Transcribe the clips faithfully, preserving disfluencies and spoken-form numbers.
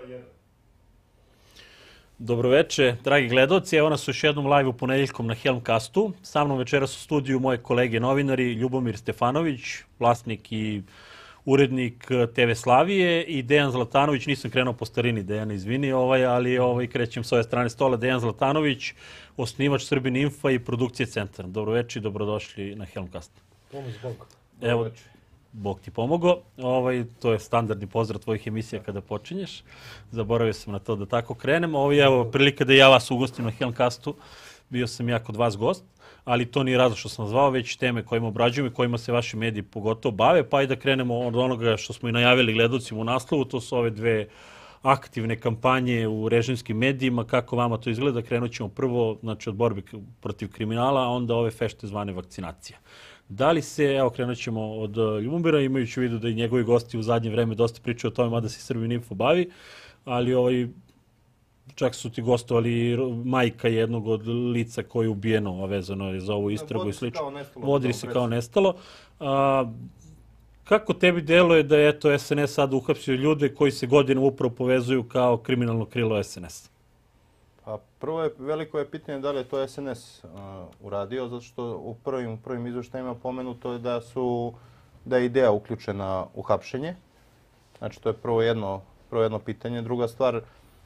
Dobroveče, dragi gledalci. Evo nas još jednom live u ponedeljkom na Helmcastu. Sa mnom večeras u studiju moje kolege novinari Ljubomir Stefanović, vlasnik i urednik te ve Slavije, i Dejan Zlatanović. Nisam krenuo po starini, Dejan, izvini, ovaj, ali ovaj, krećem s ove strane stola. Dejan Zlatanović, osnivač Srbin Infa i produkcije centar. Dobroveče i dobrodošli na Helmcast. Pomoć Bog. Evo, Bog ti pomogo. Ovaj, to je standardni pozdrav tvojih emisija kada počinješ. Zaboravio sam na to da tako krenem. Ovo je evo, prilika da ja vas ugostim na Helmcastu. Bio sam ja kod vas gost, ali to nije razlog što sam zvao, već teme kojima obrađujemo i kojima se vaši mediji pogotovo bave. Pa i da krenemo od onoga što smo i najavili gledalcima u naslovu. To su ove dve aktivne kampanje u režimskim medijima. Kako vama to izgleda? Krenut ćemo prvo, znači, od borbe protiv kriminala, a onda ove fešte zvane vakcinacija. Da li se, evo krenut ćemo od Ljubomira, imajući u vidu da i njegovi gosti u zadnje vreme dosta pričaju o tome, mada se Srbin Info bavi, ali ovaj, čak su ti gostovali majka jednog od lica koje je ubijeno, a vezano je za ovu istragu i slično. Vodi se kao nestalo. A, kako tebi deluje da je eto es en es sad uhapsio ljude koji se godinama upravo povezuju kao kriminalno krilo es en es? Pa prvo je, veliko je pitanje da li je to es en es uh, uradio, zato što u prvim, u prvim izveštajima pomenuto je da su da je ideja uključena u hapšenje. Znači to je prvo jedno, prvo jedno pitanje. Druga stvar,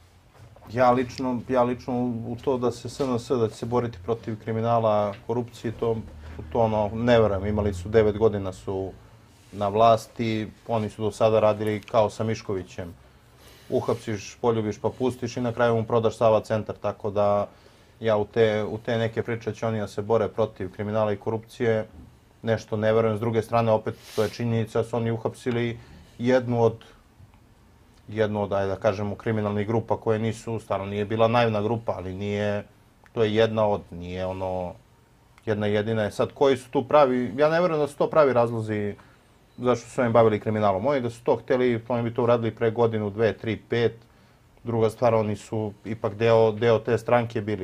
ja lično, ja lično u to da se es en es, da će se boriti protiv kriminala, korupcije, to, to ono, ne verujem. Imali su devet godina su na vlasti, oni su do sada radili kao sa Miškovićem. Uhapsiš, poljubiš, pa pustiš i na kraju mu prodaš Sava centar, tako da ja u te, u te neke priče će oni da se bore protiv kriminala i korupcije, nešto ne verujem. S druge strane, opet, to je činjenica, su oni uhapsili jednu od, jednu od, ajde da kažemo, kriminalnih grupa koje nisu, stvarno nije bila naivna grupa, ali nije, to je jedna od, nije ono, jedna jedina je. Sad, koji su tu pravi, ja ne verujem da su to pravi razlozi zašto su oni bavili kriminalom. Oni da su to htjeli, oni bi to uradili pre godinu, dve, tri, pet. Druga stvar, oni su ipak deo, deo te stranke bili.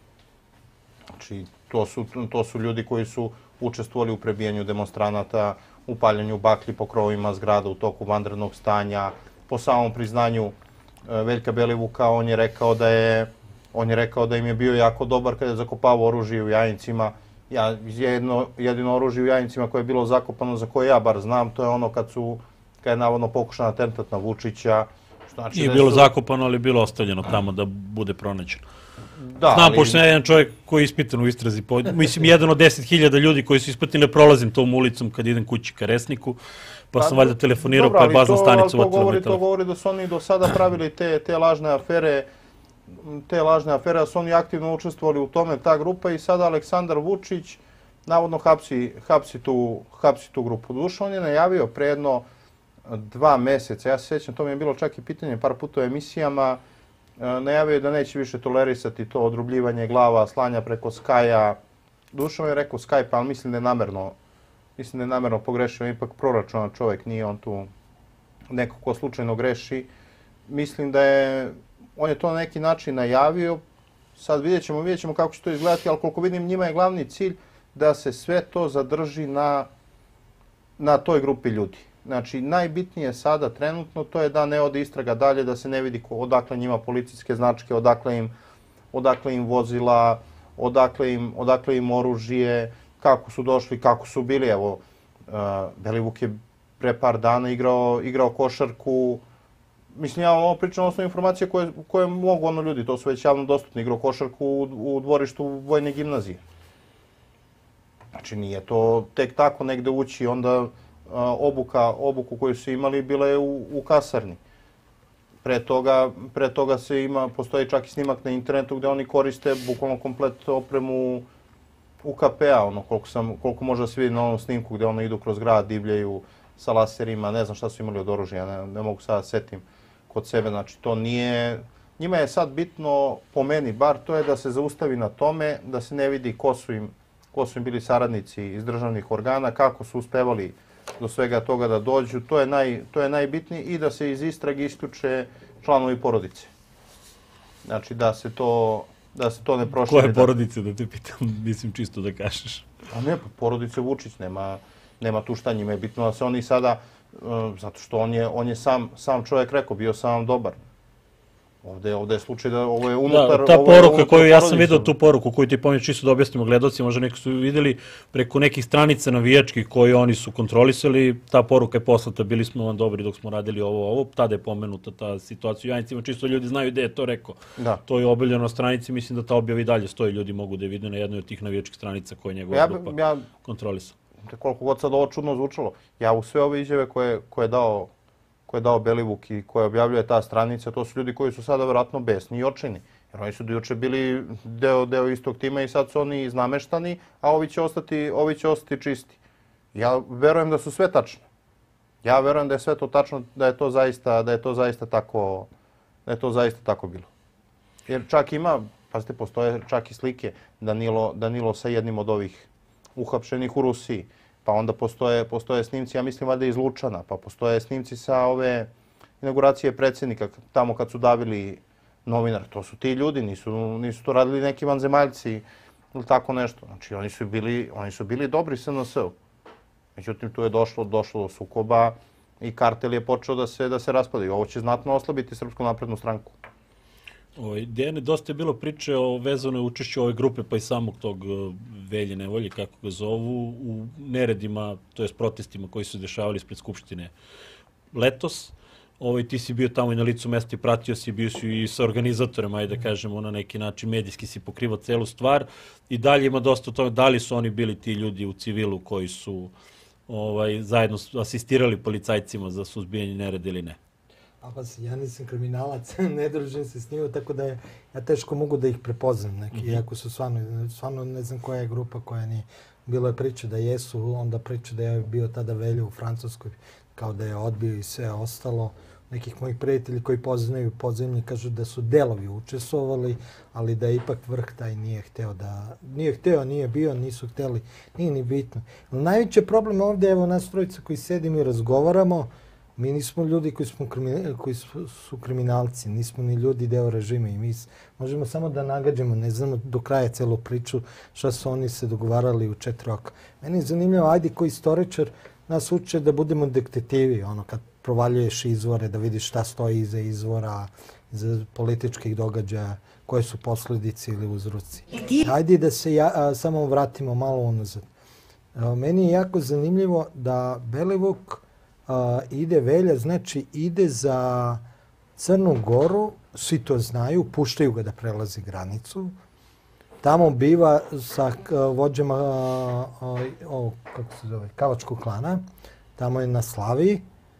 Znači, to su, to su ljudi koji su učestvovali u prebijanju demonstranata, u paljenju baklji po krovovima zgrada u toku vanrednog stanja. Po samom priznanju Veljka Belivuka, on je rekao da je, on je rekao da im je bio jako dobar kada je zakopavao oružje u Jajincima. Ja, jedno, jedino oružje u Jajincima koje je bilo zakopano, za koje ja bar znam, to je ono kad su, kad je navodno pokušan atentat na Vučića. Znači, nije bilo su... zakopano, ali je bilo ostavljeno tamo da bude pronađeno. Da, znam, ali... pošto sam jedan čovjek koji je ispitan u istrazi. Po... Mislim, jedan od deset hiljada ljudi koji su ispitani, prolazim tom ulicom kad idem kući ka Resniku, pa, pa sam valjda telefonirao, dobro, pa je bazna stanica uvatila moj telefon. To govori da su oni do sada pravili te, te lažne afere, te lažne afere, da su oni aktivno učestvovali u tome, ta grupa, i sada Aleksandar Vučić navodno hapsi, hapsi, tu, hapsi tu grupu. Duša, on je najavio pre jedno dva meseca, ja se sjećam, to mi je bilo čak i pitanje par puta u emisijama, najavio je da neće više tolerisati to odrubljivanje glava, slanja preko Skyja. Duša, on je rekao Skype, ali mislim da je namerno, mislim da je namerno pogrešio, ipak proračunan čovjek, nije on tu neko ko slučajno greši. Mislim da je on je to na neki način najavio, sad vidjet ćemo, vidjet ćemo kako će to izgledati, ali koliko vidim njima je glavni cilj da se sve to zadrži na, na toj grupi ljudi. Znači, najbitnije sada trenutno to je da ne ode istraga dalje, da se ne vidi odakle njima policijske značke, odakle im, odakle im vozila, odakle im, odakle im oružje, kako su došli, kako su bili. Evo, uh, Belivuk je pre par dana igrao, igrao košarku. Mislim, ja ovo pričam osnovne informacije koje, koje mogu ono ljudi, to su već javno dostupni, igrao košarku u, u dvorištu vojne gimnazije. Znači, nije to tek tako negde ući, onda uh, obuka, obuku koju su imali bila je u, u kasarni. Pre toga, pre toga se ima, postoji čak i snimak na internetu gde oni koriste bukvalno komplet opremu U K P-a, ono, koliko, sam, koliko može da se vidi na onom snimku gde ono idu kroz grad, divljaju sa laserima, ne znam šta su imali od oružja, ne, ne mogu sada setim kod sebe. Znači, to nije... Njima je sad bitno, po meni bar, to je da se zaustavi na tome, da se ne vidi ko su im, ko su im bili saradnici iz državnih organa, kako su uspevali do svega toga da dođu. To je, naj, to je najbitnije, i da se iz istrage isključe članovi porodice. Znači, da se to, da se to ne prošire. Koje porodice, da te pitam, mislim čisto da kažeš? A ne, porodice Vučić, nema, nema tu šta, njima je bitno da se oni sada, uh, zato što on je, on je sam, sam čovjek rekao, bio sam vam dobar. Ovde, ovde je slučaj da ovo je unutar... Da, ta ovo je poruka unutar koju, ja sam porodice. vidio tu poruku koju ti pominješ, čisto da objasnimo gledalcima, možda neki su videli preko nekih stranica navijačkih koje oni su kontrolisali, ta poruka je poslata, bili smo vam dobri dok smo radili ovo, ovo, tada je pomenuta ta situacija u Janicima, čisto ljudi znaju gde je to rekao. Da. To je objavljeno na stranici, mislim da ta objava i dalje stoji, ljudi mogu da je vide na jednoj od tih navijačkih stranica koje je njegova Ja, grupa ja, kontrolisala. koliko god sad ovo čudno zvučalo, ja u sve ove izjave koje, koje je dao koje je dao Belivuk i koje objavljuje ta stranica, to su ljudi koji su sada vjerojatno besni i očajni. Jer oni su do juče bili deo, deo istog tima i sad su oni iznameštani, a ovi će ostati, ovi će ostati čisti. Ja verujem da su sve tačne. Ja verujem da je sve to tačno, da je to zaista, da je to zaista tako, da je to zaista tako bilo. Jer čak ima, pazite, postoje čak i slike Danilo, Danilo sa jednim od ovih uhapšenih u Rusiji. Pa onda postoje, postoje snimci, ja mislim valjda iz Lučana, pa postoje snimci sa ove inauguracije predsjednika, tamo kad su davili novinar. To su ti ljudi, nisu, nisu to radili neki vanzemaljci ili tako nešto. Znači, oni su bili, oni su bili dobri S N S-u. Međutim, tu je došlo, došlo do sukoba i kartel je počeo da se, da se raspada. I ovo će znatno oslabiti Srpsku naprednu stranku. Ovaj, Dejane, dosta je bilo priče o vezanoj učešću ove grupe, pa i samog tog Velje Nevolje, kako ga zovu, u neredima, to jest protestima koji su dešavali ispred Skupštine letos. Ovaj, ti si bio tamo i na licu mesta i pratio si, bio si i sa organizatorima, ajde da kažemo, na neki način medijski si pokrivao celu stvar. I dalje ima dosta o tome, da li su oni bili ti ljudi u civilu koji su ovaj, zajedno asistirali policajcima za suzbijanje nereda ili ne? A pa si, ja nisam kriminalac, ne družim se s njima, tako da je, ja teško mogu da ih prepoznam neki, mm-hmm. iako su stvarno, stvarno ne znam koja je grupa koja nije. Bilo je priče da jesu, onda priče da je bio tada Velja u Francuskoj, kao da je odbio i sve ostalo. Nekih mojih prijatelji koji poznaju podzemlje kažu da su delovi učestvovali, ali da je ipak vrh taj nije hteo da... Nije hteo, nije bio, nisu hteli, nije ni bitno. Najveći problem ovdje, evo nas trojica koji sedimo i razgovaramo, mi nismo ljudi koji, smo kriminal, koji su, su kriminalci, nismo ni ljudi deo režima i mi možemo samo da nagađamo, ne znamo do kraja celu priču šta su oni se dogovarali u četiri oka. Meni je zanimljivo, ajde koji istoričar nas uče da budemo detektivi, ono kad provaljuješ izvore, da vidiš šta stoji iza izvora, iza političkih događaja, koje su posljedice ili uzroci. Ajde da se ja, a, samo vratimo malo unazad. A, meni je jako zanimljivo da Belivuk a, ide Velja, znači ide za Crnu Goru, svi to znaju, puštaju ga da prelazi granicu. Tamo biva sa a, vođama a, a, o, kako se zove, Kavačkog klana, tamo je na Slaviji.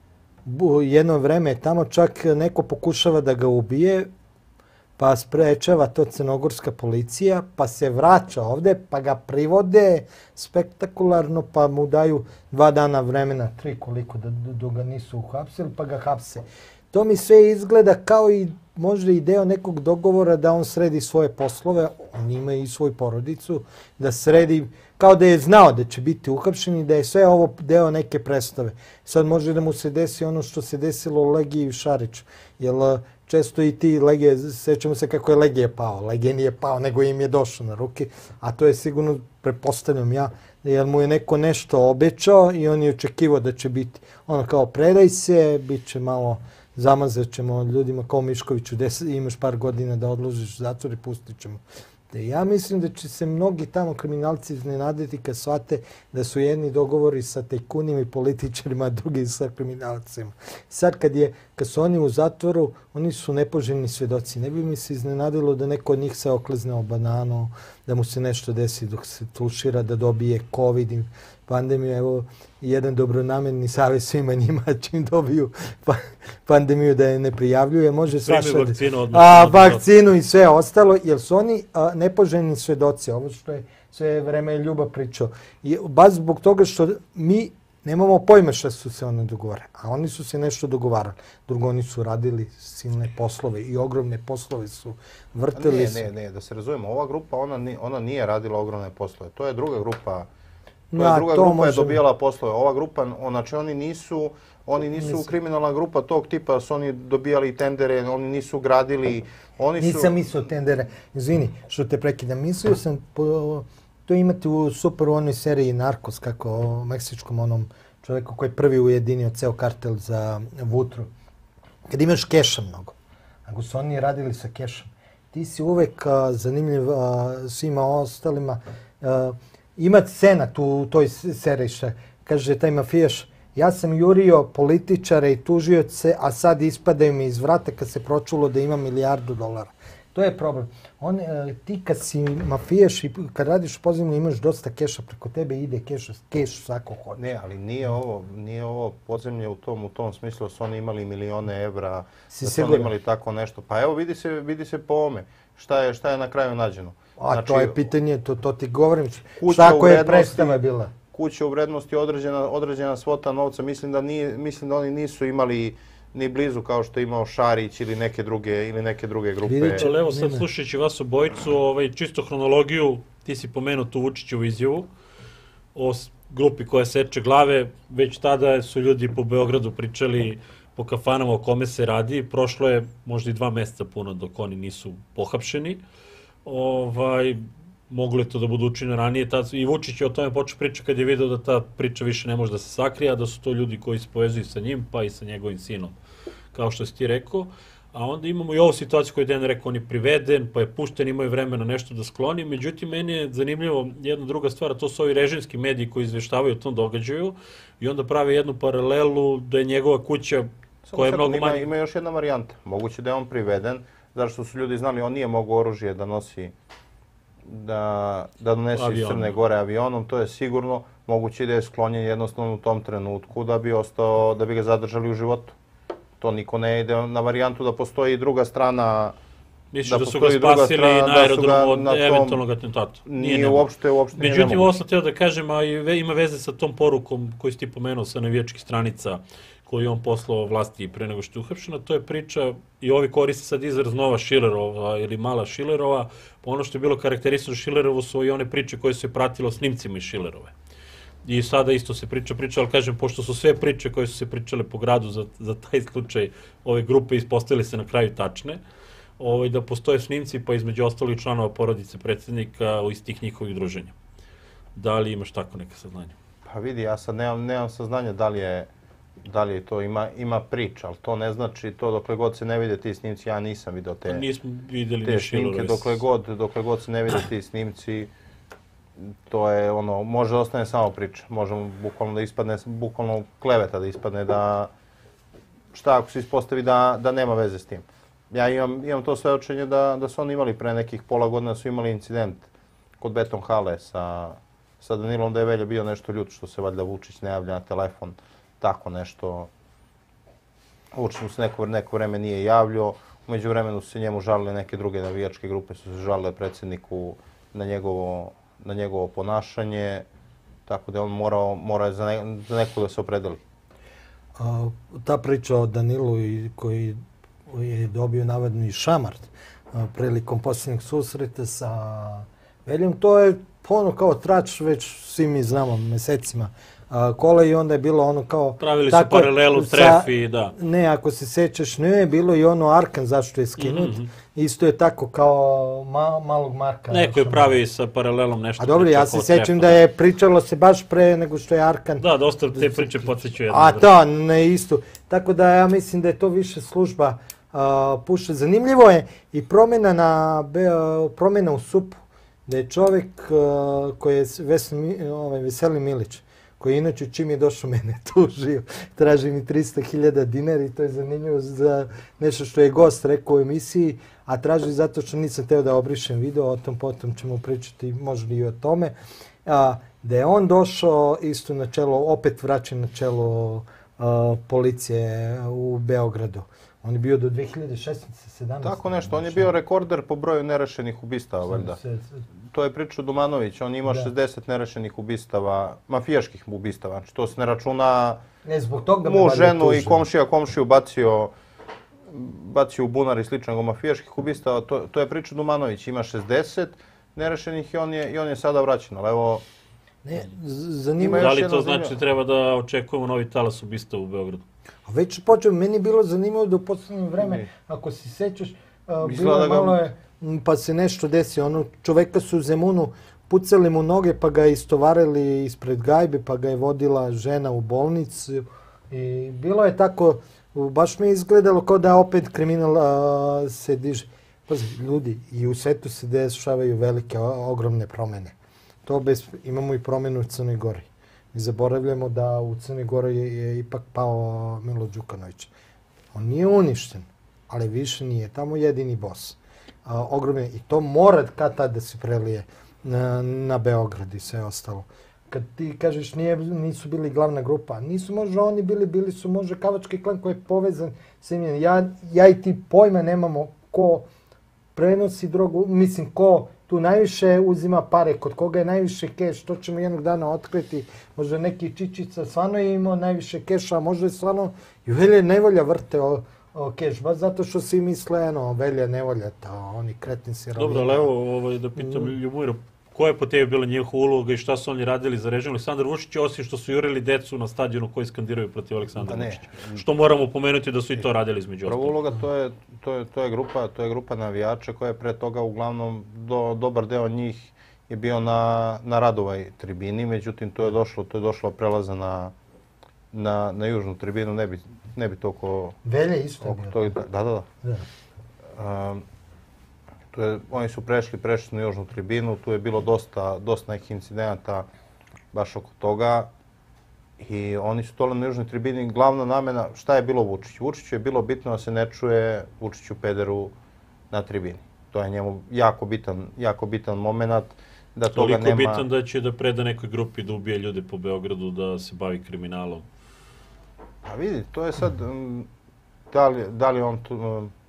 Jedno vreme tamo čak neko pokušava da ga ubije, pa sprečava to crnogorska policija, pa se vraća ovde, pa ga privode spektakularno, pa mu daju dva dana vremena, tri koliko, da, da ga nisu uhapsili, pa ga hapse. To mi sve izgleda kao i možda i deo nekog dogovora da on sredi svoje poslove, on ima i svoju porodicu, da sredi, kao da je znao da će biti uhapšen i da je sve ovo deo neke predstave. Sad može da mu se desi ono što se desilo u Legiji i Šariću, jer često i ti Legije, sećamo se kako je Legije pao, Legije nije pao, nego im je došao na ruke, a to je sigurno, prepostavljam ja, jer mu je neko nešto obećao i on je očekivao da će biti ono kao predaj se, bit će malo, zamazat ćemo ljudima kao Miškoviću, gde imaš par godina da odložiš zatvor i pustit ćemo. Ja mislim da će se mnogi tamo kriminalci iznenaditi kad shvate da su jedni dogovori sa tajkunima i političarima, a drugi sa kriminalcima. Sad kad, je, kad su oni u zatvoru, oni su nepoželjni svjedoci. Ne bi mi se iznenadilo da neko od njih se oklizne o bananu, da mu se nešto desi dok se tušira, da dobije COVID i pandemiju. Evo, jedan dobronamjerni savjet svima njima čim dobiju pa, pandemiju da je ne prijavljuje. Može svašta vakcinu, a vakcinu i sve ostalo, jer su oni a, nepoželjni svjedoci. Ovo što je sve vreme Ljuba pričao. I baš zbog toga što mi nemamo pojma šta su se oni dogovarali. A oni su se nešto dogovarali. Drugo, oni su radili silne poslove i ogromne poslove su vrtili. Ne, ne, ne, da se razumemo. Ova grupa, ona, ona nije radila ogromne poslove. To je druga grupa. To je druga grupa je dobijala poslove. Ova grupa, znači oni nisu, oni nisu kriminalna grupa tog tipa, su oni dobijali tendere, oni nisu gradili, oni su... Nisam mislio tendere, izvini što te prekidam, mislio sam, po, to imate u super u onoj seriji Narcos, kako o meksičkom onom čovjeku koji je prvi ujedinio ceo kartel za Vutru. Kad imaš keša mnogo, nego su oni radili sa kešom. Ti si uvek a, zanimljiv a, svima ostalima. A, ima scena tu u toj seriji što kaže taj mafijaš, ja sam jurio političare i tužioce, a sad ispadaju mi iz vrata kad se pročulo da ima milijardu dolara. To je problem. On, e, ti kad si mafijaš i kad radiš u pozivnu imaš dosta keša, preko tebe ide keš, keš svako hoće. Ne, ali nije ovo, nije ovo podzemlje u tom, u tom smislu da su oni imali milione evra, Si da su siguran? oni imali tako nešto. Pa evo vidi se, vidi se po ovome. Šta je, šta je na kraju nađeno? A Znači, to je pitanje, to, to ti govorim. kuća Šta u koja je vrednosti- predstava bila? Kuća u vrednosti određena, određena svota novca. Mislim da, nije, mislim da oni nisu imali ni blizu kao što je imao Šarić ili neke druge, ili neke druge grupe. Vidjet ćemo. Ali evo sad Ne. slušajući vas obojicu, ovaj, čisto hronologiju, ti si pomenuo tu Vučićevu izjavu o s- grupi koja seče glave, već tada su ljudi po Beogradu pričali po kafanama o kome se radi, prošlo je možda i dva meseca puno dok oni nisu pohapšeni. Ovaj, moglo je to da bude učinjeno ranije. Tad, I Vučić je o tome počeo pričati kad je video da ta priča više ne može da se sakrije, a da su to ljudi koji se povezuju sa njim, pa i sa njegovim sinom, kao što si ti rekao. A onda imamo i ovu situaciju koju je Dejan rekao, on je priveden, pa je pušten, imao je vremena nešto da skloni. Međutim, meni je zanimljivo jedna druga stvar, a to su ovi režimski mediji koji izveštavaju o tom događaju i onda prave jednu paralelu da je njegova kuća Samo koja je sekund, mnogo ima, manje... ima još jedna varijanta. Moguće da je on priveden, zašto su ljudi znali on nije mogao oružje da nosi, da, da donese iz Avionom. Crne Gore avionom, to je sigurno. Moguće da je sklonjen jednostavno u tom trenutku da bi ostao, da bi ga zadržali u životu. To niko ne ide na varijantu da postoji druga strana. Misliš da da, su ga postoji druga spasili strana, na da su ga aerodromu od na tom- eventualnog atentata? Nije, nemoguće. uopšte, uopšte nije Međutim, ovo nemoguće. sam htio da kažem, a i ve, ima veze sa tom porukom koju si ti pomenuo sa navijačkih stranica koju je on poslao vlasti pre nego što je uhapšena. To je priča, i ovi koriste sad izraz Nova Šilerova ili Mala Šilerova. Ono što je bilo karakteristično Šilerovu su i one priče koje su se pratile o snimcima iz Šilerove. I sada isto se priča, priča, ali kažem, pošto su sve priče koje su se pričale po gradu za, za taj slučaj ove grupe ispostavili se na kraju tačne, ovaj, da postoje snimci, pa između ostalih članova porodice predsjednika iz tih njihovih druženja. Da li imaš tako neke saznanja? Pa vidi, ja sad nemam, nemam saznanja da li je, da li je to, ima, ima priča, ali to ne znači to dokle god se ne vide ti snimci, ja nisam video te, Nismo vidjeli te ni snimke, Šilorove. dokle god, dokle god se ne vide ti snimci, to je ono, može da ostane samo priča, možemo bukvalno da ispadne, bukvalno kleveta da ispadne da, šta ako se ispostavi da, da nema veze s tim. Ja imam, imam to svedočenje da, da su oni imali pre nekih pola godina, su imali incident kod Beton hale sa, sa Danilom, da je Velja bio nešto ljut što se valjda Vučić ne javlja na telefon, tako nešto. Vučić mu se neko, neko vreme nije javljao, umeđu vremenu su se njemu žalile neke druge navijačke grupe, su se žalile predsjedniku na njegovo, na njegovo ponašanje, tako da je on morao, morao je za, ne, za neko da se opredeli. A, ta priča o Danilu i koji je dobio navodno i šamar a, prilikom posljednjeg susreta sa Veljom, to je ono kao trač, već svi mi znamo mesecima a, kola i onda je bilo ono kao... Pravili su tako je, paralelu, sa- tref i da. Ne, ako se sećaš, ne je bilo i ono Arkan zašto je skinut. Mhm. Isto je tako kao ma, malog Marka. Neko je šamara. pravi sa paralelom nešto. A dobro, pričao ja se kao sećam trefa. da je pričalo se baš pre nego što je Arkan. Da, dosta te priče podsjećaju jedno. A drugo. da, ne isto. Tako da ja mislim da je to više služba a, puša. Zanimljivo je i promjena, na, be- a, promjena u supu. Da je čovjek a, koji je Vesel, Mi- ovaj, Veseli Milić, koji inače čim je došao mene tužio, traži mi tristo hiljada dinara i to je zanimljivo za nešto što je gost rekao u emisiji, a traži zato što nisam teo da obrišem video, o tom potom ćemo pričati možda i o tome. A, da je on došao isto na čelo, opet vraćen na čelo a, policije u Beogradu. On je bio do dve hiljade šesnaeste sedamnaeste Tako nešto, on je bio rekorder po broju nerešenih ubistava, valjda. To je pričao Dumanović, on ima Da. šezdeset nerešenih ubistava, mafijaških ubistava, znači to se ne računa Ne, zbog toga me mu, valjda ženu i tuže. komšija komšiju bacio, bacio u bunar i slično, nego mafijaških ubistava, to, to je pričao Dumanović, ima šezdeset nerešenih i on je, i on je sada vraćen, ali evo, Ne, z- Ima zanimljivo. još Da li jedno to zanimljivo. znači treba da očekujemo novi talas ubistva u Beogradu? A već počeo, meni je bilo zanimljivo da u posljednje vreme, Ne. ako se sećaš, a, Izgleda bilo da je ga- malo je, m, pa se nešto desi. Ono, čoveka su u Zemunu pucali mu noge, pa ga istovarili ispred gajbe, pa ga je vodila žena u bolnicu. I bilo je tako baš mi je izgledalo kao da opet kriminal a, se diže. Pazi, ljudi, i u svetu se dešavaju velike, ogromne promjene. To bez, imamo i promjenu u Crnoj Gori. Mi zaboravljamo da u Crnoj Gori je, je ipak pao Milo Đukanović. On nije uništen, ali više nije. Tamo jedini bos. A, ogromne, i to mora kad tad da se prelije na, na Beograd i sve ostalo. Kad ti kažeš nije, nisu bili glavna grupa, nisu možda oni bili, bili su možda Kavački klan koji je povezan sa njim. Ja, ja i ti pojma nemamo ko prenosi drogu, mislim ko tu najviše uzima pare, kod koga je najviše keš, to ćemo jednog dana otkriti. Možda neki Čičica stvarno je imao najviše keša, a možda je stvarno i Velja Nevolja vrte o, o keš, baš zato što svi misle, eno, Velja Nevolja, ta, oni kretni sirovina. Dobro, ali evo ovaj, da pitam mm. Ljubomira, koja je po tebi bila njihova uloga i šta su oni radili za režim Aleksandra Vučića, osim što su jurili decu na stadionu koji skandiraju protiv Aleksandra Vučića? Što moramo pomenuti da su i to radili između ostalog. Prva uloga to je, to je, to je grupa, to je grupa navijača koja je pre toga uglavnom do, dobar deo njih je bio na, na Radovaj tribini, međutim to je došlo, to je došlo prelaza na, na, na južnu tribinu, ne bi, ne bi toliko... Velja isto je bio. Tog, da, da, da. da. Um, To je, oni su prešli, prešli na južnu tribinu, tu je bilo dosta, dosta nekih incidenata baš oko toga i oni su tole na južnoj tribini. Glavna namena, šta je bilo Vučiću? Vučiću je bilo bitno da se ne čuje Vučiću pederu na tribini. To je njemu jako bitan, jako bitan moment. Da toga Toliko nema... bitan da će da preda nekoj grupi da ubije ljude po Beogradu, da se bavi kriminalom. Pa vidi, to je sad, da li, da li on tu...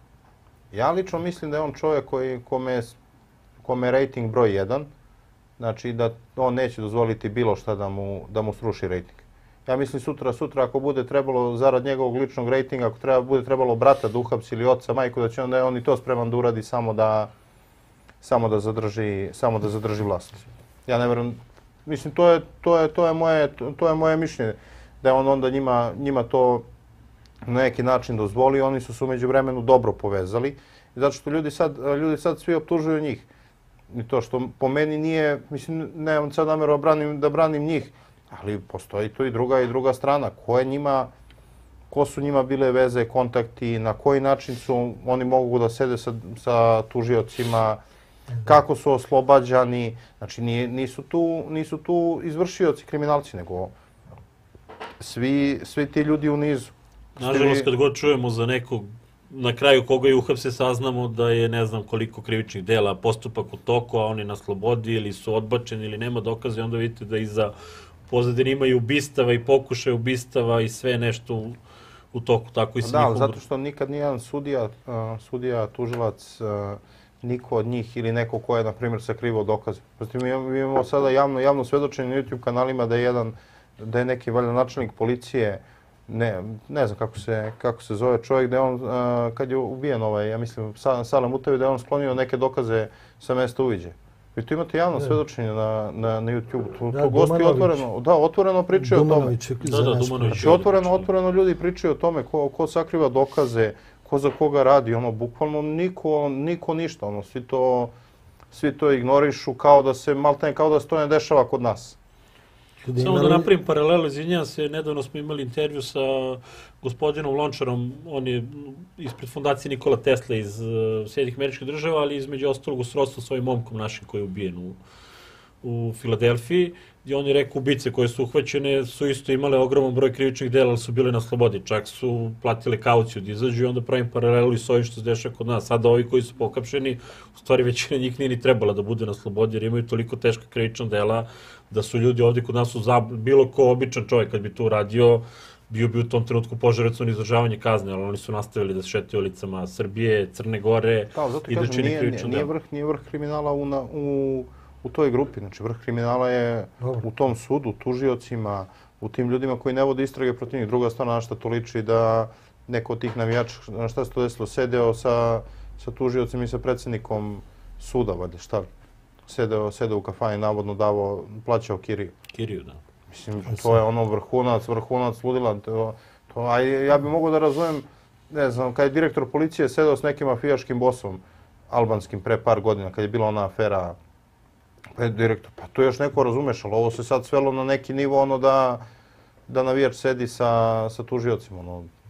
Ja lično mislim da je on čovjek koji, kome, je, kome je rating broj jedan, znači da on neće dozvoliti bilo šta da mu, da mu sruši rating. Ja mislim sutra, sutra ako bude trebalo zarad njegovog ličnog ratinga, ako treba, bude trebalo brata da uhapsi ili oca, majku, da će onda je on i to spreman da uradi samo da, samo da zadrži, samo da zadrži vlast. Ja ne verujem, mislim to je, to je, to je, moje, to je moje mišljenje, da je on onda njima, njima to na neki način dozvoli, oni su se umeđu vremenu dobro povezali. Zato što ljudi sad, ljudi sad svi optužuju njih. I to što po meni nije, mislim, nemam sad nameru da branim, da branim njih, ali postoji tu i druga i druga strana. Ko je njima, ko su njima bile veze, kontakti, na koji način su oni mogu da sede sa, sa tužiocima, kako su oslobađani. Znači nije, nisu, tu, nisu tu izvršioci, kriminalci, nego svi, svi ti ljudi u nizu. Nažalost, kad god čujemo za nekog, na kraju koga je uhapse, saznamo da je ne znam koliko krivičnih dela, postupak u toku, a oni na slobodi ili su odbačeni ili nema dokaze, onda vidite da iza pozadine imaju ubistava i pokušaj ubistava i sve nešto u, u toku. Tako i sa da, njihovom... zato što nikad nijedan sudija, uh, sudija, tužilac, uh, niko od njih ili neko ko je, na primjer, sakrivao dokaze. Mi imamo sada javno, javno svedočenje na YouTube kanalima da je jedan, da je neki valjda načelnik policije, ne, ne znam kako se, kako se zove čovjek, da je on, uh, kad je ubijen ovaj, ja mislim, Salem Mutavi, da je on sklonio neke dokaze sa mesta uviđaja. Vi tu imate javno svedočenje na, na, na YouTube. Tu, da, tu gosti otvoreno, da, otvoreno pričaju o tome. Da, da, znači, otvoreno, otvoreno ljudi pričaju o tome ko, ko sakriva dokaze, ko za koga radi, ono, bukvalno niko, niko ništa, ono, svi to, svi to ignorišu kao da se, maltene, kao da se to ne dešava kod nas. Samo da napravim paralelu, izvinjam se, nedavno smo imali intervju sa gospodinom Lončarom, on je ispred fondacije Nikola Tesla iz uh, Sjedinjenih Američkih Država, ali između ostalog u srodstvu s ovim momkom našim koji je ubijen u, u Filadelfiji, gdje on je rekao ubice koje su uhvaćene su isto imale ogroman broj krivičnih dela, ali su bile na slobodi, čak su platile kauciju da izađu i onda pravim paralelu i s ovim što se dešava kod nas. Sada ovi koji su pokapšeni, u stvari većina njih nije ni trebala da bude na slobodi jer imaju toliko teška krivična dela da su ljudi ovdje kod nas u zabludu, bilo ko običan čovjek kad bi to uradio, bio bi u tom trenutku požrtvovani na izdržavanje kazne, ali oni su nastavili da se šetaju ulicama Srbije, Crne Gore i da čini krivično delo. Nije vrh, nije vrh kriminala u, na, u, u toj grupi, znači vrh kriminala je u tom sudu, tužiocima, u tim ljudima koji ne vode istrage protiv njih. Druga stvar, na šta to liči da neko od tih navijača, na šta se to desilo, sedeo sa, sa tužiocima i sa predsjednikom suda, valjda, šta li? Sedeo, sedeo u kafani, navodno davo, plaćao kiriju. Kiriju, da. Mislim, to je ono vrhunac, vrhunac ludila. To, to, a ja bih mogao da razumem, ne znam, kad je direktor policije sedeo s nekim mafijaškim bosom, albanskim, pre par godina, kad je bila ona afera, pa je direktor, pa to još neko razumeš, ali ovo se sad svelo na neki nivo, ono da, da navijač sedi sa, sa tužiocima, ono.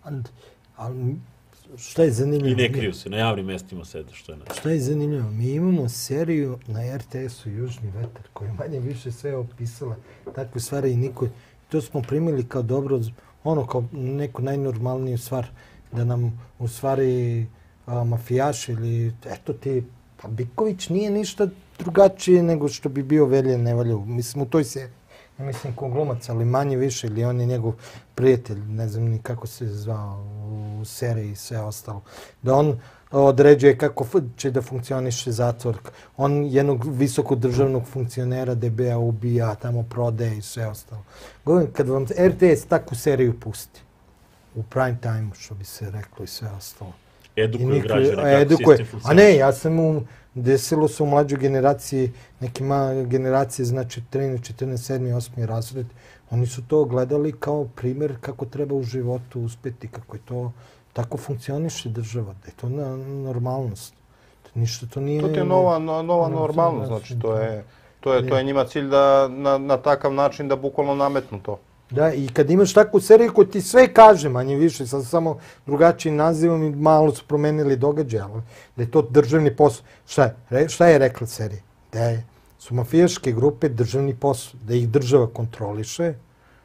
Ali šta je zanimljivo? I ne kriju se, na javnim mestima sede, što je ne. Šta je zanimljivo? Mi imamo seriju na er te esu Južni vetar, koja je manje više sve opisala takve stvari i niko... To smo primili kao dobro, ono kao neku najnormalniju stvar, da nam u stvari a, mafijaš ili eto ti, pa Biković nije ništa drugačije nego što bi bio Velja Nevaljev. Mislim u toj seriji, ne mislim ko glumac, ali manje više, ili on je njegov prijatelj, ne znam ni kako se zvao u seriji i sve ostalo. Da on određuje kako će da funkcioniše zatvor. On jednog visokog državnog funkcionera de be a ubija, tamo prodaje i sve ostalo. Govorim, kad vam er te es takvu seriju pusti, u prime time, što bi se reklo i sve ostalo. Edukuju građane, kako edukuje. sistem funkcioniše. A ne, ja sam u, desilo se u mlađoj generaciji, nekima generacije, znači trinaest, četrnaest, sedmi, osmi razred, oni su to gledali kao primjer kako treba u životu uspjeti, kako je to tako funkcioniše država, da je to na, normalnost. Ništa to nije... To ti je nova, no, nova normalnost, znači to je, to je, to je njima cilj da na, na takav način da bukvalno nametnu to. Da, i kad imaš takvu seriju koju ti sve kaže, manje više, sad samo drugačijim nazivom i malo su promenili događaje, ali da je to državni posao. Šta je, šta je rekla serija? Da je, su mafijaške grupe državni posao, da ih država kontroliše,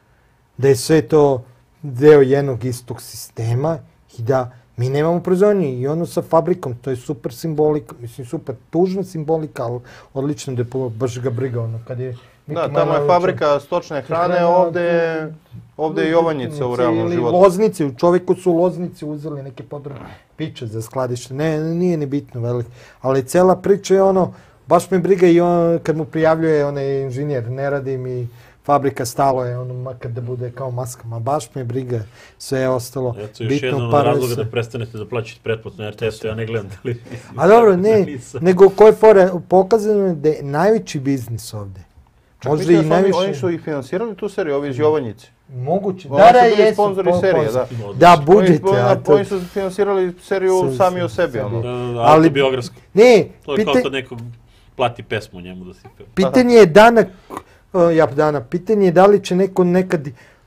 da je sve to deo jednog istog sistema i da mi nemamo proizvodnje i ono sa fabrikom, to je super simbolika, mislim super tužna simbolika, ali odlično da je baš ga briga ono kad je... Da, tamo je fabrika stočne hrane, ovdje, ovdje je Jovanjica u realnom ili životu. Loznici, u čovjeku su Loznici uzeli neke podrobne piće za skladište, ne, nije ni bitno veliko, ali cela priča je ono, baš me briga i on, kad mu prijavljuje onaj inženjer, ne radi mi fabrika, stalo je, ono, makar da bude kao maskama, baš me briga, sve je ostalo. Eto, još jedan razloga da prestanete da plaćate pretplatu na er te esu, ja ne gledam televiziju. A dobro, ne, nego koje fore, pokazano je da je najveći biznis ovdje. Možda i najviše... Oni su i finansirali tu seriju, ovi iz Jovanjice. Moguće. Da, da, jesu. Oni su bili sponzori serije, da. Da, budžet. Oni su finansirali seriju sami o sebi, ono. Autobiografsko. Ne, to je kao kad neko plati pesmu njemu da si peva. Pitanje je dana, ja dana, pitanje je da li će neko nekad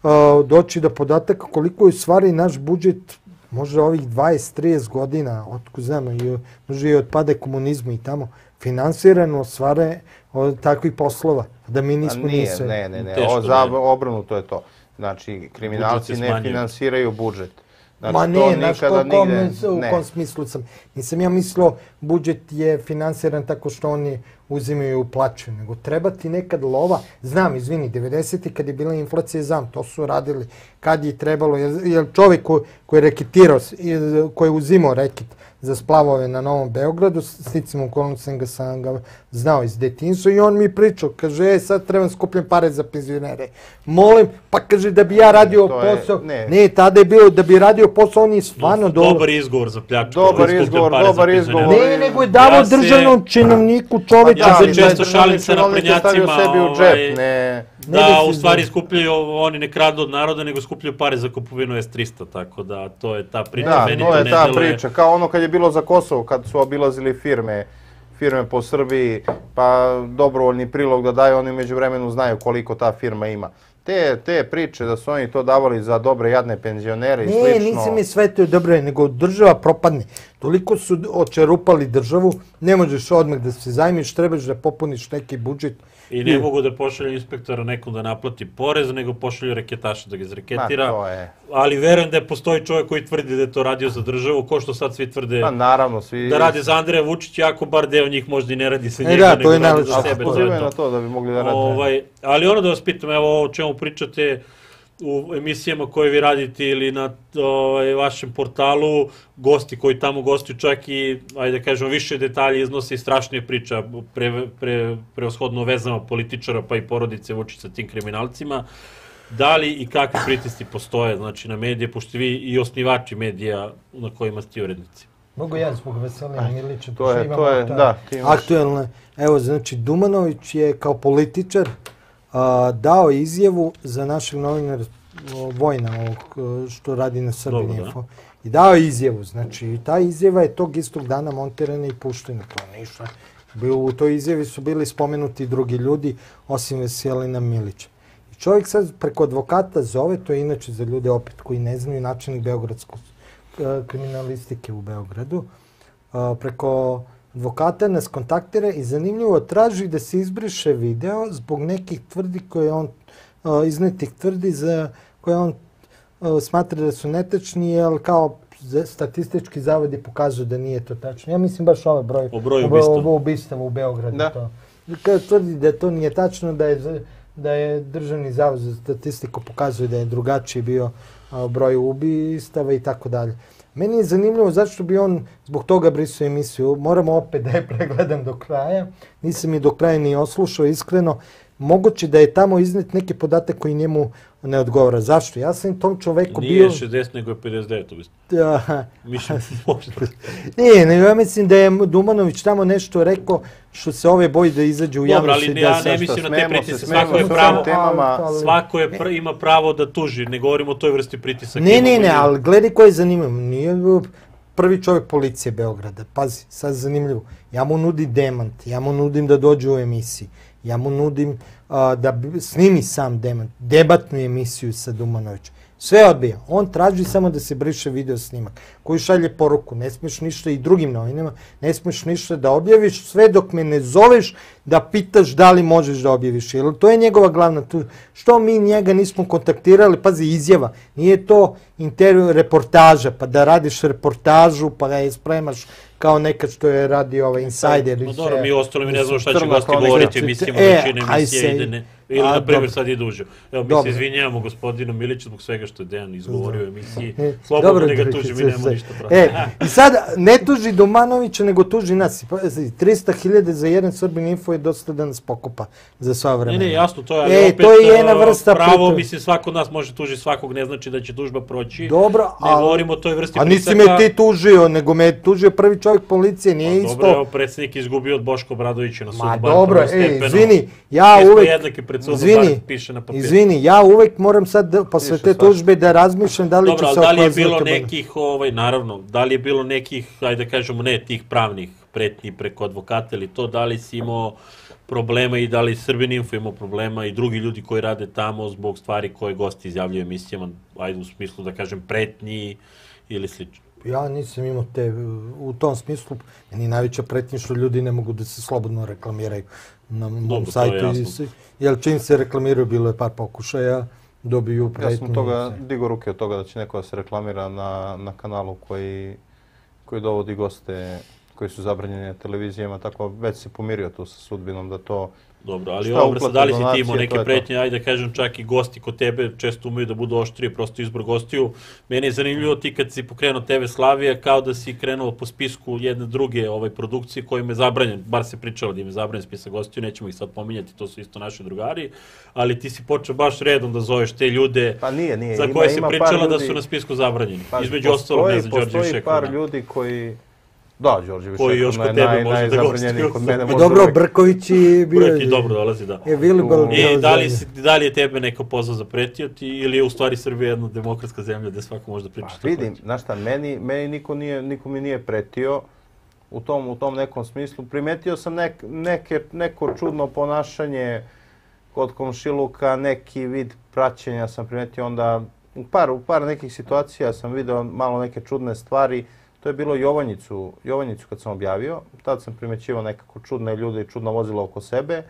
doći do podataka koliko je u stvari naš budžet, možda ovih dvadeset trideset godina, otko znamo, možda i od pada komunizma i tamo, finansirano stvare od takvih poslova, da mi nismo nije, sve. Ne, ne, ne, o, za obrnuto je to. Znači, kriminalci ne finansiraju budžet. Znači, Ma ne, znaš u kom smislu sam. Nisam ja mislio budžet je finansiran tako što oni uzimaju i uplaćuju, nego treba ti nekad lova. Znam, izvini, devedeseti kad je bila inflacija, znam, to su radili kad je trebalo, jer čovjek koji je reketirao, koji je uzimao reket za splavove na Novom Beogradu, sticam okolnostima ga sam ga znao iz detinjstva i on mi pričao, kaže, e, sad trebam skupljam pare za penzionere. Molim, pa kaže da bi ja radio posao, ne, tada je bilo da bi radio posao, on je stvarno dobro. Dobar izgovor za pljačku. Dobar izgovor, dobar izgovor. Ne, nego je davo državnom činovniku čovjek. Ja se često šalim sa naprednjacima da u stvari skupljaju, oni ne kradu od naroda, nego skupljaju pare za kupovinu es trista, tako da to je ta priča. Da, to je ta priča, kao ono kad je bilo za Kosovo, kad su obilazili firme, firme po Srbiji, pa dobrovoljni prilog da daju, oni među vremenu znaju koliko ta firma ima. Te, te priče da su oni to davali za dobre jadne penzionere i slično... Ne, nisi mi svetio dobro, nego država propadne. Toliko su očerupali državu, ne možeš odmah da se zajmiš, trebaš da popuniš neki budžet. I ne mogu da pošalju inspektora nekom da naplati porez, nego pošalju reketaša da ga izreketira. Ali verujem da postoji čovjek koji tvrdi da je to radio za državu, ko što sad svi tvrde da radi za Andreja Vučića, jako bar deo njih možda i ne radi sa njega, nego radi za sebe. Na to da bi mogli da radi. Ali ono da vas pitam, evo o čemu pričate u emisijama koje vi radite ili na vašem portalu, gosti koji tamo gostuju čak i, ajde da kažemo, više detalje iznose i strašnije priča prevashodno vezama političara pa i porodice Vučić sa tim kriminalcima. Da li i kakvi pritisci postoje znači, na medije, pošto vi i osnivači medija na kojima ste urednici? Mogu ja zbog Veselina Milića, to je, to je, da, aktuelne. Evo, znači, Dumanović je kao političar dao izjavu za našeg novinara Vojna, što radi na Srbin Info. I dao izjavu, znači, ta izjava je tog istog dana montirana i puštena, to ništa. U toj izjavi su bili spomenuti drugi ljudi, osim Veselina Milića. I čovjek sad preko advokata zove, to je inače za ljude opet koji ne znaju, načelnik beogradskog kriminalistike u Beogradu, preko advokata nas kontaktira i zanimljivo traži da se izbriše video zbog nekih tvrdi koje on, iznetih tvrdi za koje on smatra da su netečni, ali kao statistički zavodi pokazuju da nije to tačno. Ja mislim baš ovaj broj o broju ubistava ubistava u Beogradu. To. Kada tvrdi da to nije tačno, da je, da je Državni zavod za statistiku pokazuje da je drugačiji bio broj ubistava i tako dalje. Meni je zanimljivo zašto bi on zbog toga brisao emisiju. Moramo opet da je pregledam do kraja. Nisam i do kraja ni oslušao, iskreno. Moguće da je tamo iznet neki podatak koji njemu ne odgovara. Zašto? Ja sam tom čoveku bio... Nije šezdeset, nego je pedeset devet. Mislim, možda. Nije, nego ja mislim da je Dumanović tamo nešto rekao što se ove boji da izađe u javnosti. Dobro, ali ja ne mislim na te pritiske. Svako je pravo, svako je ima pravo da tuži. Ne govorimo o toj vrsti pritisaka. Ne, ne, ne, ali gledaj ko je zanimljivo. Nije prvi čovjek policije Beograda. Pazi, sad zanimljivo. Ja mu nudim demant, ja mu nudim da dođe u emisiji. Ja mu nudim uh, da snimi sam demant, debatnu emisiju sa Dumanovićem. Sve odbija. On traži samo da se briše video snimak koji šalje poruku. Ne smiješ ništa i drugim novinama, ne smiješ ništa da objaviš sve dok me ne zoveš da pitaš da li možeš da objaviš. Jer to je njegova glavna tu. Što mi njega nismo kontaktirali, pazi, izjava. Nije to intervju, reportaža, pa da radiš reportažu, pa da je spremaš kao nekad što je radio ovaj Insider. No dobro, mi ostalo mi ne znamo šta će gosti govoriti, emisijama većine emisije ide ne. Ili, na primjer, sad je duže. Evo, mi se izvinjavamo gospodinu Miliću zbog svega što je Dejan izgovorio u emisiji. Slobodno ne ga tuži, mi nemamo ništa protiv. E, i sad ne tuži Dumanovića, nego tuži nas. trista hiljada za jedan Srbin Info je dosta da nas pokupa za sva vremena. Ne, ne, jasno, to je, ali e, opet to je jedna vrsta pravo, preko... mislim, svako od nas može tuži svakog, ne znači da će tužba proći. Dobro, ne a... govorimo o toj vrsti a nisi pritisaka. me ti tužio, nego me je tužio prvi čovjek policije, nije pa, isto. Dobro, evo, predsjednik izgubio od Boško Obradovića na sudu. Ma dobro, ej, izvini, ja uvek... Izvini, izvini, ja uvek moram sad, da, posle te tužbe, da razmišljam da li dobro, ću se da li je bilo nekih, ovaj, naravno, da li je bilo nekih, ajde da kažemo, ne tih pravnih pretnji preko advokata ili to, da li si imao problema i da li Srbin Info imao problema i drugi ljudi koji rade tamo zbog stvari koje gosti izjavljaju emisijama, ajde u smislu da kažem pretnji ili slično. Ja nisam imao te, u tom smislu, meni najveća pretnja što ljudi ne mogu da se slobodno reklamiraju na mom sajtu. Jer čim se reklamiraju, bilo je par pokušaja, dobiju pretnju. Ja sam toga digao ruke od toga da će neko da se reklamira na, na kanalu koji, koji dovodi goste koji su zabranjeni na televizijama, tako već se pomirio tu sa sudbinom da to... Dobro, ali ovo vrsta, da li si ti imao neke pretnje, ajde da kažem, čak i gosti kod tebe često umeju da budu oštrije, prosto izbor gostiju. Meni je zanimljivo ti kad si pokrenuo T V Slavija, kao da si krenuo po spisku jedne druge ovaj, produkcije kojim je zabranjen, bar se pričalo da im je zabranjen spisak gostiju, nećemo ih sad pominjati, to su isto naši drugari, ali ti si počeo baš redom da zoveš te ljude pa nije, nije. za koje se pričalo da su na spisku zabranjeni. Pa, Između ostalog, ne znam, Đorđe Šekova. Postoji par ljudi koji... Da, Đorđe Višekov je naj, najzabranjeniji kod mene. Dobro, Brković je bio... Brković dobro dolazi, da. Je Vilibor... I da li, da li je tebe neko pozvao zapretio ti ili je u stvari Srbija jedna demokratska zemlja gdje svako može da priča što hoće? Vidim, znaš šta, meni, meni niko, nije, niko mi nije pretio u tom, u tom nekom smislu. Primetio sam nek, neke, neko čudno ponašanje kod komšiluka, neki vid praćenja sam primetio onda... U par, u par nekih situacija sam video malo neke čudne stvari. To je bilo Jovanjicu, Jovanjicu kad sam objavio. Tad sam primećivao nekako čudne ljude i čudno vozilo oko sebe.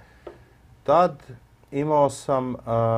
Tad imao sam, uh,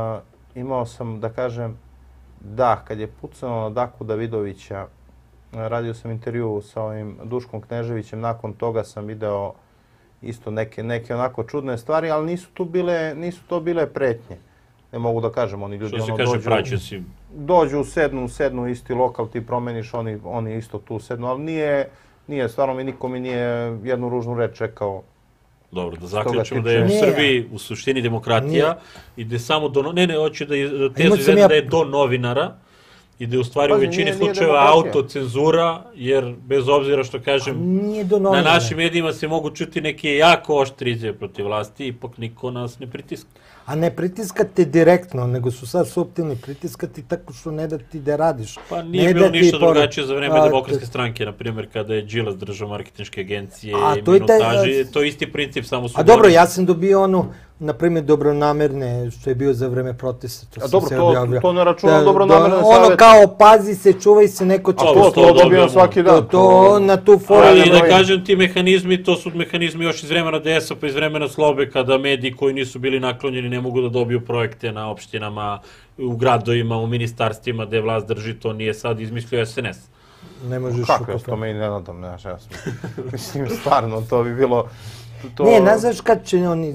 imao sam da kažem, da, kad je pucano na Daku Davidovića, radio sam intervju sa ovim Duškom Kneževićem, nakon toga sam video isto neke, neke onako čudne stvari, ali nisu, tu bile, nisu to bile pretnje. Ne mogu da kažem, oni ljudi ono dođu, praću si... dođu, sednu, sednu isti lokal, ti promeniš, oni, oni isto tu sednu, ali nije, nije, stvarno mi niko mi nije jednu ružnu reč rekao. Dobro, da zaključimo da je u Srbiji u suštini demokratija i da je samo do... Ne, ne, hoću da je tezu izvedem da je do novinara i da je u stvari u većini slučajeva autocenzura, jer bez obzira što kažem, na našim medijima se mogu čuti neke jako oštre izjave protiv vlasti, ipak niko nas ne pritiska. A ne pritiskate direktno, nego su sad suptilni pritiskati tako što ne da ti da radiš. Pa nije bilo ništa drugačije za vreme Demokratske stranke, na primjer, kada je Đilas držao marketinške agencije i minutaži, to je isti princip, samo su... A dobro, ja sam dobio onu, na primjer, dobronamerne, što je bio za vreme protesta. A dobro, to ne računam dobronamerne savjete. Ono kao, pazi se, čuvaj se, neko će... A to dobijam svaki dan. To na tu foru... Ali da kažem, ti mehanizmi, to su mehanizmi još iz vremena D S-a pa iz vremena Slobe, kada mediji koji nisu bili naklonjeni ne mogu da dobiju projekte na opštinama, u gradovima, u ministarstvima gde vlast drži, to nije sad izmislio S N S. Ne možeš... Kako ja s tome i ne nadam, ne znaš, ja sam... Mislim, stvarno, to bi bilo... Ne, ne znaš kad će oni...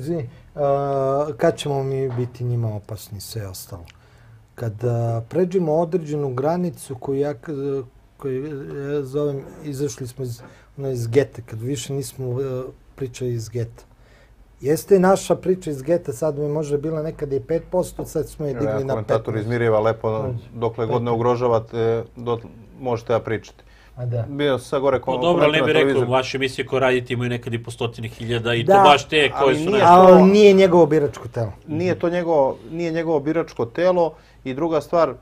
Kad ćemo mi biti njima opasni, sve ostalo. Kad pređemo određenu granicu koju ja zovem, izašli smo iz geta, kad više nismo pričali iz geta. Jeste naša priča iz geta, sad mi možda bila nekada i pet posto, sad smo je digli na pet posto. Komentator iz Mirjeva, lepo, dokle god ne ugrožavate, možete da pričate. Bio sam sad gore komentar na televiziju. Dobro, ali ne bih rekao, vaše emisije koje radite imaju nekad i po stotine hiljada i to baš te koje su nešto... Ali nije njegovo biračko telo. Nije to njegovo biračko telo i druga stvar...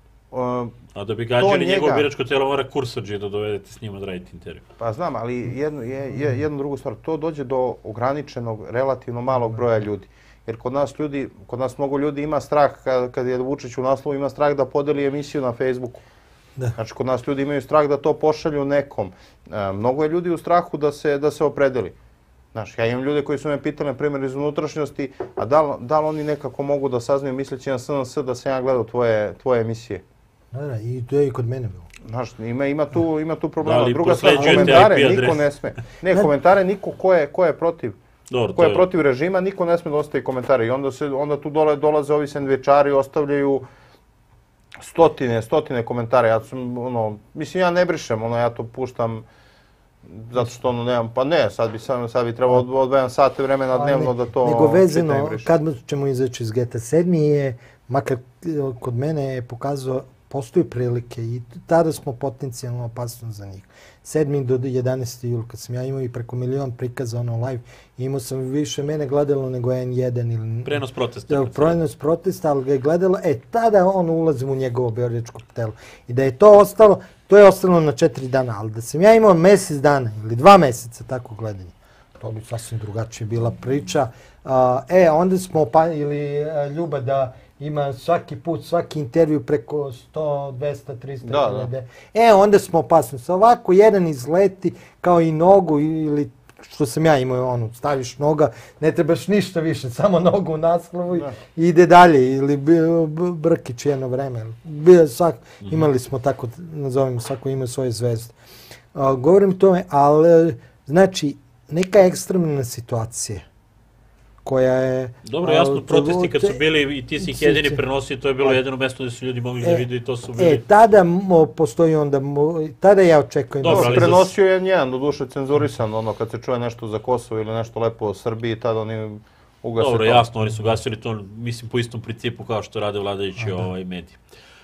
A da bi gađali njegovo biračko telo, mora kursađe da dovedete s njima da radite intervju. Pa znam, ali jednu drugu stvar, to dođe do ograničenog, relativno malog broja ljudi. Jer kod nas ljudi, kod nas mnogo ljudi ima strah, kad je Vučić u naslovu, ima strah da podeli emisiju na Facebooku. Znači, kod nas ljudi imaju strah da to pošalju nekom. Mnogo je ljudi u strahu da se opredeli. Znači, ja imam ljude koji su me pitali, na primjer, iz unutrašnjosti, a da li oni nekako mogu da saznaju, misleći na S N S, da sam ja gledao tvoje emisije? Da, da, i to je i kod mene bilo. Znaš, ima tu problema. Druga stvar, komentare niko ne sme. Ne, komentare niko ko je protiv. Ko je protiv režima, niko ne sme da ostavi komentare. I onda tu dolaze ovi sendvičari, ostavljaju stotine, stotine komentara. Ja sam, ono, mislim, ja ne brišem, ono, ja to puštam zato što, ono, nemam, pa ne, sad bi, sad bi trebalo odvajam sate vremena dnevno da to... Nego vezano, kad ćemo izaći iz geta, sedmi je, makar kod mene je pokazao, postoji prilike i tada smo potencijalno opasni za njih. sedmi do jedanaesti jula, kad sam ja imao i preko milion prikaza ono live, imao sam više mene gledalo nego N jedan ili... Prenos protesta. Prenos protesta, ali ga je gledalo, e, tada on ulazim u njegovo beogračko telo. I da je to ostalo, to je ostalo na četiri dana, ali da sam ja imao mjesec dana ili dva mjeseca tako gledanje, to bi sasvim drugačije bila priča. E, onda smo, ili Ljuba da ima svaki put, svaki intervju preko sto, dvesta, trista hiljada. E, onda smo opasni. Sa ovako jedan izleti kao i nogu ili što sam ja imao, ono, staviš noga, ne trebaš ništa više, samo nogu u naslovu i ide dalje. Ili Brkić jedno vreme. Imali smo tako, nazovimo, svako ima svoje zvezde. Govorim tome, ali, znači, neka ekstremna situacija koja je... Dobro, jasno, protesti kad su bili i ti si ih jedini prenosio, to je bilo jedino mjesto gdje su ljudi mogli da vidio i to su bili... E, tada postoji onda, tada ja očekujem... Dobro, prenosio je jedan, do duše cenzurisan, ono, kad se čuje nešto za Kosovo ili nešto lepo o Srbiji, tada oni ugasi to. Dobro, jasno, oni su ugasili to, mislim, po istom principu kao što rade vladajući mediji.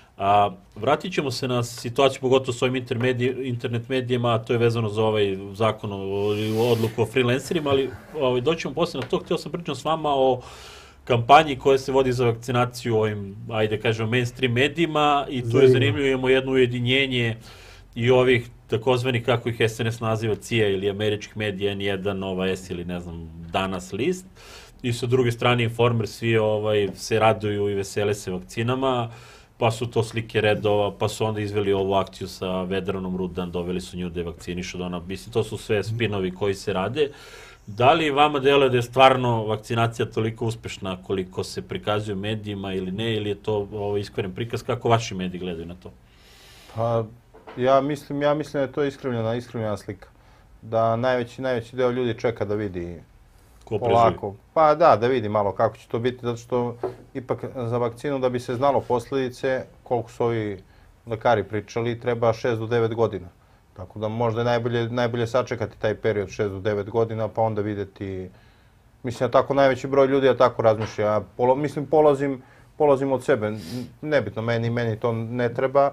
Vratit ćemo se na situaciju, pogotovo s ovim internet medijima, a to je vezano za ovaj zakon o odluku o freelancerima, ali doćemo poslije na to. Htio sam pričati s vama o kampanji koja se vodi za vakcinaciju ovim, ajde kažemo, mainstream medijima i tu je zanimljivo, imamo jedno ujedinjenje i ovih takozvanih, kako ih S N S naziva, C I A ili američkih medija, N jedan, Nova S ili ne znam, Danas list. I sa druge strane Informer, svi se raduju i vesele se vakcinama. Pa su to slike redova, pa su onda izveli ovu akciju sa Vedranom Rudan, doveli su nju da je vakcinišu, da ona, mislim, to su sve spinovi koji se rade. Da li vama deluje da je stvarno vakcinacija toliko uspešna koliko se prikazuje u medijima ili ne, ili je to iskvaren prikaz? Kako vaši mediji gledaju na to? Pa, ja mislim, ja mislim da je to iskrivljena, iskrivljena slika. Da najveći, najveći deo ljudi čeka da vidi polako. Pa da, da vidi malo kako će to biti, zato što ipak za vakcinu da bi se znalo posljedice, koliko su ovi lekari pričali, treba šest do devet godina. Tako da možda je najbolje, najbolje sačekati taj period šest do devet godina, pa onda vidjeti, mislim da tako najveći broj ljudi ja tako razmišlja. Ja polo, mislim polazim, polazim od sebe, nebitno, meni, meni to ne treba.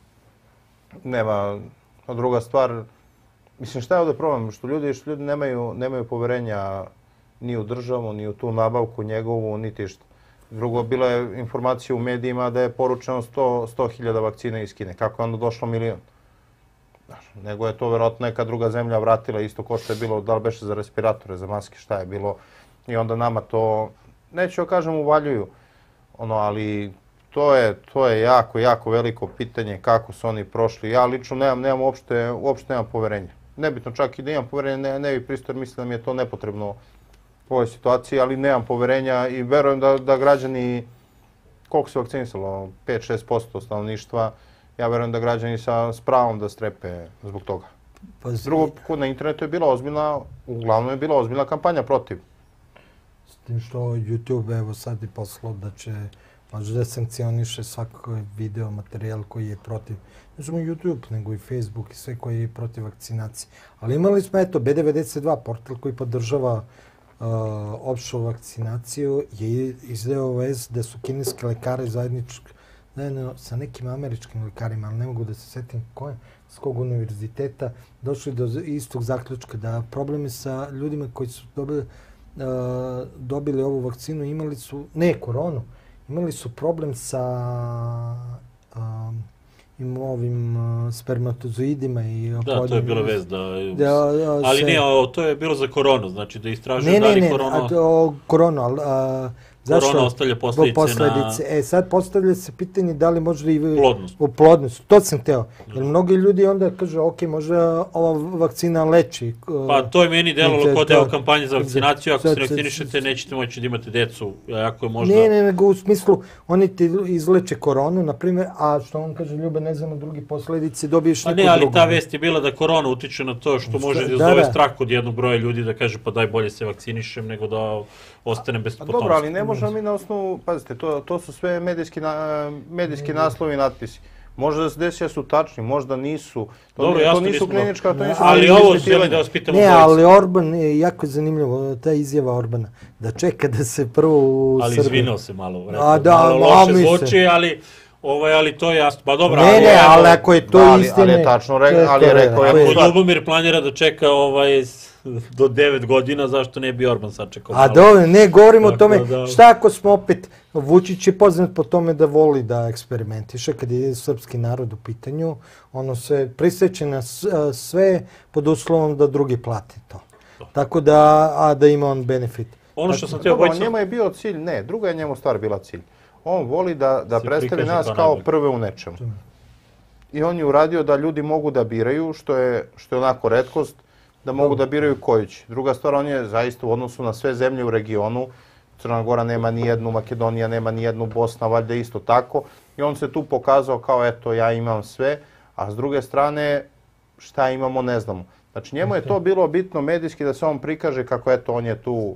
Nema, a druga stvar, mislim šta je ovdje problem, što ljudi, što ljudi nemaju, nemaju poverenja ni u državu, ni u tu nabavku njegovu, niti što. Drugo, bila je informacija u medijima da je poručeno sto hiljada vakcina iz Kine. Kako je onda došlo milion? Nego je to verovatno neka druga zemlja vratila isto ko što je bilo, da li beše za respiratore, za maske, šta je bilo. I onda nama to, neću da kažem, uvaljuju. Ono, ali to je, to je jako, jako veliko pitanje kako su oni prošli. Ja lično nemam, nemam uopšte, uopšte nemam poverenja. Nebitno, čak i da imam poverenja, ne, ne bi pristo, jer mislim da mi je to nepotrebno u ovoj situaciji, ali nemam poverenja i verujem da, da građani, koliko se vakcinisalo, pet do šest posto stanovništva, ja verujem da građani sa s pravom da strepe zbog toga. Pa, Drugo, na internetu je bila ozbiljna, uglavnom je bila ozbiljna kampanja protiv. S tim što YouTube evo sad i poslao da će možda da sankcioniše svaki video materijal koji je protiv, ne samo YouTube, nego i Facebook i sve koji je protiv vakcinacije. Ali imali smo, eto, B devedeset dva, portal koji podržava uh, opštu vakcinaciju, je izdeo vest da su kineski lekari zajednički, zajedno sa nekim američkim lekarima, ali ne mogu da se setim koje, s kog univerziteta, došli do istog zaključka da problemi sa ljudima koji su dobili, uh, dobili ovu vakcinu imali su, ne koronu, imali su problem sa um, im ovim uh, spermatozoidima i Da, to je bila vest da... da ali se... ne, o, to je bilo za koronu, znači da istražuju ne, da li ne, ne, korona... Ne, ne, koronu, ali... Uh, zašto? Korona ostavlja posljedice, posljedice na... E, sad postavlja se pitanje da li možda i... Plodnost. U plodnost. To sam hteo. Jer mnogi ljudi onda kažu, ok, možda ova vakcina leči. Pa to je meni delovalo kod deo da, kampanje za vakcinaciju. Ako sad, se vakcinišete, sad, nećete moći da imate decu. Ako je možda... Ne, ne, nego u smislu, oni ti izleče koronu, na primjer, a što on kaže, Ljube, ne znamo drugi posledice, dobiješ A neku ne, ali drugu. ta vest je bila da korona utiče na to što može da Da, izazove da. strah kod jednog broja ljudi da kaže pa daj bolje se vakcinišem nego da ostanem bez Pa potomstva. dobro, ali ne možemo mi na osnovu, pazite, to, to su sve medijski, na, medijski naslovi i natpisi. Možda da se desi da su tačni, možda nisu. To, Dobro, nije- to jasno, nisu nismo- klinička, to nisu Ali klinička ovo ispitivanja. želim da vas pitam Ne, obojicu. ali Orban je jako zanimljivo, ta izjava Orbana, da čeka da se prvo u Ali Srbiji... izvinao se malo, rekao, A da, malo a loše mi se- zvuči, ali, ovaj, ali to je jasno. Pa dobro, Ne, ali, ne, evo, ali ako je to Da, ali- istine... ali je tačno re- to je ali je to, rekao da. jednu ako stvar. Ljubomir planira da čeka ovaj, s- do devet godina, zašto ne bi Orban sačekao A malo? dobro, ne, govorimo o Tako tome, da- šta ako smo opet, Vučić je poznat po tome da voli da eksperimentiše, kad je srpski narod u pitanju, ono se prisjeće na s- a, sve pod uslovom da drugi plate to. Tako da, a da ima on benefit. Ono što sam teo Dobro, obojicu... njemu je bio cilj, ne, druga je njemu stvar bila cilj. On voli da, da Se predstavi prikaže nas kao kao najbolji. prve u nečemu. I on je uradio da ljudi mogu da biraju, što je, što je onako retkost, da mogu da biraju koju će. Druga stvar, on je zaista u odnosu na sve zemlje u regionu, Crna Gora nema ni jednu, Makedonija nema ni jednu, Bosna valjda isto tako. I on se tu pokazao kao eto ja imam sve, a s druge strane šta imamo ne znamo. Znači njemu je to bilo bitno medijski da se on prikaže kako eto on je tu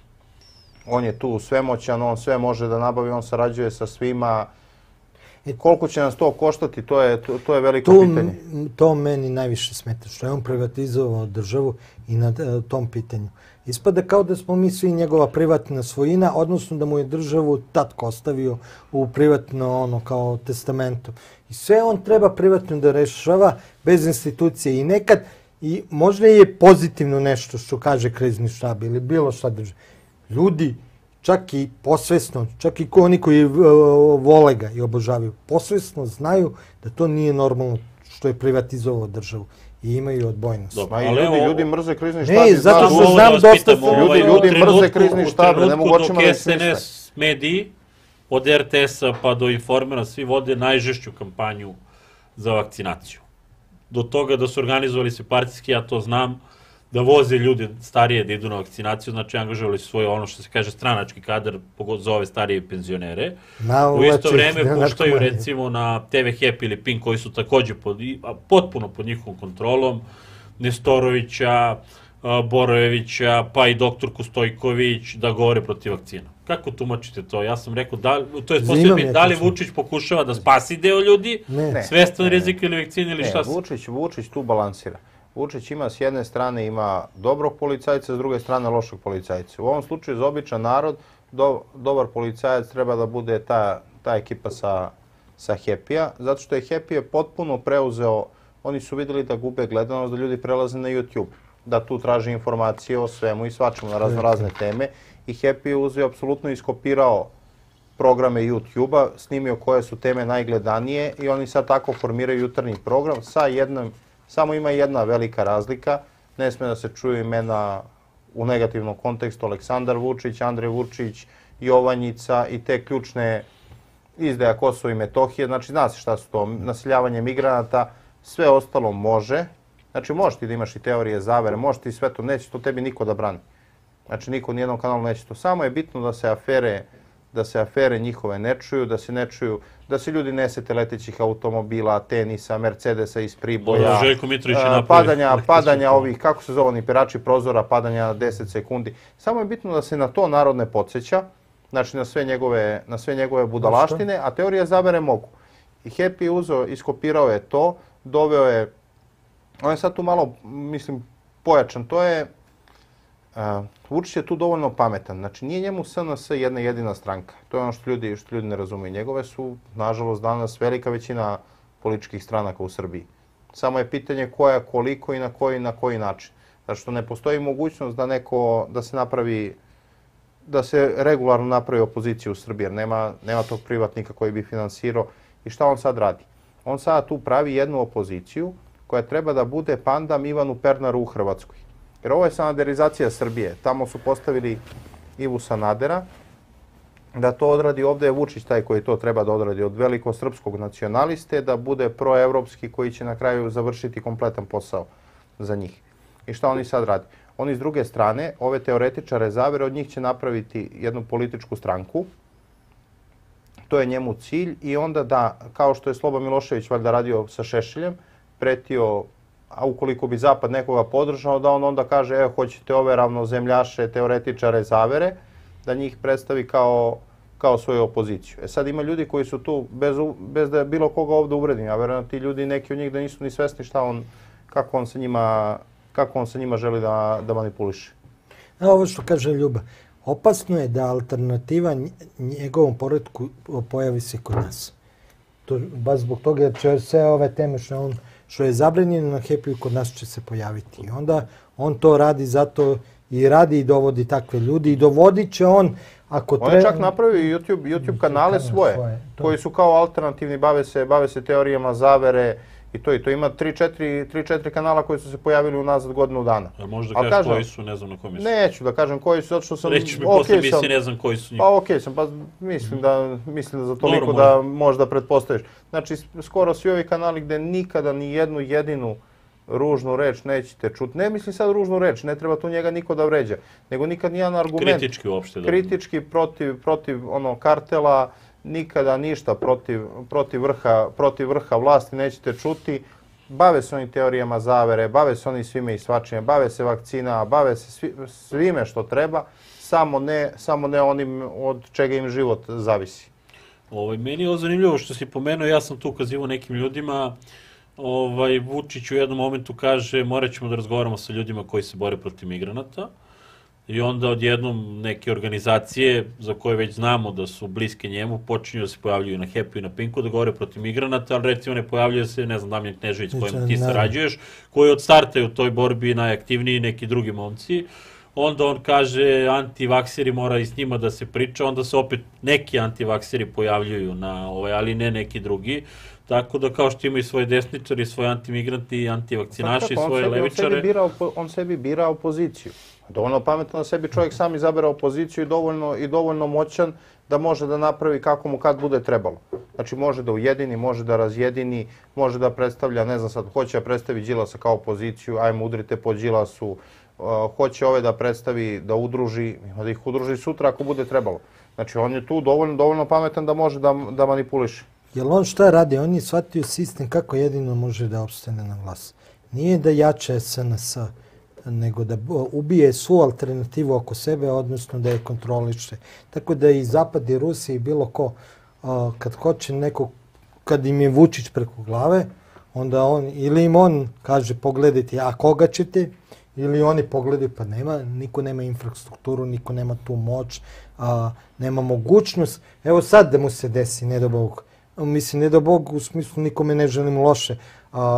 on je tu svemoćan, on sve može da nabavi, on sarađuje sa svima. Koliko će nas to koštati, to je, to, to je veliko Tu, pitanje. m, to meni najviše smeta, što je on privatizovao državu i na e, tom pitanju. Ispada kao da smo mi svi njegova privatna svojina, odnosno da mu je državu tatko ostavio u privatno, ono, kao testamento. I sve on treba privatno da rešava, bez institucije. I nekad, i možda je pozitivno nešto što kaže krizni štab ili bilo šta država. Ljudi, čak i posvesno, čak i oni koji uh, vole ga i obožavaju, posvesno znaju da to nije normalno što je privatizovao državu i imaju odbojnost. Dobro. Ma i Ali ljudi, evo- ljudi mrze krizni Ne, štab. i zato znaju- što Ovo znam da vas dosta pitam, ljudi- ovaj, ljudi u mrze trenutku- krizni u štab, ne mogu trenutku očima dok da ih S N smisle. S mediji, od R T S-a pa do Informera, svi vode najžešću kampanju za vakcinaciju. Do toga da su organizovali se partijski, ja to znam, da voze ljude starije da idu na vakcinaciju, znači angažovali su svoj, ono što se kaže, stranački kadar pogotovo za ove starije penzionere. Na, U isto znači, vreme na puštaju narkomaniju. recimo na T V Happy ili Pink koji su takođe pod, i- a, potpuno pod njihovom kontrolom, Nestorovića, a, Borojevića, pa i doktorku Stojković da govore protiv vakcina. Kako tumačite to? Ja sam rekao, da, to je Imam posljedno, ja da li tačno. Vučić pokušava da spasi deo ljudi, Ne. Ne. svestan ne. rizika ili vakcine ili Ne, šta se... Vučić, Vučić tu balansira. Vučić ima s jedne strane ima dobrog policajca, s druge strane lošeg policajca. U ovom slučaju za običan narod do, dobar policajac treba da bude ta, ta ekipa sa, sa Happy-a, zato što je Happy je potpuno preuzeo, oni su vidjeli da gube gledanost, da ljudi prelaze na YouTube, da tu traže informacije o svemu i svačemu na razno razne teme i Happy je uzeo, apsolutno iskopirao programe YouTube-a, snimio koje su teme najgledanije i oni sad tako formiraju jutarnji program sa jednom, samo ima jedna velika razlika, ne sme da se čuju imena u negativnom kontekstu, Aleksandar Vučić, Andrej Vučić, Jovanjica i te ključne izdaja Kosova i Metohije, znači zna se šta su to, naseljavanje migranata, sve ostalo može, znači možeš ti da imaš i teorije zavere, možeš ti sve to, neće to tebi niko da brani. Znači niko nijednom kanalu neće to, samo je bitno da se afere da se afere njihove ne čuju, da se ne čuju, da se ljudi ne sete letećih automobila, tenisa, Mercedesa iz Priboja, padanja, padanja ovih, kako se zove, oni perači prozora, padanja na deset sekundi. Samo je bitno da se na to narod ne podsjeća, znači na sve njegove, na sve njegove budalaštine, a teorije zavere mogu. I Happy je uzeo, iskopirao je to, doveo je, on je sad tu malo, mislim, pojačan, to je, Uh, Vučić je tu dovoljno pametan. Znači, nije njemu S N S jedna jedina stranka. To je ono što ljudi, što ljudi ne razumiju. Njegove su, nažalost, danas velika većina političkih stranaka u Srbiji. Samo je pitanje koja, koliko i na koji, na koji način. Zato što ne postoji mogućnost da neko, da se napravi, da se regularno napravi opozicija u Srbiji, jer nema, nema tog privatnika koji bi finansirao. I šta on sad radi? On sad tu pravi jednu opoziciju koja treba da bude pandam Ivanu Pernaru u Hrvatskoj. Jer ovo je sanaderizacija Srbije. Tamo su postavili Ivu Sanadera da to odradi. Ovdje je Vučić taj koji to treba da odradi od velikosrpskog nacionaliste, da bude proevropski koji će na kraju završiti kompletan posao za njih. I šta oni sad radi? Oni s druge strane, ove teoretičare zavere, od njih će napraviti jednu političku stranku. To je njemu cilj i onda da, kao što je Sloba Milošević valjda radio sa Šešeljem, pretio, a ukoliko bi Zapad nekoga podržao, da on onda kaže, evo, hoćete ove ravnozemljaše, teoretičare zavere, da njih predstavi kao, kao svoju opoziciju. E sad ima ljudi koji su tu, bez, bez da je bilo koga ovdje uvredim, ja verujem ti ljudi, neki od njih da nisu ni svesni šta on, kako on sa njima, kako on sa njima želi da, da manipuliše. A ovo što kaže Ljuba, opasno je da alternativa njegovom poretku pojavi se kod nas. To, baš zbog toga jer će sve ove teme što on što je zabranjeno na Happy kod nas će se pojaviti. I onda on to radi zato i radi i dovodi takve ljudi i dovodit će on ako treba... On je čak napravio YouTube, YouTube kanale svoje, svoje koji su kao alternativni, bave se, bave se teorijama zavere i to i to. Ima tri četiri kanala koji su se pojavili unazad godinu dana. A možda kažeš kažem, koji su, ne znam na kojem su. Neću da kažem koji su, zato što sam... Reći mi posle misli, ne znam koji su njih. Pa okej okay sam, pa mislim da, mislim da za toliko Dobro, da možda pretpostaviš. Znači, skoro svi ovi kanali gde nikada ni jednu jedinu ružnu reč nećete čuti. Ne mislim sad ružnu reč, ne treba tu njega niko da vređa, nego nikad nijedan argument. Kritički uopšte. Da. Kritički protiv, protiv ono, kartela, nikada ništa protiv, protiv, vrha, protiv vrha vlasti nećete čuti. Bave se oni teorijama zavere, bave se oni svime i svačime, bave se vakcina, bave se svi, svime što treba, samo ne, samo ne onim od čega im život zavisi. Ovaj, meni je ovo zanimljivo što si pomenuo, ja sam tu ukazivao nekim ljudima. Ovaj, Vučić u jednom momentu kaže morat ćemo da razgovaramo sa ljudima koji se bore protiv migranata. I onda odjednom neke organizacije za koje već znamo da su bliske njemu počinju da se pojavljuju na Happy i na Pinku da govore protiv migranata, ali recimo ne pojavljuje se, ne znam, Damjan Knežević s kojim ti sarađuješ, koji od starta je u toj borbi najaktivniji, neki drugi momci. Onda on kaže antivakseri mora i s njima da se priča, onda se opet neki antivakseri pojavljuju na ovaj, ali ne neki drugi. Tako da kao što imaju svoje desničari, svoje antimigranti, antivakcinaši, svoje levičare. On sebi bira, on sebi bira opoziciju. Dovoljno pametno da sebi čovjek sam izabere opoziciju i dovoljno, i dovoljno moćan da može da napravi kako mu kad bude trebalo. Znači može da ujedini, može da razjedini, može da predstavlja, ne znam sad, hoće da predstavi Đilasa kao opoziciju, ajmo udrite po Đilasu, uh, hoće ove da predstavi, da udruži, da ih udruži sutra ako bude trebalo. Znači on je tu dovoljno, dovoljno pametan da može da, da manipuliše. Jel on šta radi? On je shvatio sistem kako jedino može da opstane na vlast. Nije da jače S N S, nego da ubije svu alternativu oko sebe, odnosno da je kontroliše. Tako da i Zapad i Rusija i bilo ko, kad hoće neko, kad im je Vučić preko glave, onda on, ili im on kaže pogledajte, a koga ćete, ili oni pogledaju, pa nema, niko nema infrastrukturu, niko nema tu moć, a, nema mogućnost. Evo sad da mu se desi, ne do Bog. Mislim, ne do Bog, u smislu nikome ne želim loše. A,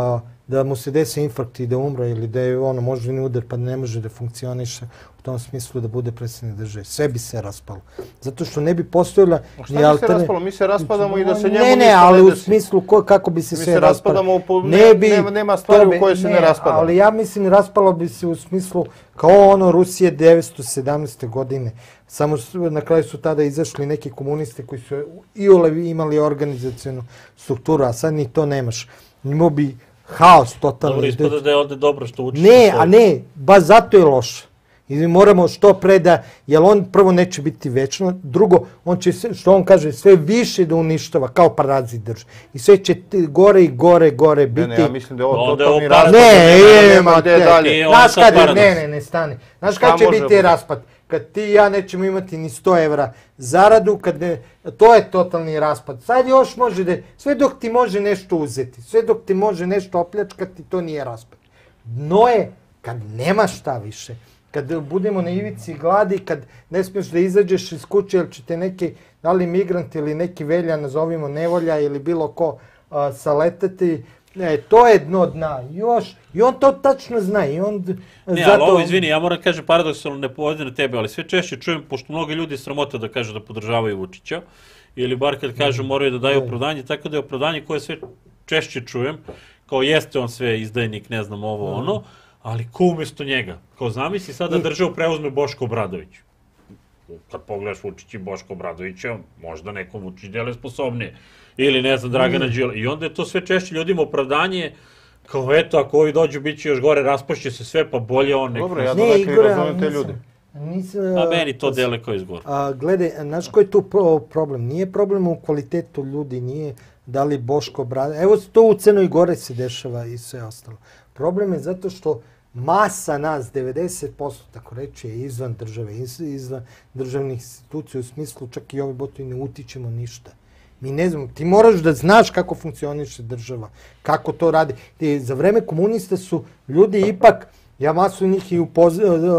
da mu se desi infarkt i da umre ili da je ono moždani udar pa ne može da funkcioniše u tom smislu da bude predsjednik države. Sve bi se raspalo. Zato što ne bi postojala ni alternativa. Šta bi se raspalo? Mi se raspadamo i da se njemu ne, ne, ali u smislu ko, kako bi se mi sve se raspalo. Po, ne bi, nema, nema stvari u kojoj se ne, ne raspadamo. Ali ja mislim raspalo bi se u smislu kao ono Rusije devetsto sedamnaeste. godine. Samo su, na kraju su tada izašli neki komunisti koji su iole imali organizacijonu strukturu, a sad ni to nemaš. Imao bi haos totalni. Dobro, ispada da je ovdje dobro što učiš. Ne, a ne, baš zato je loše. I mi moramo što pre da, jer on prvo neće biti večno, drugo, on će, što on kaže, sve više da uništava, kao parazit drži. I sve će gore i gore, gore biti. Ne, ne, ja mislim da je ovo Onda totalni je raspad. Ne, nema gdje dalje. Znaš kad je, ne, ne, ne, stani. Znaš kad će biti raspad? Kad ti i ja nećemo imati ni sto evra zaradu, kad ne, to je totalni raspad. Sad još može da, sve dok ti može nešto uzeti, sve dok ti može nešto opljačkati, to nije raspad. Dno je kad nema šta više. Kad budemo na ivici gladi, kad ne smiješ da izađeš iz kuće, jer će te neki, da li migrant ili neki velja, nazovimo nevolja ili bilo ko a, saletati, ne, to je dno dna. Još, i on to tačno zna. I on, ne, zato... ali ovo, izvini, ja moram kažem paradoksalno ne povede na tebe, ali sve češće čujem, pošto mnogo ljudi sramota da kažu da podržavaju Vučića, ili bar kad kažu moraju da daju opravdanje, tako da je opravdanje koje sve češće čujem, kao jeste on sve izdajnik, ne znam ovo, ono, ali ko umjesto njega? Kao zamisli sad da državu preuzme Boško Obradović. Kad pogledaš Vučić i Boško Obradovića, možda nekom Vučić dele sposobnije. Ili ne znam, Dragana Đila. I onda je to sve češće ljudima opravdanje, kao eto, ako ovi dođu, bit će još gore, raspašće se sve, pa bolje on nek... Dobro, ja to nekaj razumijem te ljudi. A meni to dele kao izgovor. Gledaj, znaš koji je tu problem? Nije problem u kvalitetu ljudi, nije da li Boško Obradović... Evo to u Crnoj Gore se dešava i sve ostalo. Problem je zato što masa nas, devedeset posto tako reći, je izvan države, izvan državnih institucija, u smislu čak i ove botovi ne utičemo ništa. Mi ne znamo, ti moraš da znaš kako funkcioniše država, kako to radi. I za vreme komunista su ljudi ipak, ja masu njih i upoz,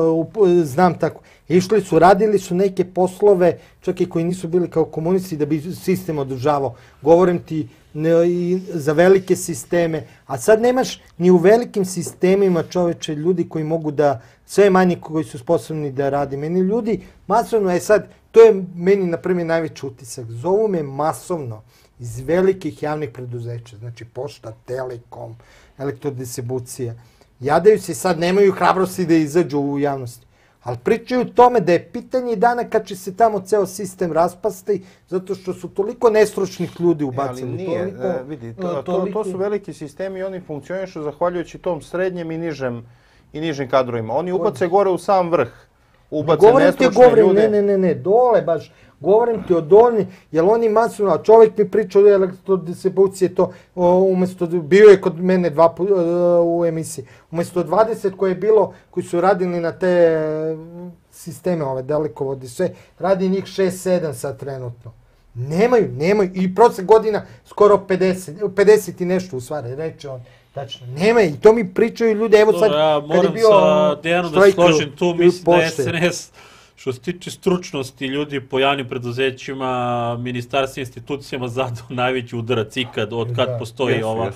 znam tako, išli su, radili su neke poslove, čak i koji nisu bili kao komunisti, da bi sistem održavao. Govorim ti ne, i za velike sisteme, a sad nemaš ni u velikim sistemima čoveče ljudi koji mogu da, sve manje koji su sposobni da radi. Meni ljudi masovno, je sad, to je meni na primjer najveći utisak, zovu me masovno iz velikih javnih preduzeća, znači Pošta, Telekom, Elektrodistribucija. Jadaju se sad, nemaju hrabrosti da izađu u javnosti. Ali pričaju o tome da je pitanje dana kad će se tamo ceo sistem raspasti, zato što su toliko nestručnih ljudi ubacili. Ali nije, toliko, e, vidi, to, to, to su veliki sistemi i oni funkcionišu zahvaljujući tom srednjem i nižem, i nižim kadrovima. Oni ubace gore u sam vrh. Ubace nestručne govorim, ljude. Ne, ne, ne, ne, dole baš. Govorim ti o dolni, jer oni masovno, a čovjek mi priča o elektrodistribucije, to umjesto, bio je kod mene dva u emisiji, umjesto dvadeset koje je bilo, koji su radili na te sisteme, ove dalekovodi, sve, radi njih šest sedam sad trenutno. Nemaju, nemaju, i prosek godina skoro pedeset, pedeset i nešto u stvari, reče on. Tačno, nema i to mi pričaju ljudi, evo sad, ja kad je bio... Moram sa Dejanom da složim tu, mislim da je S N S, što se tiče stručnosti ljudi po javnim preduzećima, ministarstvom, institucijama, zadao najveći udarac ikad, od kad postoji ova...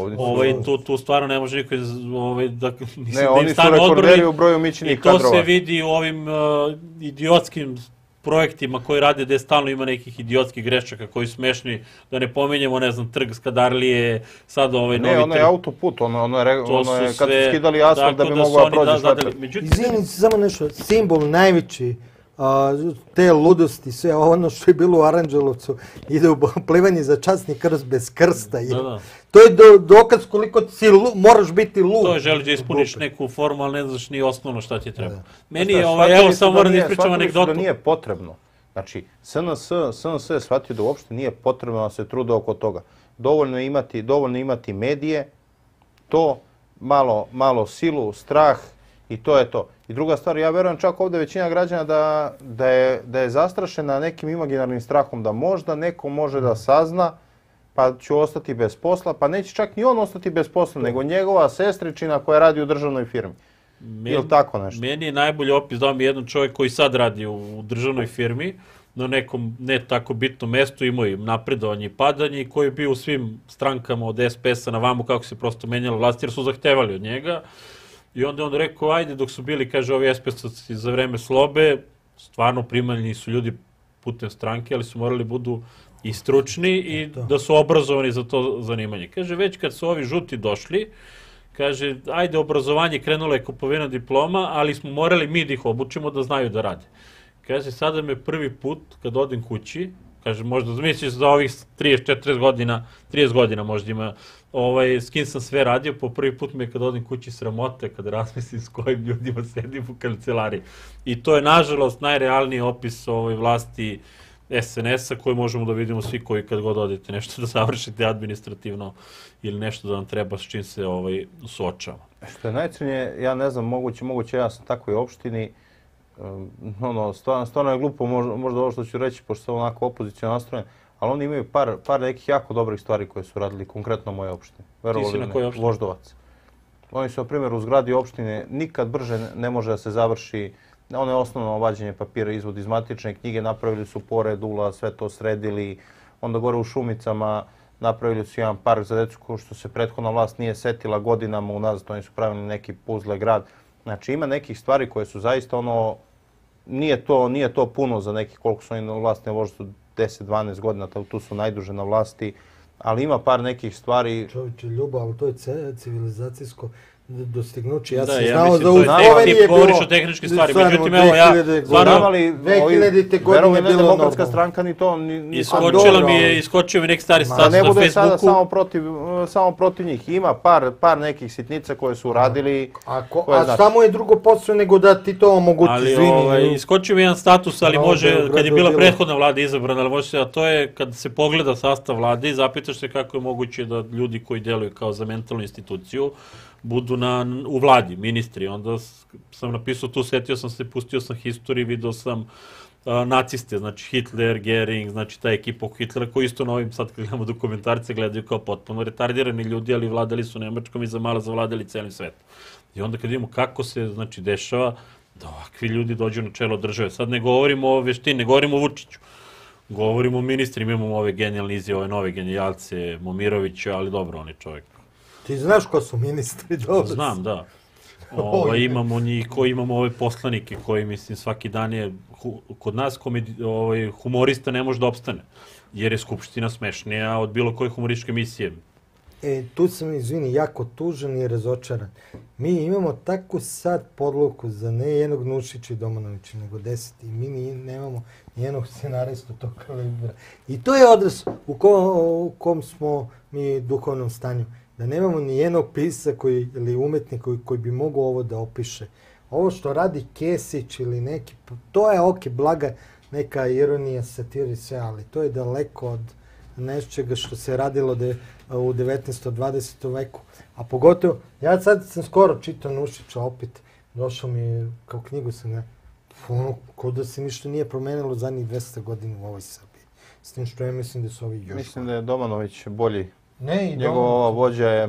Tu stvarno ne može niko da... Ne, oni su rekorderi u broju mićenih kadrova. I to se vidi u ovim idiotskim projektima koji rade gde stalno ima nekih idiotskih grešaka koji su smešni, da ne pominjemo, ne znam, trg Skadarlije, sad ovaj novi trg. Ne, ono je autoput, ono je kad su skidali asfalt da bi mogla prođe šleper. Izvini, samo nešto, simbol najveći te ludosti, sve ono što je bilo u Aranđelovcu, ide u plivanje za časni krst bez krsta. To je dokaz koliko si moraš biti lud. To je želi da ispuniš neku formu, ali ne znaš ni osnovno šta ti treba. Meni je, evo samo moram da ispričam anegdotu. Shvatili su da nije potrebno. Znači, S N S je shvatio da uopšte nije potrebno da se trude oko toga. Dovoljno je imati, dovoljno imati medije, to, malo, malo silu, strah i to je to. I druga stvar, ja verujem čak ovdje većina građana da, da, je, da je zastrašena nekim imaginarnim strahom da možda neko može da sazna pa ću ostati bez posla, pa neće čak ni on ostati bez posla, nego njegova sestričina koja radi u državnoj firmi. Ili tako nešto. Meni je najbolji opis dao mi jedan čovjek koji sad radi u državnoj firmi, na nekom ne tako bitnom mestu, imao i napredovanje i padanje i koji je bio u svim strankama od S P S-a na vamo kako se prosto menjala vlast jer su zahtevali od njega. I onda je on rekao, ajde, dok su bili, kaže, ovi S P S-ovci za vreme slobe, stvarno primaljni su ljudi putem stranke, ali su morali budu i stručni i da su obrazovani za to zanimanje. Kaže, već kad su ovi žuti došli, kaže, ajde, obrazovanje krenulo je kupovina diploma, ali smo morali mi da ih obučimo da znaju da rade. Kaže, sada me prvi put, kad odem kući, kaže, možda misliš za ovih trideset četrdeset godina, trideset godina možda ima, ovaj, s kim sam sve radio, po prvi put me kad odem kući sramote, kad razmislim s kojim ljudima sedim u kancelariji. I to je, nažalost, najrealniji opis ovoj vlasti S N S-a koji možemo da vidimo svi koji kad god odete nešto da završite administrativno ili nešto da vam treba s čim se ovaj, suočava. Što je najcrnije, ja ne znam, moguće, moguće ja sam takvoj opštini, um, ono, stvarno, stvarno je glupo možda, možda ovo što ću reći, pošto sam onako opozicijno nastrojen, ali oni imaju par, par nekih jako dobrih stvari koje su radili konkretno u moje opštini. Ti si na kojoj opštini? Voždovac. Oni su, na primjer, u zgradi opštine nikad brže ne može da se završi ono je osnovno vađenje papira, izvod iz matične knjige, napravili su pored ula, sve to sredili. Onda gore u Šumicama napravili su jedan park za decu ko što se prethodna vlast nije setila godinama unazad, oni su pravili neki puzle grad. Znači ima nekih stvari koje su zaista ono, nije to, nije to puno za nekih koliko su oni na vlasti, ne možda su deset dvanaest godina, tu su najduže na vlasti, ali ima par nekih stvari. Čovječe, ljubav, ali to je civilizacijsko dostignuće. Ja da, sam ja znao mislim, da u Sloveniji je bilo... Govoriš o tehničke stvari, međutim, evo ja... dve hiljadite godine je bilo Demokratska stranka ni to... Ni, iskočilo mi je, iskočio mi neki stari status na Facebooku. Ne bude sada samo protiv, samo protiv njih. Ima par, par nekih sitnica koje su uradili... A, ko, a znači. Samo je drugo posao nego da ti to omogući. Ali ovaj, iskočio mi jedan status, ali no, može, kad je bila prethodna vlada izabrana, ali može se, a to je kad se pogleda sastav vlade i zapitaš se kako je moguće da ljudi koji deluju kao za mentalnu instituciju budu na, u vladi, ministri. Onda sam napisao tu, setio sam se, pustio sam historiju, vidio sam a, naciste, znači Hitler, Gering, znači ta ekipa oko Hitlera, koji isto na ovim, sad kad gledamo dokumentarce, gledaju kao potpuno retardirani ljudi, ali vladali su Nemačkom i za malo zavladali celim svetom. I onda kad vidimo kako se, znači, dešava da ovakvi ljudi dođu na čelo države. Sad ne govorimo o veštini, ne govorimo o Vučiću. Govorimo o ministrima, imamo ove genijalne izjave, ove nove genijalce, Momirovića, ali dobro, on je čovjek. Ti znaš ko su ministri, dobro? Znam, da. Ovo, imamo njih, koji imamo ove poslanike koji, mislim, svaki dan je, hu, kod nas komedi, ovaj, humorista ne može da opstane, jer je Skupština smešnija od bilo koje humorističke emisije. E, tu sam, izvini, jako tužan i razočaran. Mi imamo takvu sad podloku za ne jednog Nušića i Domanovića, nego deset. I mi ni, nemamo nijednog scenaristu tog kalibra. I to je odnos u kom, u kom smo mi duhovnom stanju. Da nemamo ni jednog pisca koji, ili umetnika koji, koji bi mogao ovo da opiše. Ovo što radi Kesić ili neki, to je ok, blaga neka ironija, satira i sve, ali to je daleko od nečega što se radilo de, u devetnaestom dvadesetom veku. A pogotovo, ja sad sam skoro čitao Nušića opet, došao mi kao knjigu sam ga, ono, kao da se ništa nije promenilo zadnjih dvesta godina u ovoj Srbiji. S tim što ja mislim da su ovi još... Mislim da je Domanović bolji. Ne, i njegova vođa je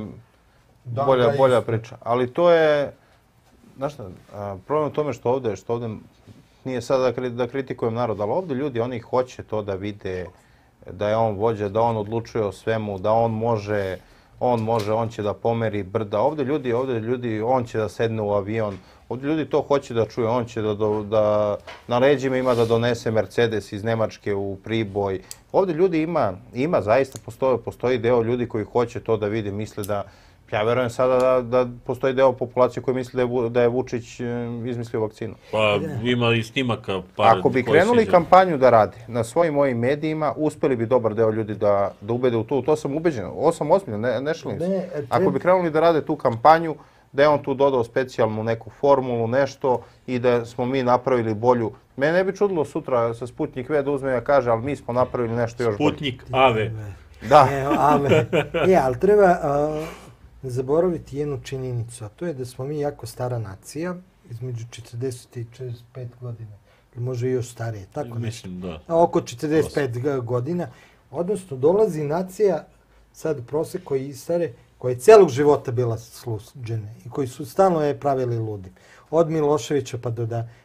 da, bolja, da, bolja priča. Ali to je, znaš šta, problem u tome što ovde, što ovde nije sada da, da kritikujem narod, ali ovde ljudi, oni hoće to da vide, da je on vođa, da on odlučuje o svemu, da on može, on može, on će da pomeri brda. Ovde ljudi, ovde ljudi, on će da sedne u avion. Ovdje ljudi to hoće da čuje, on će da, da, da na leđima ima da donese Mercedes iz Nemačke u Priboj. Ovdje ljudi ima, ima zaista, postoji, postoji deo ljudi koji hoće to da vide, misle da, ja verujem sada da, da postoji deo populacije koji misle da je, da je Vučić izmislio vakcinu. Pa ima i snimaka. Par Ako bi krenuli kampanju da rade na svojim mojim medijima, uspeli bi dobar deo ljudi da, da ubede u to. To sam ubeđen, ovo sam ozbiljno, ne, ne šalim se. Ako bi krenuli da rade tu kampanju, da je on tu dodao specijalnu neku formulu, nešto i da smo mi napravili bolju. Mene ne bi čudilo sutra sa Sputnik V da uzme i da kaže, ali mi smo napravili nešto još bolje. Sputnik A V. Da. E, A V. Je, ali treba uh, zaboraviti jednu činjenicu, a to je da smo mi jako stara nacija, između četrdeset i četrdeset pet godina. Ili može i još starije, tako nešto. Mislim, da. Oko četrdeset pet godina. Odnosno, dolazi nacija, sad prosek koji stare, koji je celog života bila sluđene i koji su stalno je pravili ludim. Od Miloševića pa do, da,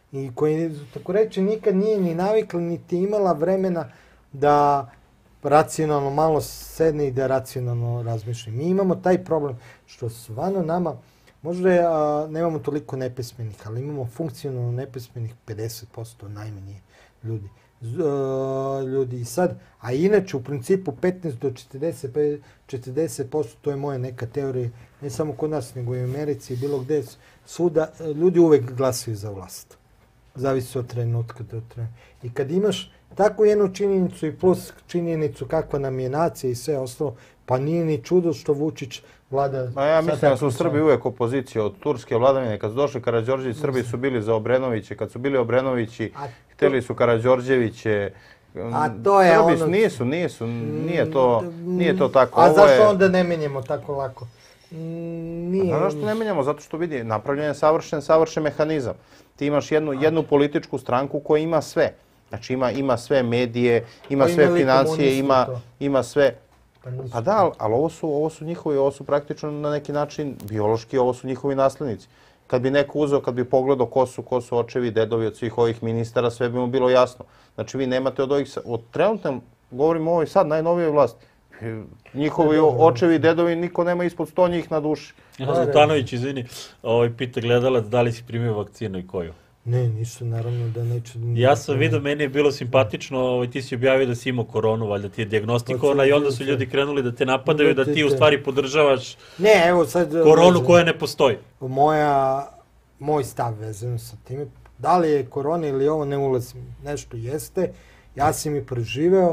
i koji, tako reći, nikad nije ni navikla, niti imala vremena da racionalno malo sedne i da racionalno razmišlja. Mi imamo taj problem što stvarno nama, možda je, a, nemamo toliko nepismenih, ali imamo funkcionalno nepismenih pedeset posto najmanje ljudi. Z, a, ljudi i sad, a inače u principu petnaest do četrdeset posto, to je moja neka teorija, ne samo kod nas, nego i u Americi i bilo gde, svuda, ljudi uvek glasaju za vlast. Zavisi od trenutka do trenutka. I kad imaš takvu jednu činjenicu i plus činjenicu kakva nam je nacija i sve ostalo, pa nije ni čudo što Vučić vlada... Ma ja mislim da su Srbi uvek opozicija od turske vladavine. Kad su došli Karađorđević, Srbi su bili za Obrenoviće. Kad su bili Obrenovići, htjeli su Karađorđeviće. A to je Srbi ono... nisu, nisu, nije to, nije to tako. A Ovo zašto je... onda ne menjamo tako lako? Nije... Znaš što ne menjamo? Zato što vidi, napravljen je savršen, savršen mehanizam. Ti imaš jednu, jednu političku stranku koja ima sve. Znači ima, ima sve medije, ima pa sve financije, ima, to. ima sve... Pa, pa da, ali ovo su, ovo su njihovi, ovo su praktično na neki način biološki, ovo su njihovi naslednici. Kad bi neko uzeo, kad bi pogledao ko su, ko su očevi, dedovi od svih ovih ministara, sve bi mu bilo jasno. Znači vi nemate od ovih, od trenutno, govorimo o ovoj sad najnovijoj vlasti, njihovi očevi i dedovi, niko nema ispod sto njih na duši. Zlutanović, izvini, ovaj pita gledalac da li si primio vakcinu i koju? Ne, nisu, naravno da neću... Ja sam vidio, meni je bilo simpatično, ovaj, ti si objavio da si imao koronu, valjda ti je dijagnostikovana i onda su ljudi krenuli da te napadaju, da ti u stvari podržavaš ne, evo sad, koronu koja ne postoji. Moja, moj stav vezano sa time, da li je korona ili ovo, ne ulazim, nešto jeste, ja sam i preživeo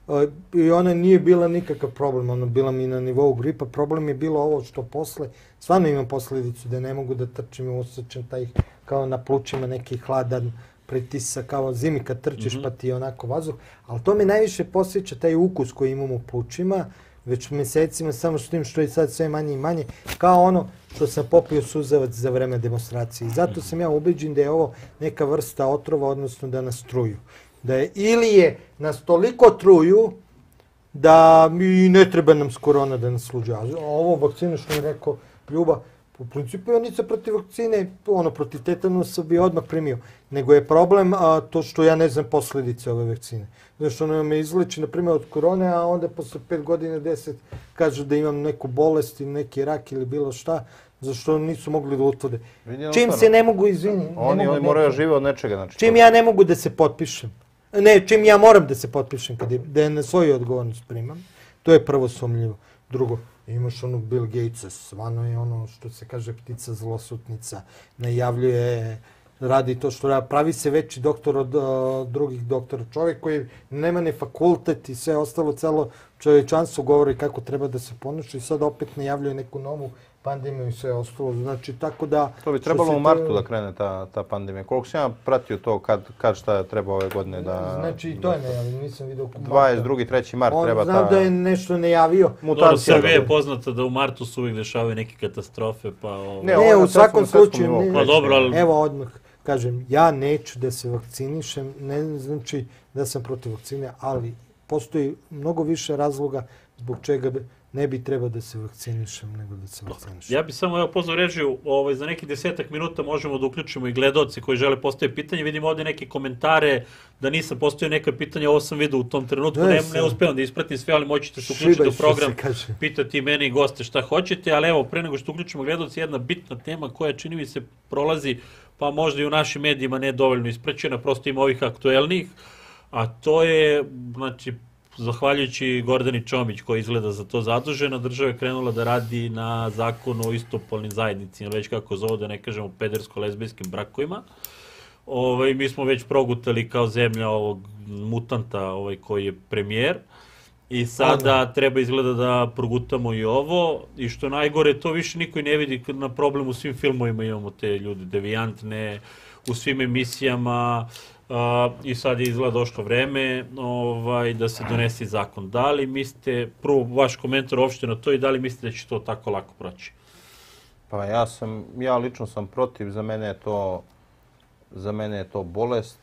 i ona nije bila nikakav problem, ona bila mi na nivou gripa, problem je bilo ovo što posle, stvarno imam posljedicu da ne mogu da trčim i osjećam taj kao na plućima neki hladan pritisak, kao zimi kad trčiš mm-hmm. pa ti je onako vazduh, ali to me najviše posjeća taj ukus koji imam u plućima, već mjesecima, samo s tim što je sad sve manje i manje, kao ono što sam popio suzavac za vreme demonstracije. I zato sam ja ubeđen da je ovo neka vrsta otrova, odnosno da nas truju. Da je, ili je nas toliko truju da mi ne treba nam s korona da nas sluđa. A ovo vakcinu što je rekao Ljuba, u principu ja nisam protiv vakcine, ono, protiv tetanusa bi odmah primio. Nego je problem a, to što ja ne znam posljedice ove vakcine. Znači, ono me izleči, na primjer, od korone, a onda posle pet godina, deset, kažu da imam neku bolest ili neki rak ili bilo šta, zašto nisu mogli da utvrde. Čim se ne mogu, izvini... Oni, oni moraju žive od nečega. Znači, čim ja ne mogu da se potpišem, ne, čim ja moram da se potpišem, kad je, da je na svoju odgovornost primam, to je prvo sumljivo. Drugo, imaš onog Bill Gatesa, stvarno je ono što se kaže ptica zlosutnica, najavljuje, radi to što radi, pravi se veći doktor od uh, drugih doktora. Čovjek koji nema ni fakultet i sve ostalo, celo čovječanstvo govori kako treba da se ponaša i sad opet najavljuje neku novu pandemiju i sve ostalo. Znači, tako da... To bi trebalo u martu te... da krene ta, ta pandemija. Koliko sam ja pratio to, kad, kad šta treba ove godine da... Znači, i to je najavio, nisam vidio... dvadeset drugi, treći mart on, treba znam ta... Znam da je nešto najavio. Dobro, Srbija je poznata da u martu su uvijek dešavaju neke katastrofe, pa... Ovo... Ne, ne u svakom slučaju... Ne, pa dobro, ali... Evo odmah, kažem, ja neću da se vakcinišem, ne znači da sam protiv vakcine, ali postoji mnogo više razloga zbog čega bi ne bi trebao da se vakcinišem nego da se vakcinišem. Ja bih samo evo pozvao režiju, ovaj, za nekih desetak minuta možemo da uključimo i gledaoci koji žele postaviti pitanje. Vidim ovdje neke komentare da nisam postavio neka pitanja, ovo sam vidio u tom trenutku, ne, ne uspijem da ispratim sve, ali moćete se uključiti u program, pitati mene i goste šta hoćete, ali evo, pre nego što uključimo gledaoci, jedna bitna tema koja čini mi se prolazi, pa možda i u našim medijima ne dovoljno ispraćena, prosto ima ovih aktuelnih, a to je, znači, zahvaljujući Gordani Čomić koja izgleda za to zadužena, država je krenula da radi na zakonu o istopolnim zajednicima, već kako zove, da ne kažemo pedersko-lezbijskim brakovima. Ovaj, mi smo već progutali kao zemlja ovog mutanta ovaj, koji je premijer i sada Ana. treba izgleda da progutamo i ovo i što najgore, to više niko i ne vidi na problem u svim filmovima imamo te ljude devijantne, u svim emisijama. Uh, i sad je izgleda došlo vreme ovaj, da se donesi zakon. Da li mislite, prvo vaš komentar uopšte na to i da li mislite da će to tako lako proći? Pa ja sam, ja lično sam protiv, za mene je to, za mene je to bolest.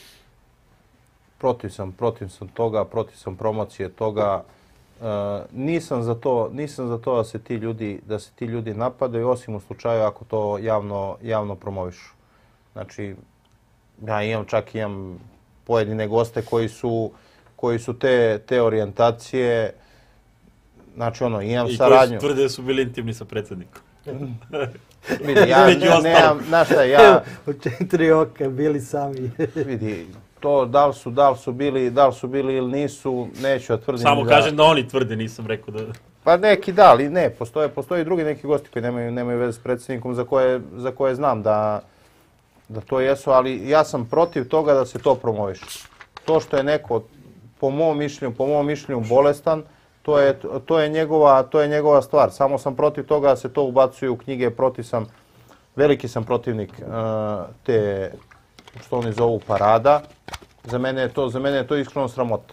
Protiv sam, protiv sam toga, protiv sam promocije toga. Uh, nisam za to, nisam za to da se ti ljudi, da se ti ljudi napadaju, osim u slučaju ako to javno, javno promovišu. Znači, Ja imam čak imam pojedine goste koji su, koji su te, te orijentacije, znači ono, imam I saradnju. I koji su tvrde da su bili intimni sa predsjednikom. Vidi, ja ne, nemam, znaš šta, ja... U četiri oka bili sami. Vidi, to da li su, da li su bili, da li su bili ili nisu, neću da tvrdim. Samo da... kažem da oni tvrde, nisam rekao da... Pa neki da, ali ne, postoje, postoje i drugi neki gosti koji nemaju, nemaju veze s predsjednikom za koje, za koje znam da, da to jesu, ali ja sam protiv toga da se to promoviše. To što je neko, po mom mišljenju, po mom mišljenju bolestan, to je, to je, njegova, to je njegova stvar. Samo sam protiv toga da se to ubacuje u knjige, protiv sam, veliki sam protivnik uh, te, što oni zovu, parada. Za mene je to, za mene je to iskreno sramota.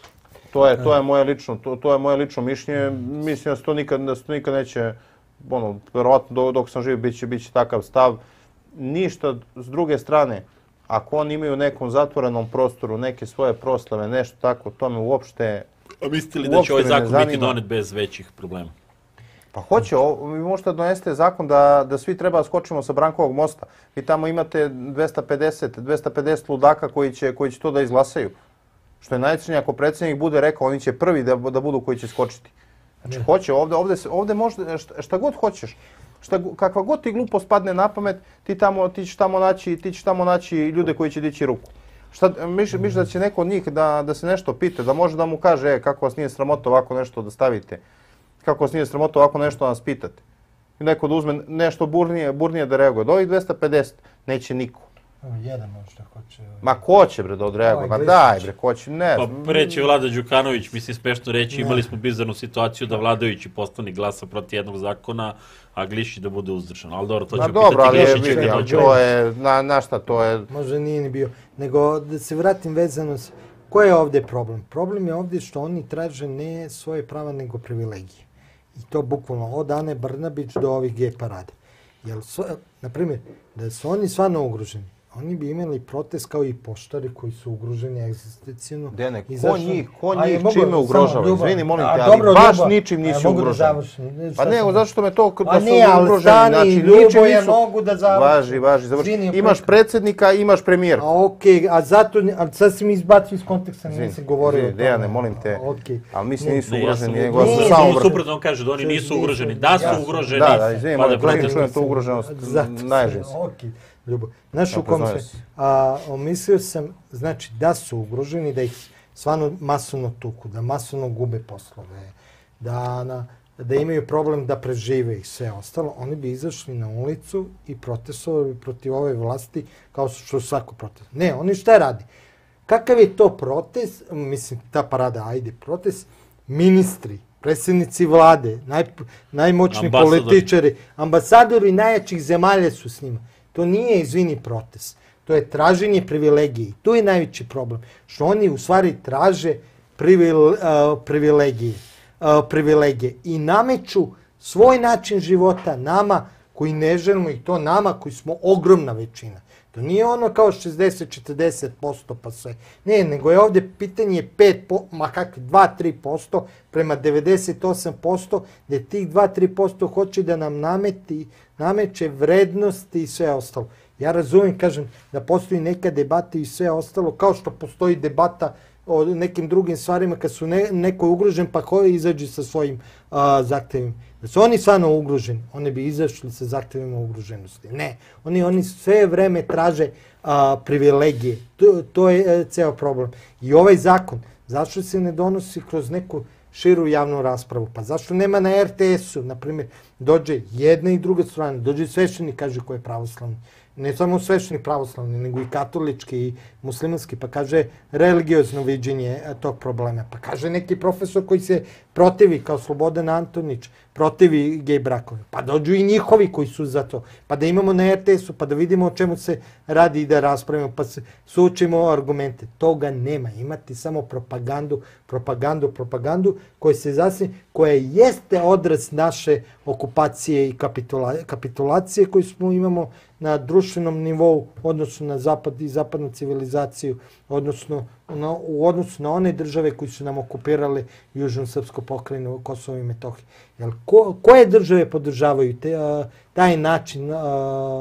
To je, to je moje lično, to, to je moje lično mišljenje. Mislim da se to nikad, da se to nikad neće, ono, verovatno dok sam živ biće, biće takav stav. Ništa s druge strane, ako oni imaju u nekom zatvorenom prostoru neke svoje proslave, nešto tako, to me uopšte... A mislite li da će ovaj zakon biti donet bez većih problema? Pa hoće, vi možete donesete zakon da, da svi treba da skočimo sa Brankovog mosta. Vi tamo imate dvesta pedeset ludaka koji će, koji će to da izglasaju. Što je najcrnije, ako predsjednik bude rekao, oni će prvi da, da budu koji će skočiti. Znači, ne. Hoće, ovde, ovde, ovde može, šta, šta god hoćeš, šta, kakva god ti glupost padne na pamet, ti, tamo, ti, ćeš tamo naći, ti ćeš tamo naći ljude koji će dići ruku. Šta, misliš, misliš da će neko od njih da, da se nešto pita, da može da mu kaže, e, kako vas nije sramota ovako nešto da stavite, kako vas nije sramota ovako nešto da nas pitate. I neko da uzme nešto burnije, burnije da reaguje. Od ovih dvesta pedeset neće niko. Jedan možda hoće. Ma ko će bre da odreaguje? Ma daj bre, ko će, ne Pa znam. preće Vlada Đukanović, mislim smešno reći, imali smo bizarnu situaciju da vladajući poslanik glasa protiv jednog zakona, a Glišić da bude uzdržan. Ali dobro, to će dobro, pitati ali Glišić. vidi, ali to je, na, na šta to je... Možda nije ni bio. Nego da se vratim vezano s... Koji je ovdje problem? Problem je ovdje što oni traže ne svoje prava nego privilegije. I to bukvalno od Ane Brnabić do ovih gej parade. Jer, na primjer, da su oni stvarno ugroženi, oni bi imali protest kao i poštari koji su ugroženi egzistencijno. Dene, ko njih, ko njih čime ugrožava? Izvini, molim te, ali dobro, baš Ljubo, ničim nisi mogu ugrožen. Da završim, pa ne, zašto me to da su nije, ugroženi? Stani, znači, Ljubo, ničim mogu da završim. Važi, važi, završi. Imaš predsjednika, imaš premijerku. A okej, okay, a zato, a sad si mi izbacio iz konteksta, nisam govorio o tome. Dejane, molim te, okay. ali mislim nisu ne, ugroženi, ja nego sam, su samo ugroženi. Suprotno kaže da oni nisu ugroženi, da su ugroženi. Da, da, izvini, pa da molim, čujem tu ugroženost, najžem se. Okej, Ljubo. Znaš u kom se, a, mislio sam, znači, da su ugroženi, da ih stvarno masovno tuku, da masovno gube poslove, da, na, da imaju problem da prežive i sve ostalo, oni bi izašli na ulicu i protestovali protiv ove vlasti kao što svako protest. Ne, oni šta radi? Kakav je to protest, mislim, ta parada, ajde, protest, ministri, predsjednici vlade, naj, najmoćni ambasadori. političari, ambasadori najjačih zemalja su s njima. To nije, izvini, protest. To je traženje privilegije. Tu je najveći problem. Što oni u stvari traže privil, uh, privilegije, uh, privilegije i nameću svoj način života nama koji ne želimo i to nama koji smo ogromna većina. To nije ono kao šezdeset do četrdeset posto pa sve. Ne, nego je ovdje pitanje pet, ma kak, dva do tri posto prema devedeset osam posto gdje tih dva do tri posto hoće da nam nameti, nameće vrednosti i sve ostalo. Ja razumijem, kažem, da postoji neka debata i sve ostalo, kao što postoji debata o nekim drugim stvarima kad su ne, neko ugrožen pa koji izađu sa svojim uh, zahtjevima. Da su oni stvarno ugroženi, oni bi izašli sa zahtjevima ugroženosti. Ne, oni, oni sve vreme traže uh, privilegije. To, to je uh, ceo problem. I ovaj zakon, zašto se ne donosi kroz neku širu javnu raspravu? Pa zašto nema na er te esu, na primjer, dođe jedna i druga strana, dođe sveštenik, kaže ko je pravoslavni. Ne samo svešteni pravoslavni, nego i katolički i muslimanski, pa kaže religiozno viđenje tog problema. Pa kaže neki profesor koji se protivi, kao Slobodan Antonić, protivi gej brakove. Pa dođu i njihovi koji su za to. Pa da imamo na er te esu, pa da vidimo o čemu se radi i da raspravimo, pa se sučimo argumente. Toga nema. Imati samo propagandu, propagandu, propagandu koja se zasni, koja jeste odraz naše okupacije i kapitula, kapitulacije koju smo imamo na društvenom nivou, odnosno na zapad i zapadnu civilizaciju, odnosno na, u odnosu na one države koji su nam okupirale Južnu Srpsku pokrajinu, Kosovo i Metohiju. Jel, ko, koje države podržavaju te, a, taj način a,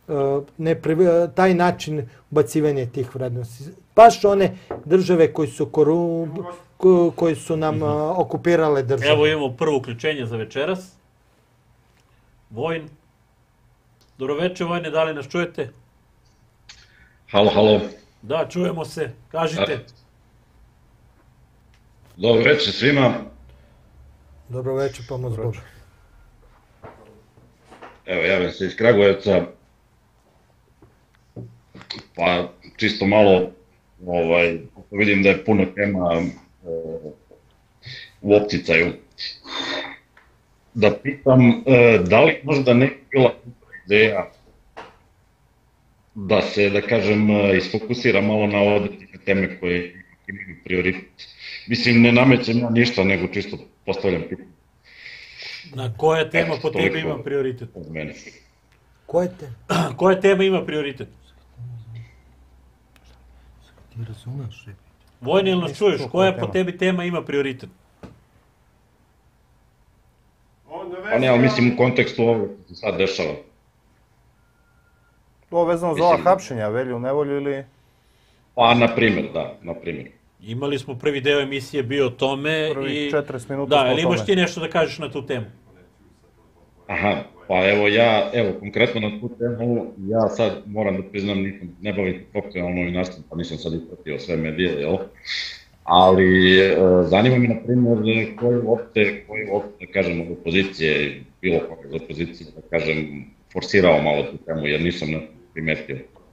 ne, taj način ubacivanja tih vrednosti. Baš one države koji su, koru, koji su nam mm -hmm. okupirale države. Evo imamo prvo uključenje za večeras. Vojn. Dobroveče, Vojne, da li nas čujete? Halo, halo. Da, čujemo se. Kažite. Dobro večer svima. Dobro večer, pomoć Boga. Evo, javim se iz Kragujevca. Pa, čisto malo, ovaj, vidim da je puno tema u opticaju. Da pitam, da li možda neka bila ideja da se, da kažem, isfokusira malo na određene teme koje imaju prioritet. Mislim, ne namećem ja ništa, nego čisto postavljam pitanje. Na koja tema po tebi ima prioritet? Koja tema? Koja tema ima prioritet? Ti razumeš? Vojni, ili nas čuješ? Koja po tebi tema ima prioritet? Pa ne, ali mislim u kontekstu ovo što se sad dešava. Ovo vezano za ova hapšenja, Velju, nevolju ili... Pa, na primjer, da, na primjer. Imali smo prvi deo emisije bio o tome. Prvi četrdeset minuta smo o tome. Da, ali imaš ti nešto da kažeš na tu temu? Aha, pa evo ja, evo, konkretno na tu temu, ja sad moram da priznam, nisam, ne bavim se profesionalno novinarstvom, pa nisam sad ispratio sve medije, jel? Ali e, zanima me, na primjer, koje uopšte, koje uopšte, da kažem, od opozicije, bilo koga iz opozicije, da kažem, forsirao malo tu temu, jer nisam ne primetio.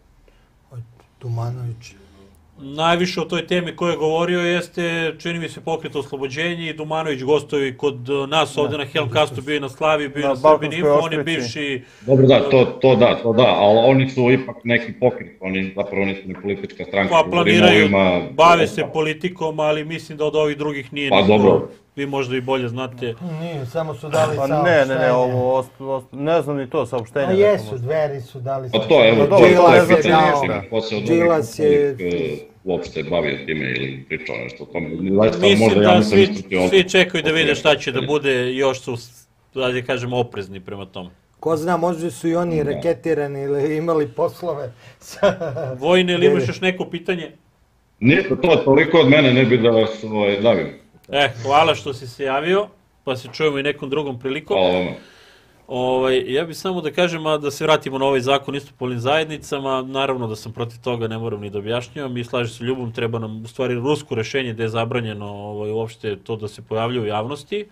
Dumanović. Najviše o toj temi koje je govorio jeste, čini mi se, Pokret oslobođenje i Dumanović gostovi kod nas ovde na Helmcastu, bio i na Slavi, bio i na Srbin Info, on je bivši... Dobro, da, to, to da, to da, ali oni su ipak neki pokret, oni zapravo nisu ni politička stranka. Pa planiraju, bave se politikom, ali mislim da od ovih drugih nije niko. Pa dobro. Vi možda i bolje znate. Nije, samo su dali saopštenje. Ne, ne, ne, ovo, ne znam ni to saopštenje. A jesu, Dveri su dali saopštenje. Pa to, evo, Đilas je dao. Đilas je... uopšte bavio time ili pričao nešto o tome. Mislim da svi, svi čekaju da vide šta će da bude, još su, da kažemo, oprezni prema tome. Ko zna, možda su i oni raketirani ili imali poslove sa... Vojne, ili imaš još neko pitanje? Ništa, to toliko od mene, ne bi da vas davim. E, hvala što si se javio, pa se čujemo i nekom drugom prilikom. Hvala vama. Ovaj, ja bih samo da kažem, a da se vratimo na ovaj zakon istopolnim zajednicama, naravno da sam protiv toga, ne moram ni da objašnjavam, i slažem se Ljubom, treba nam u stvari rusko rešenje gde je zabranjeno ovaj, uopšte to da se pojavlja u javnosti.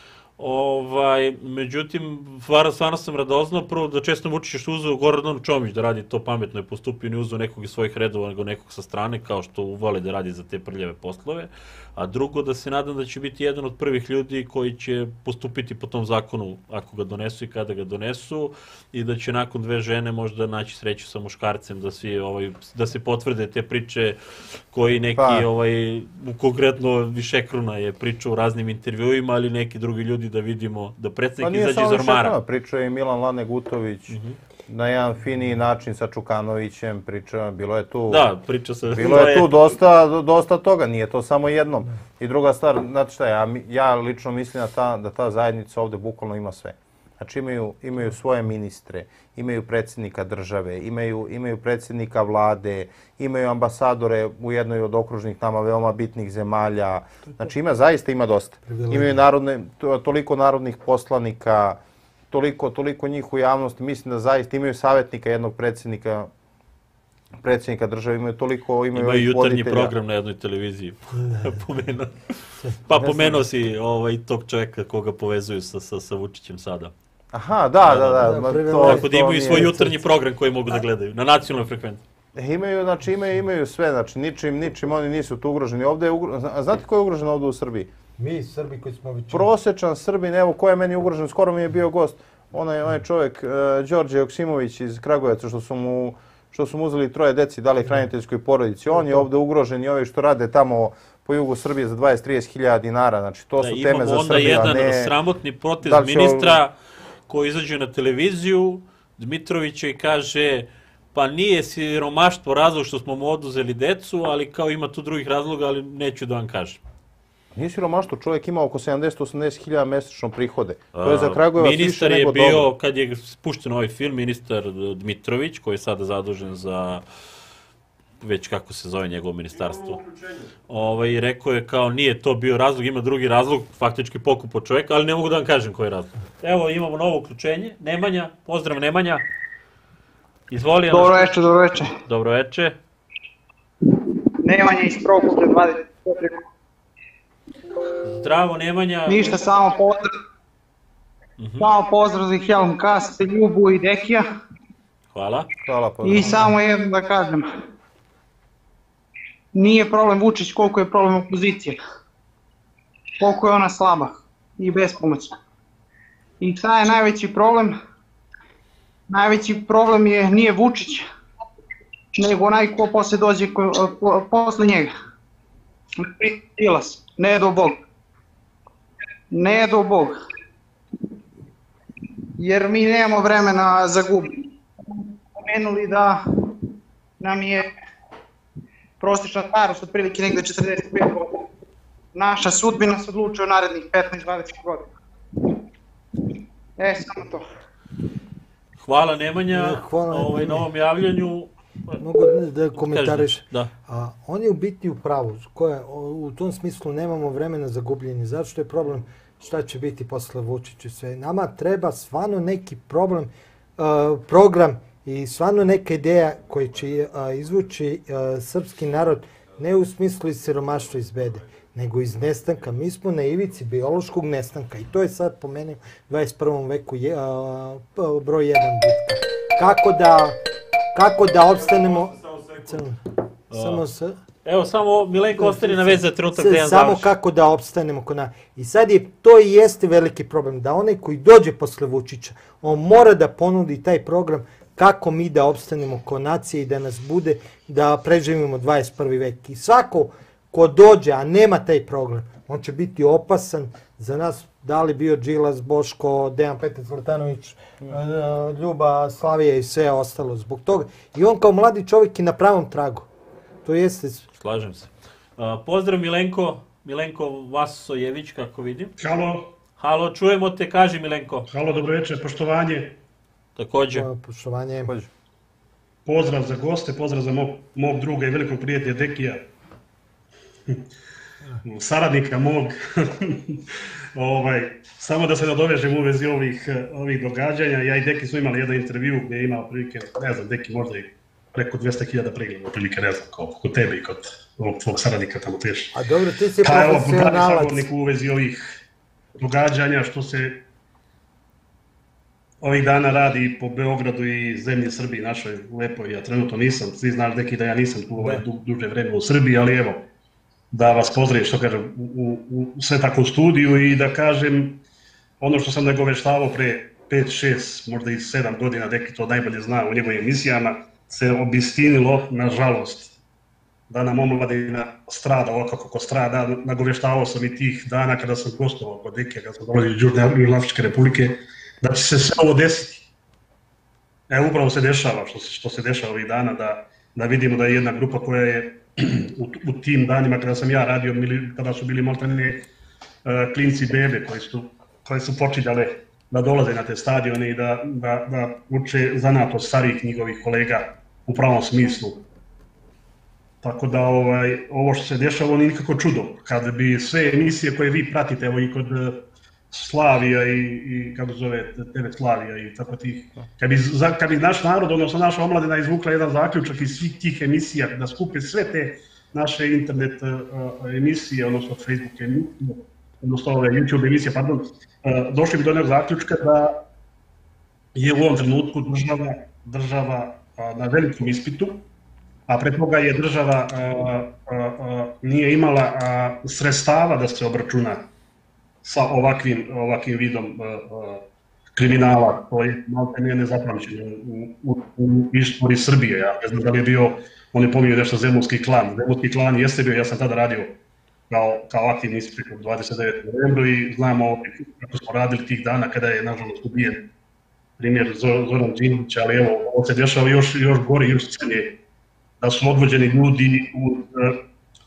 Ovaj, međutim, stvarno sam radoznao, prvo da često Vučić što uzeo Gordon Čomić da radi to pametno, je postupio, ne uzeo nekog iz svojih redova, nego nekog sa strane, kao što uvole da radi za te prljave poslove, a drugo da se nadam da će biti jedan od prvih ljudi koji će postupiti po tom zakonu ako ga donesu i kada ga donesu, i da će nakon dve žene možda naći sreću sa muškarcem, da, svi, ovaj, da se potvrde te priče koji neki, pa. ovaj, konkretno Višekruna je pričao u raznim intervjuima, ali neki drugi ljudi da vidimo da predsjednik izađe iz ormara. Pa nije samo Višekruna, pričao je Milan Lane Gutović, uh-huh. na jedan finiji način sa Čukanovićem, priča, bilo je tu... Da, priča se... Bilo je tu dosta, dosta toga, nije to samo jednom. I druga stvar, znate šta, ja, ja lično mislim da ta, da ta zajednica ovde bukvalno ima sve. Znači imaju, imaju svoje ministre, imaju predsjednika države, imaju, imaju predsjednika vlade, imaju ambasadore u jednoj od okružnih nama veoma bitnih zemalja. Znači ima, zaista ima dosta. Imaju narodne, toliko narodnih poslanika, toliko, toliko njih u javnosti. Mislim da zaista imaju savjetnika jednog predsjednika, predsjednika države, imaju toliko, imaju imaju jutarnji program na jednoj televiziji. Pomenuo. Pa pomenuo si ovaj, tog čovjeka koga povezuju sa, sa, sa Vučićem sada. Aha, da, da, da. da, da to, tako da imaju svoj jutarnji program koji mogu da gledaju na nacionalnoj frekvenciji. Imaju, znači imaju, imaju sve, znači ničim, ničim oni nisu tu ugroženi. Ovdje je ugrožen, znate ko je ugrožen ovdje u Srbiji? Mi, Srbi koji smo većina. Prosječan Srbin, evo ko je meni ugrožen, skoro mi je bio gost, onaj, onaj čovjek, uh, Đorđe Joksimović iz Kragujevca, što su mu što su mu uzeli troje deci, dali hraniteljskoj porodici. On je ovdje ugrožen i ovi što rade tamo po jugu Srbije za dvadeset do trideset hiljada dinara. Znači, to da, su teme za Srbiju, a ne... Imamo onda jedan sramotni protez ministra koji izađe na televiziju, Dmitrovića, i kaže pa nije siromaštvo razlog što smo mu oduzeli decu, ali kao ima tu drugih razloga, ali neću da vam kažem. Nije siromaštvo, čovjek ima oko sedamdeset do osamdeset hiljada mesečno prihode. To je za Kragujevac više Ministar je nego bio, dobro. kad je spušten ovaj film, ministar Dmitrović, koji je sada zadužen za već kako se zove njegovo ministarstvo. Ovaj, rekao je kao nije to bio razlog, ima drugi razlog, faktički pokupo čovjeka, ali ne mogu da vam kažem koji je razlog. Evo imamo novo uključenje, Nemanja, pozdrav Nemanja. Izvoli. Dobro večer, dobro večer. Dobro večer. Nemanja iz Prokuplja dvadeset četiri. Zdravo Nemanja. Ništa, samo pozdrav. Mhm. Samo pozdrav za Helm Cast, Ljubu i Dekija. Hvala. Hvala, pozdrav. I samo jedno da kažem. Nije problem Vučić koliko je problem opozicije. Koliko je ona slaba i bespomoćna. I taj je najveći problem. Najveći problem je nije Vučić, nego onaj ko posle dođe ko, po, posle njega. Đilas, ne do Bog. Ne do Bog. Jer mi nemamo vremena za gubljenje. Pomenuli da nam je prosječna starost otprilike negde četrdeset pet godina. Naša sudbina se odlučuje u narednih petnaest do dvadeset godina. E, samo to. Hvala Nemanja Hvala, ovaj, Nemanja. na ovom javljanju. Mogu da komentariš. Da. A, on je u biti u pravu. Koje, u tom smislu nemamo vremena za gubljenje. Zato što je problem šta će biti posle Vučića i sve. Nama treba stvarno neki problem, uh, program i stvarno neka ideja koji će uh, izvući uh, srpski narod ne u smislu iz siromaštva iz bede, nego iz nestanka. Mi smo na ivici biološkog nestanka i to je sad po meni u dvadeset prvom veku je, uh, broj jedan bitka. Kako da, kako da opstanemo... Samo se... Evo, samo Milenko ostane na vez za trenutak da ja Samo završim. kako da opstanemo kod nas. I sad je, to i jeste veliki problem, da onaj koji dođe posle Vučića, on mora da ponudi taj program kako mi da opstanemo kod nacije i da nas bude, da preživimo dvadeset prvi vek. I svako ko dođe, a nema taj program, on će biti opasan za nas, da li bio Đilas, Boško, Dejan Petar Zlatanović, Ljuba, Slavija i sve ostalo zbog toga. I on kao mladi čovjek je na pravom tragu. To jeste... Slažem se. Uh, pozdrav Milenko, Milenko Vasojević, kako vidim. Halo, Halo, čujemo te, kaži Milenko. halo, dobro večer, poštovanje, Također. Poštovanje. pozdrav za goste, pozdrav za mog, mog druga i velikog prijatelja Dekija, saradnika mog. ovaj, samo da se nadovežem u vezi ovih, ovih događanja, ja i Deki smo imali jedan intervju gdje je imao prilike, ne znam, Deki možda i preko dvesta hiljada pregleda, prilike ne znam, kao kod tebe i kod ovog tvog saradnika tamo teš. A dobro, ti si Pa evo, pravi profesionalac. sagovornik u vezi ovih događanja što se ovih dana radi po Beogradu i zemlji Srbiji, našoj lepoj. Ja trenutno nisam, svi znali Deki da ja nisam tu ovaj du, duže vreme u Srbiji, ali evo, da vas pozdravim, što kažem, u, u, u sve tako u studiju i da kažem ono što sam nagoveštavao pre pet, šest, možda i sedam godina, Deki to najbolje zna u njegovim emisijama, se obistinilo, nažalost, da nam omladina strada ovako kako strada. Nagoveštavao sam i tih dana kada sam gostovao kod Dekija, kada sam dolazio iz Južnoafričke Republike, da će se sve ovo desiti. E, upravo se dešava, što se, što se dešava ovih dana, da, da vidimo da je jedna grupa koja je u, u tim danima kada sam ja radio, kada su bili maltene uh, klinci bebe koji su, koji su počinjale da dolaze na te stadione i da, da, da uče zanat od starijih njihovih kolega u pravom smislu. Tako da ovaj, ovo što se dešava, ovo nije nikako čudo. Kada bi sve emisije koje vi pratite, evo i kod Slavija i, i kako zove, te ve Slavija i tako tih, kad bi, kad bi naš narod, odnosno naša omladina izvukla jedan zaključak iz svih tih emisija, da skupe sve te naše internet uh, emisije, odnosno Facebook emisije, odnosno ove YouTube emisije, pardon, uh, došli bi do jednog zaključka da je u ovom trenutku država, država uh, na velikom ispitu, a pre toga je država a, a, a, nije imala a, sredstava da se obračuna sa ovakvim, ovakvim vidom a, a, kriminala, koji je malo ne nezapamćen u, u, u istoriji Srbije. Ja ne znam da li je bio, on je pominjao nešto Zemunski klan. Zemunski klan jeste bio, ja sam tada radio kao, kao aktivni inspektor dvadeset devetog novembra i znamo kako smo radili tih dana kada je nažalost ubijen primjer Zoran Đinđić, ali evo, ovo se dešava još, još gori, još crnije, da su odvođeni ljudi u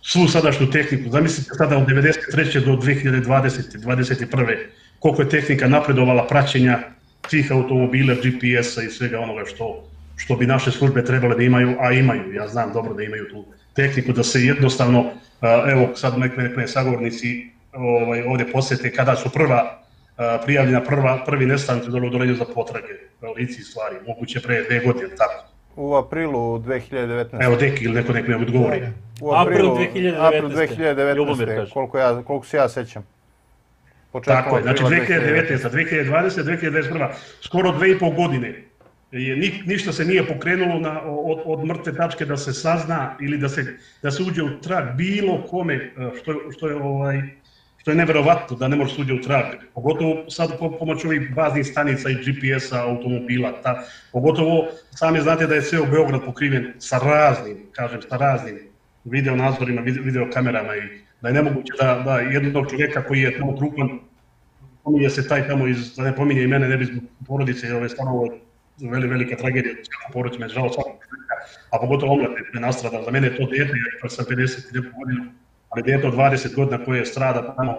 svu sadašnju tehniku. Zamislite sada od devedeset treće do dve hiljade dvadesete. dvadeset prve. koliko je tehnika napredovala praćenja svih automobila, G P S-a i svega onoga što, što bi naše službe trebale da imaju, a imaju. Ja znam dobro da imaju tu tehniku, da se jednostavno, evo sad neke sagovornici ovaj, ovdje posjete kada su prva prijavljena prva, prvi nestanci do odolenja za potrage, lici stvari, moguće pre dve godine, tako. U aprilu dve hiljade devetnaeste. Evo Deki ili neko nek mi odgovori. U aprilu dve hiljade devetnaeste. April dve hiljade devetnaeste, koliko, ja, koliko se ja sećam. Početkom Tako je, znači dve hiljade devetnaeste. dve hiljade dvadesete. dve hiljade dvadeset prve. skoro dve i pol godine. Je, ni, ništa se nije pokrenulo na, od, od mrtve tačke da se sazna ili da se, da se uđe u trag bilo kome, što, što je ovaj, što je neverovatno da ne može se uđe u trag. Pogotovo sad pomoću ovih baznih stanica i G P S-a automobila. Ta, pogotovo sami znate da je sve u Beograd pokriven sa raznim, kažem, sa raznim video nadzorima, video kamerama i da je nemoguće da, da jednog čovjeka koji je tamo trupan, pominje se taj tamo iz, da ne pominje i mene, ne bi zbog porodice, jer je stvarno veli, velika tragedija, svakom porodicu me žao svakog čovjeka, a pogotovo omlade me nastrada. Za mene je to dete, ja sam pedeset godina, ali dete od dvadeset godina koje strada tamo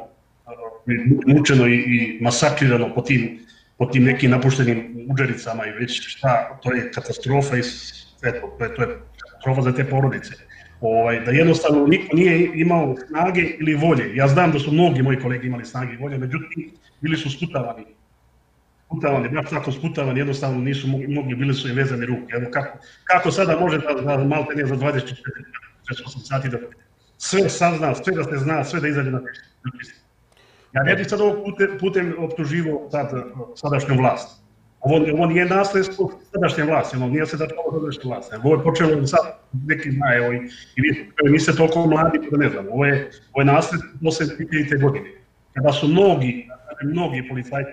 mučeno i, i masakrirano po tim, po tim nekim napuštenim udžericama i već šta, to je katastrofa i eto, to je, to je katastrofa za te porodice. Ovaj, da jednostavno niko nije imao snage ili volje. Ja znam da su mnogi moji kolege imali snage i volje, međutim, bili su sputavani. Sputavani, baš tako sputavani, jednostavno nisu mogli, bili su i vezane ruke. Evo kako, kako sada može da, da malte ne za dvadeset četiri osam sati da sve sazna, sve da se zna, sve da izađe na testu. Ja ne bih sad ovog putem, putem optuživao sad, sadašnju vlast. Ovo, ovo nije nasledstvo sadašnje vlasti, ono nije se da ovo sadašnje vlasti. Ovo je počelo sad, neki zna, evo, i, i vi, niste toliko mladi, da ne znam, ovo je, ovo je nasledstvo posle dve hiljadite. godine. Kada su mnogi, mnogi policajci,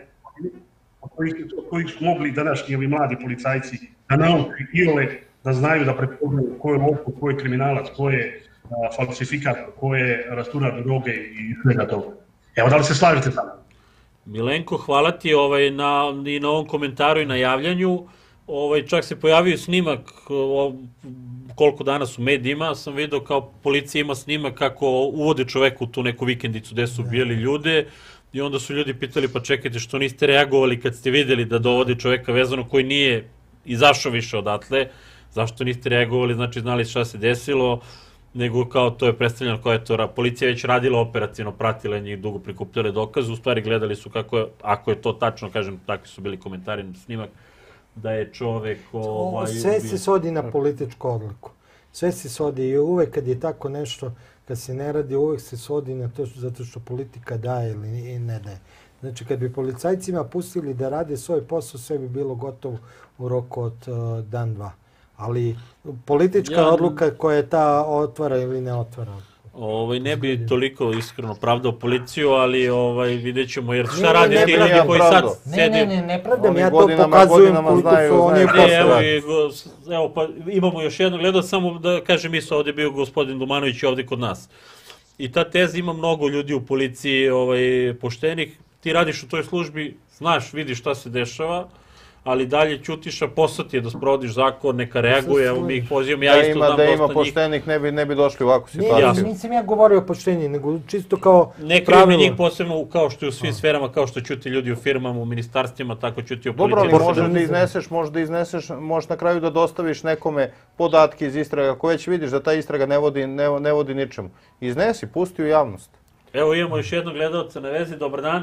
od kojih, od kojih su mogli današnji ovi mladi policajci da nauči iole, da znaju da prepoznaju ko je lopov, ko je kriminalac, ko je a, falsifikator, ko je rasturar droge i svega toga. Evo, da li se slažete tamo? Milenko, hvala ti ovaj, na, i na ovom komentaru i na javljanju. Ovaj, čak se pojavio snimak o, koliko danas u medijima, sam vidio kao policija ima snimak kako uvode čoveku u tu neku vikendicu gde su ubijali ljude i onda su ljudi pitali pa čekajte što niste reagovali kad ste videli da dovode čoveka vezano koji nije izašao više odatle, zašto niste reagovali, znači znali šta se desilo, nego kao to je predstavljeno kao je to, policija već radila operativno, pratila njih, dugo prikupljale dokaze, u stvari gledali su kako je, ako je to tačno, kažem, takvi su bili komentari na snimak, da je čovek ovaj... Sve se svodi na političku odluku. Sve se svodi i uvek kad je tako nešto, kad se ne radi, uvek se svodi na to zato što politika daje ili ne daje. Znači, kad bi policajcima pustili da rade svoj posao, sve bi bilo gotovo u roku od uh, dan, dva. Ali politička ja, odluka koja je ta otvara ili ne otvara. Ovaj, ne bi toliko iskreno pravdao policiju, ali ovaj, vidjet ćemo, jer šta radi ti ljudi koji sad sedi... Ne, ne, ne, ne pravdam, ja to pokazujem koliko su oni poslali. Evo, pa imamo još jedno, gledao samo da kažem, mi su ovdje bio gospodin Dumanović ovdje kod nas. I ta teza ima mnogo ljudi u policiji ovaj, poštenih. Ti radiš u toj službi, znaš, vidiš šta se dešava, ali dalje ćutiš, a posao ti je da sprovodiš zakon, neka reaguje, evo mi ih pozivamo, ja isto znam dosta njih. Da ima poštenih, ne bi, ne bi došli u ovakvu situaciju. Ne, nisam ja govorio o poštenji, nego čisto kao ne pravilo. Ne njih posebno kao što je u svim sferama, kao što ćuti ljudi u firmama, u ministarstvima, tako ćuti u policiji. Dobro, ali možeš da izneseš, možeš da izneseš, možeš na kraju da dostaviš nekome podatke iz istraga, ako već vidiš da ta istraga ne vodi, ne, ne vodi ničemu. Iznesi, pusti u javnost. Evo imamo još jednog gledalca na vezi, dobar dan.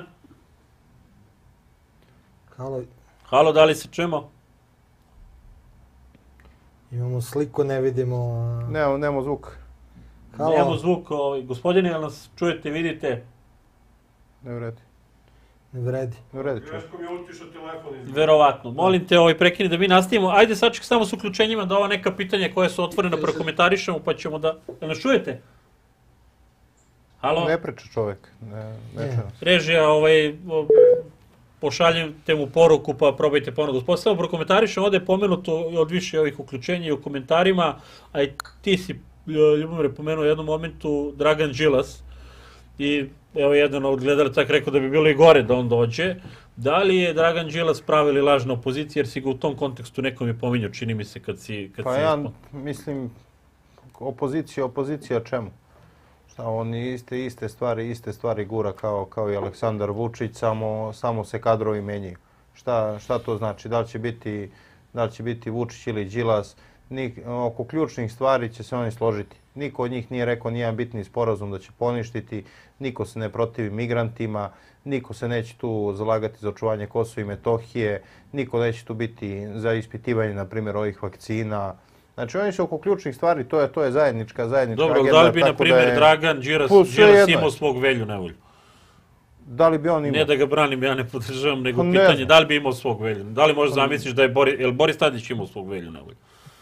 Halo. Halo, da li se čujemo? Imamo sliku, ne vidimo... Nemo, nemo zvuk. Halo. Nemo zvuk. Ovaj, gospodine, jel nas čujete, vidite? Ne vredi. Ne vredi. Ne vredi čuje. Verovatno. Molim te, ovaj, prekini da mi nastavimo. Ajde, sad ček samo s uključenjima da ova neka pitanja koja su otvorena prokomentarišemo, pa ćemo da... Jel nas čujete? Halo? Ne priča čovjek. Ne, ne čuje. Režija, ovaj... pošaljem te mu poruku, pa probajte ponovno. Gospodin, samo prokomentarišem, ovdje je pomenuto od više ovih uključenja i u komentarima, a i ti si, Ljubomire, pomenuo u jednom momentu Dragan Đilas i evo jedan od gledalaca tako rekao da bi bilo i gore da on dođe. Da li je Dragan Đilas pravi ili lažna opozicija, jer si ga u tom kontekstu nekom je pominjao, čini mi se kad si... Kad pa si ja mislim, opozicija, opozicija čemu? Šta, on iste, iste stvari, iste stvari gura kao, kao i Aleksandar Vučić, samo, samo se kadrovi menjaju. Šta, šta to znači? Da li će biti, da li će biti Vučić ili Đilas? Nik, oko ključnih stvari će se oni složiti. Niko od njih nije rekao nijedan bitni sporazum da će poništiti, niko se ne protivi migrantima, niko se neće tu zalagati za očuvanje Kosova i Metohije, niko neće tu biti za ispitivanje, na primjer, ovih vakcina. Znači, oni su oko ključnih stvari, to je, to je zajednička, zajednička Dobro, agenda. da li bi, na primjer, je... Dragan Đilas, Đilas imao svog Velju Nevolju? Da li bi on imao? Ne da ga branim, ja ne podržavam, nego ne pitanje, znam. Da li bi imao svog Velju? Da li možeš zamisliš da je Boris, je li Boris Tadić imao svog Velju Nevolju?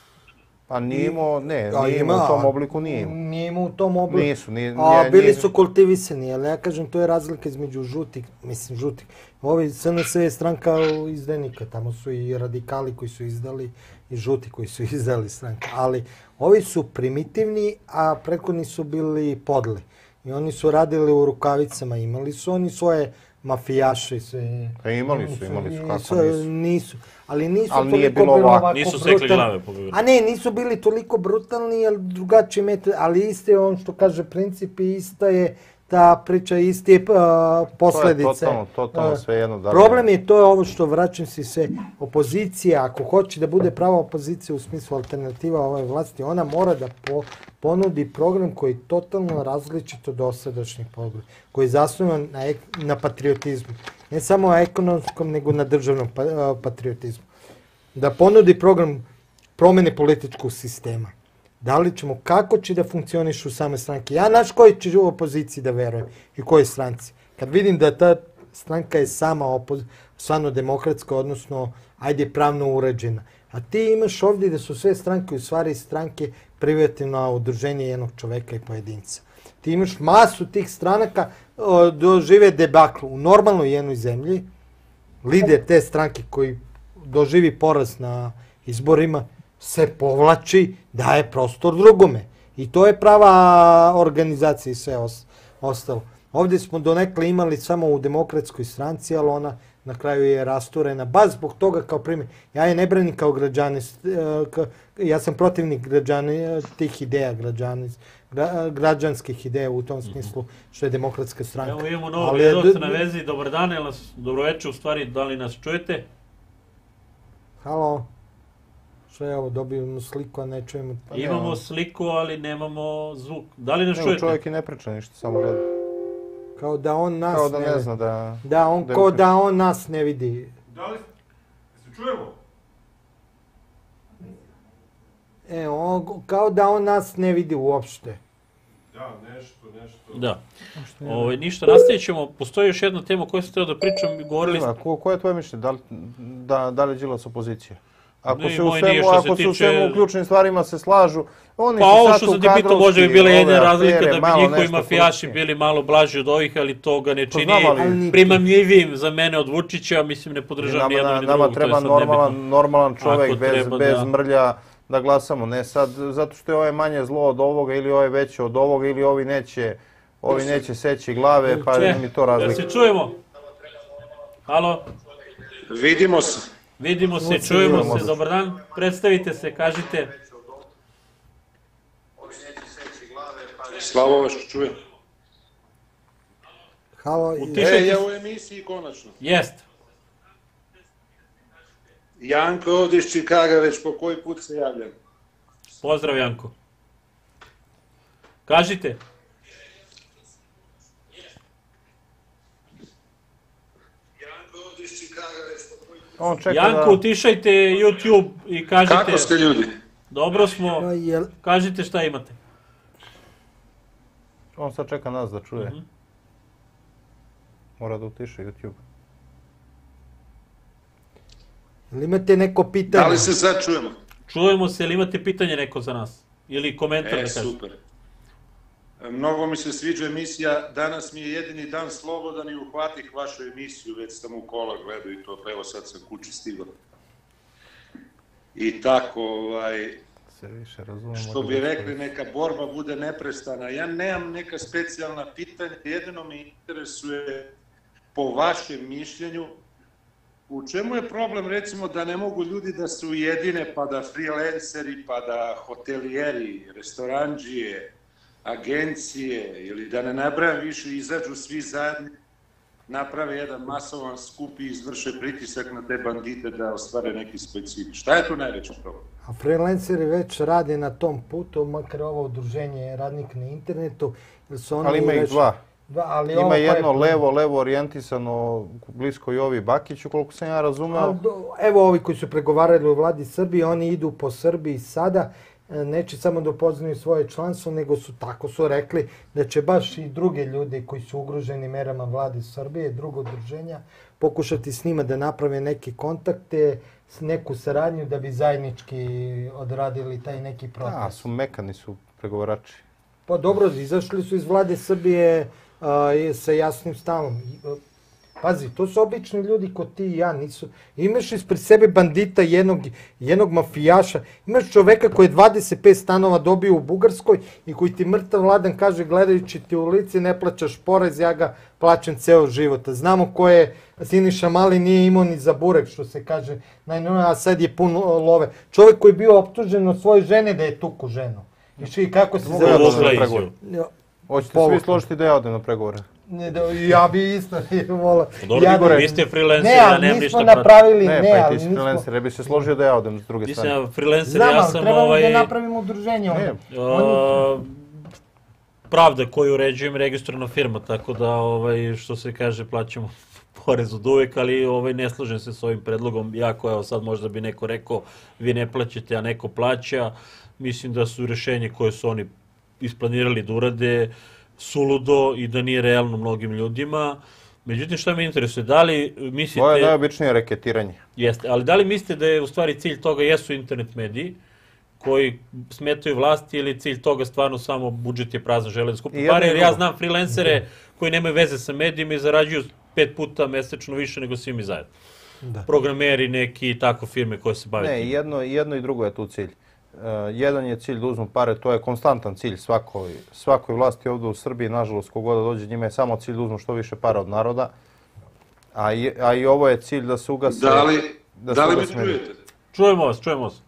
Pa nije imao, ne, nije imao u tom obliku, nije imao. Nije imao u tom obliku. Nisu, nije, a bili su kultivisani, ali ja kažem, to je razlika između žutih, mislim žutih. Ovi S N S je stranka izdajnika, tamo su i radikali koji su izdali i žuti koji su izdali stranka. Ali ovi su primitivni, a prethodni su bili podli. I oni su radili u rukavicama, imali su oni svoje mafijaše. Sve, e, imali su, imali su, kako nisu. Nisu, ali nisu ali toliko bilo ovako nisu sekli glave po Beogradu. A ne, nisu bili toliko brutalni, ali drugačiji metod, ali isto je on što kaže princip i isto je ta priča, isti je uh, posljedice. To je totalno, totalno sve jedno. Da problem je to je ovo što vraćam se sve. Opozicija, ako hoće da bude prava opozicija u smislu alternativa ove vlasti, ona mora da po, ponudi program koji je totalno različit od dosadašnjih programa, koji je zasnovan na, na patriotizmu. Ne samo na ekonomskom, nego na državnom pa, uh, patriotizmu. Da ponudi program promjene političkog sistema. Da li ćemo, kako će da funkcionišu same stranke? Ja naš koji će u opoziciji da verujem i koji stranci. Kad vidim da ta stranka je sama opoz, stvarno demokratska, odnosno, ajde, pravno uređena. A ti imaš ovdje da su sve stranke u stvari stranke privatno udruženje jednog čoveka i pojedinca. Ti imaš masu tih stranaka dožive debaklu. U normalnoj jednoj zemlji lider te stranke koji doživi poraz na izborima se povlači, daje prostor drugome. I to je prava organizacija i sve ostalo. Ovdje smo donekle imali samo u demokratskoj stranci, ali ona na kraju je rasturena. Baš zbog toga kao primjer. Ja je ne branim kao građanin, ja sam protivnik građani, tih ideja građani, građanskih ideja u tom smislu što je demokratska stranka. Evo imamo novog gledalca na vezi. Dobar dan, dobroveče, u stvari, da li nas čujete? Halo. Što je ovo, dobijemo sliku, a ne čujemo... Pa imamo ne, sliku, ali nemamo zvuk. Da li nas čujete? Čovjek i ne priča ništa, samo gleda. Kao da on nas kao da ne, ne zna da... Da, on da kao da on nas ne vidi. Da li se čujemo? E, on, kao da on nas ne vidi uopšte. Da, nešto, nešto... Da. Ovo, ništa, nastavit ćemo. Postoji još jedna tema koju sam htio da pričam. Govorili... Ima, ko, koje je tvoje mišljenje? Da li, da, da li je Đilas opozicija? Ako ne, se u svemu, ako se, tiče... u svemu u ključnim stvarima se slažu, oni pa su ovo što sam ti pitao može bi bila jedna razlika da bi njihovi mafijaši bili malo blaži od ovih, ali to ga ne čini ali... primamljivim za mene od Vučića, mislim ne podržavam ni jedno ni drugo. Nama treba normalan, normalan čovjek bez, treba, bez da. mrlja da glasamo, ne sad zato što je ovaj manje zlo od ovoga ili ovaj veće od ovoga ili ovi neće, ovi neće seći glave, pa Če, mi to razlika. Da se čujemo? Halo? Vidimo se. Vidimo se, čujemo se, dobar dan, predstavite se, kažite. Slavo vas čujem. Halo, e, ja u emisiji konačno. Jest. Janko ovdje iz Čikaga, već po koji put se javljam. Pozdrav Janko. Kažite. On čeka Janko, da... utišajte YouTube i kažite... Kako ste ljudi? Dobro smo, kažite šta imate. On sad čeka nas da čuje. Mm-hmm. Mora da utiša YouTube. Ili imate neko pitanje? Da li se sad čujemo? Čujemo se, ili imate pitanje neko za nas? Ili komentar e, da kažete? Super. Mnogo mi se sviđa emisija, danas mi je jedini dan slobodan i uhvatih vašu emisiju, već sam u kola gledao i to, evo sad sam kući stigao. I tako, ovaj, se više razumemo, što bi rekli, neka borba bude neprestana. Ja nemam neka specijalna pitanja, jedino me interesuje po vašem mišljenju, u čemu je problem, recimo, da ne mogu ljudi da se ujedine, pa da freelanceri, pa da hotelijeri, restoranđije, agencije ili da ne nabrajam više, izađu svi zajedno, naprave jedan masovan skup i izvrše pritisak na te bandite da ostvare neki svoj cilj. Šta je tu najveći problem? A freelanceri već rade na tom putu, makar ovo udruženje radnika na internetu. Su oni Ali ima ih već... dva. Da, ali Ima ovo jedno koje- levo, levo orijentisano blisko Jovi Bakiću, koliko sam ja razumeo. A, do- Evo ovi koji su pregovarali u vladi Srbije, oni idu po Srbiji sada, e, neće samo da upoznaju svoje članstvo, nego su tako su rekli da će baš i druge ljude koji su ugroženi merama vlade Srbije, drugo udruženja, pokušati s njima da naprave neke kontakte, s neku saradnju da bi zajednički odradili taj neki proces. A, su mekani su pregovarači. Pa dobro, izašli su iz vlade Srbije a, i sa jasnim stavom. I, a, Pazi, to su obični ljudi ko ti i ja, nisu... Imaš ispred sebe bandita, jednog, jednog mafijaša, imaš čoveka koji je dvadeset pet stanova dobio u Bugarskoj i koji ti mrtav ladan kaže gledajući ti u lice ne plaćaš porez, ja ga plaćam ceo život. A znamo ko je Siniša Mali, nije imao ni za burek, što se kaže, najnovije, a sad je pun love. Čovek koji je bio optužen od svoje žene da je tuku ženu. I kako se Mogu ja da Povukla odem na izjavu. pregovore? Ja, Hoćete Povukla. svi složiti da ja odem na pregovore? ne, da, ja bi isto volao. Dobro, Ja Igore, da- vi ste freelanceri, Ne, ja ali nemam nismo ništa protiv. napravili, Ne, ne, pa i ali ti si nismo... freelancer, ja bi se složio da ja odem s druge Ti strane. sam freelancer, Znam, ja ali sam trebamo ovaj... da napravimo udruženje onda. Ne. a, Pravda koju uređujem registrovana firma, tako da ovaj, što se kaže plaćamo porez od uvek, ali ovaj, ne slažem se s ovim predlogom. Jako, evo sad možda bi neko rekao vi ne plaćate, a neko plaća. Mislim da su rešenje koje su oni isplanirali da urade suludo i da nije realno mnogim ljudima. Međutim, šta me interesuje, da li mislite... To je najobičnije reketiranje. Jeste, ali da li mislite da je u stvari cilj toga jesu internet mediji koji smetaju vlasti ili cilj toga stvarno samo budžet je prazan, žele da skupi I jedno pare, i jer ja drugo. znam freelancere koji nemaju veze sa medijima i zarađuju pet puta mesečno više nego svi mi zajedno. Da. Programeri neki i tako firme koje se bave Ne, tim. jedno, jedno i drugo je tu cilj. Uh, jedan je cilj da uzmu pare, to je konstantan cilj svakoj, svakoj vlasti ovdje u Srbiji, nažalost, kogoda dođe njima je samo cilj da uzmu što više para od naroda, a i, a i ovo je cilj da se ugase... Da li, da da se li me ugase mediji. čujete? Čujemo vas, čujemo vas.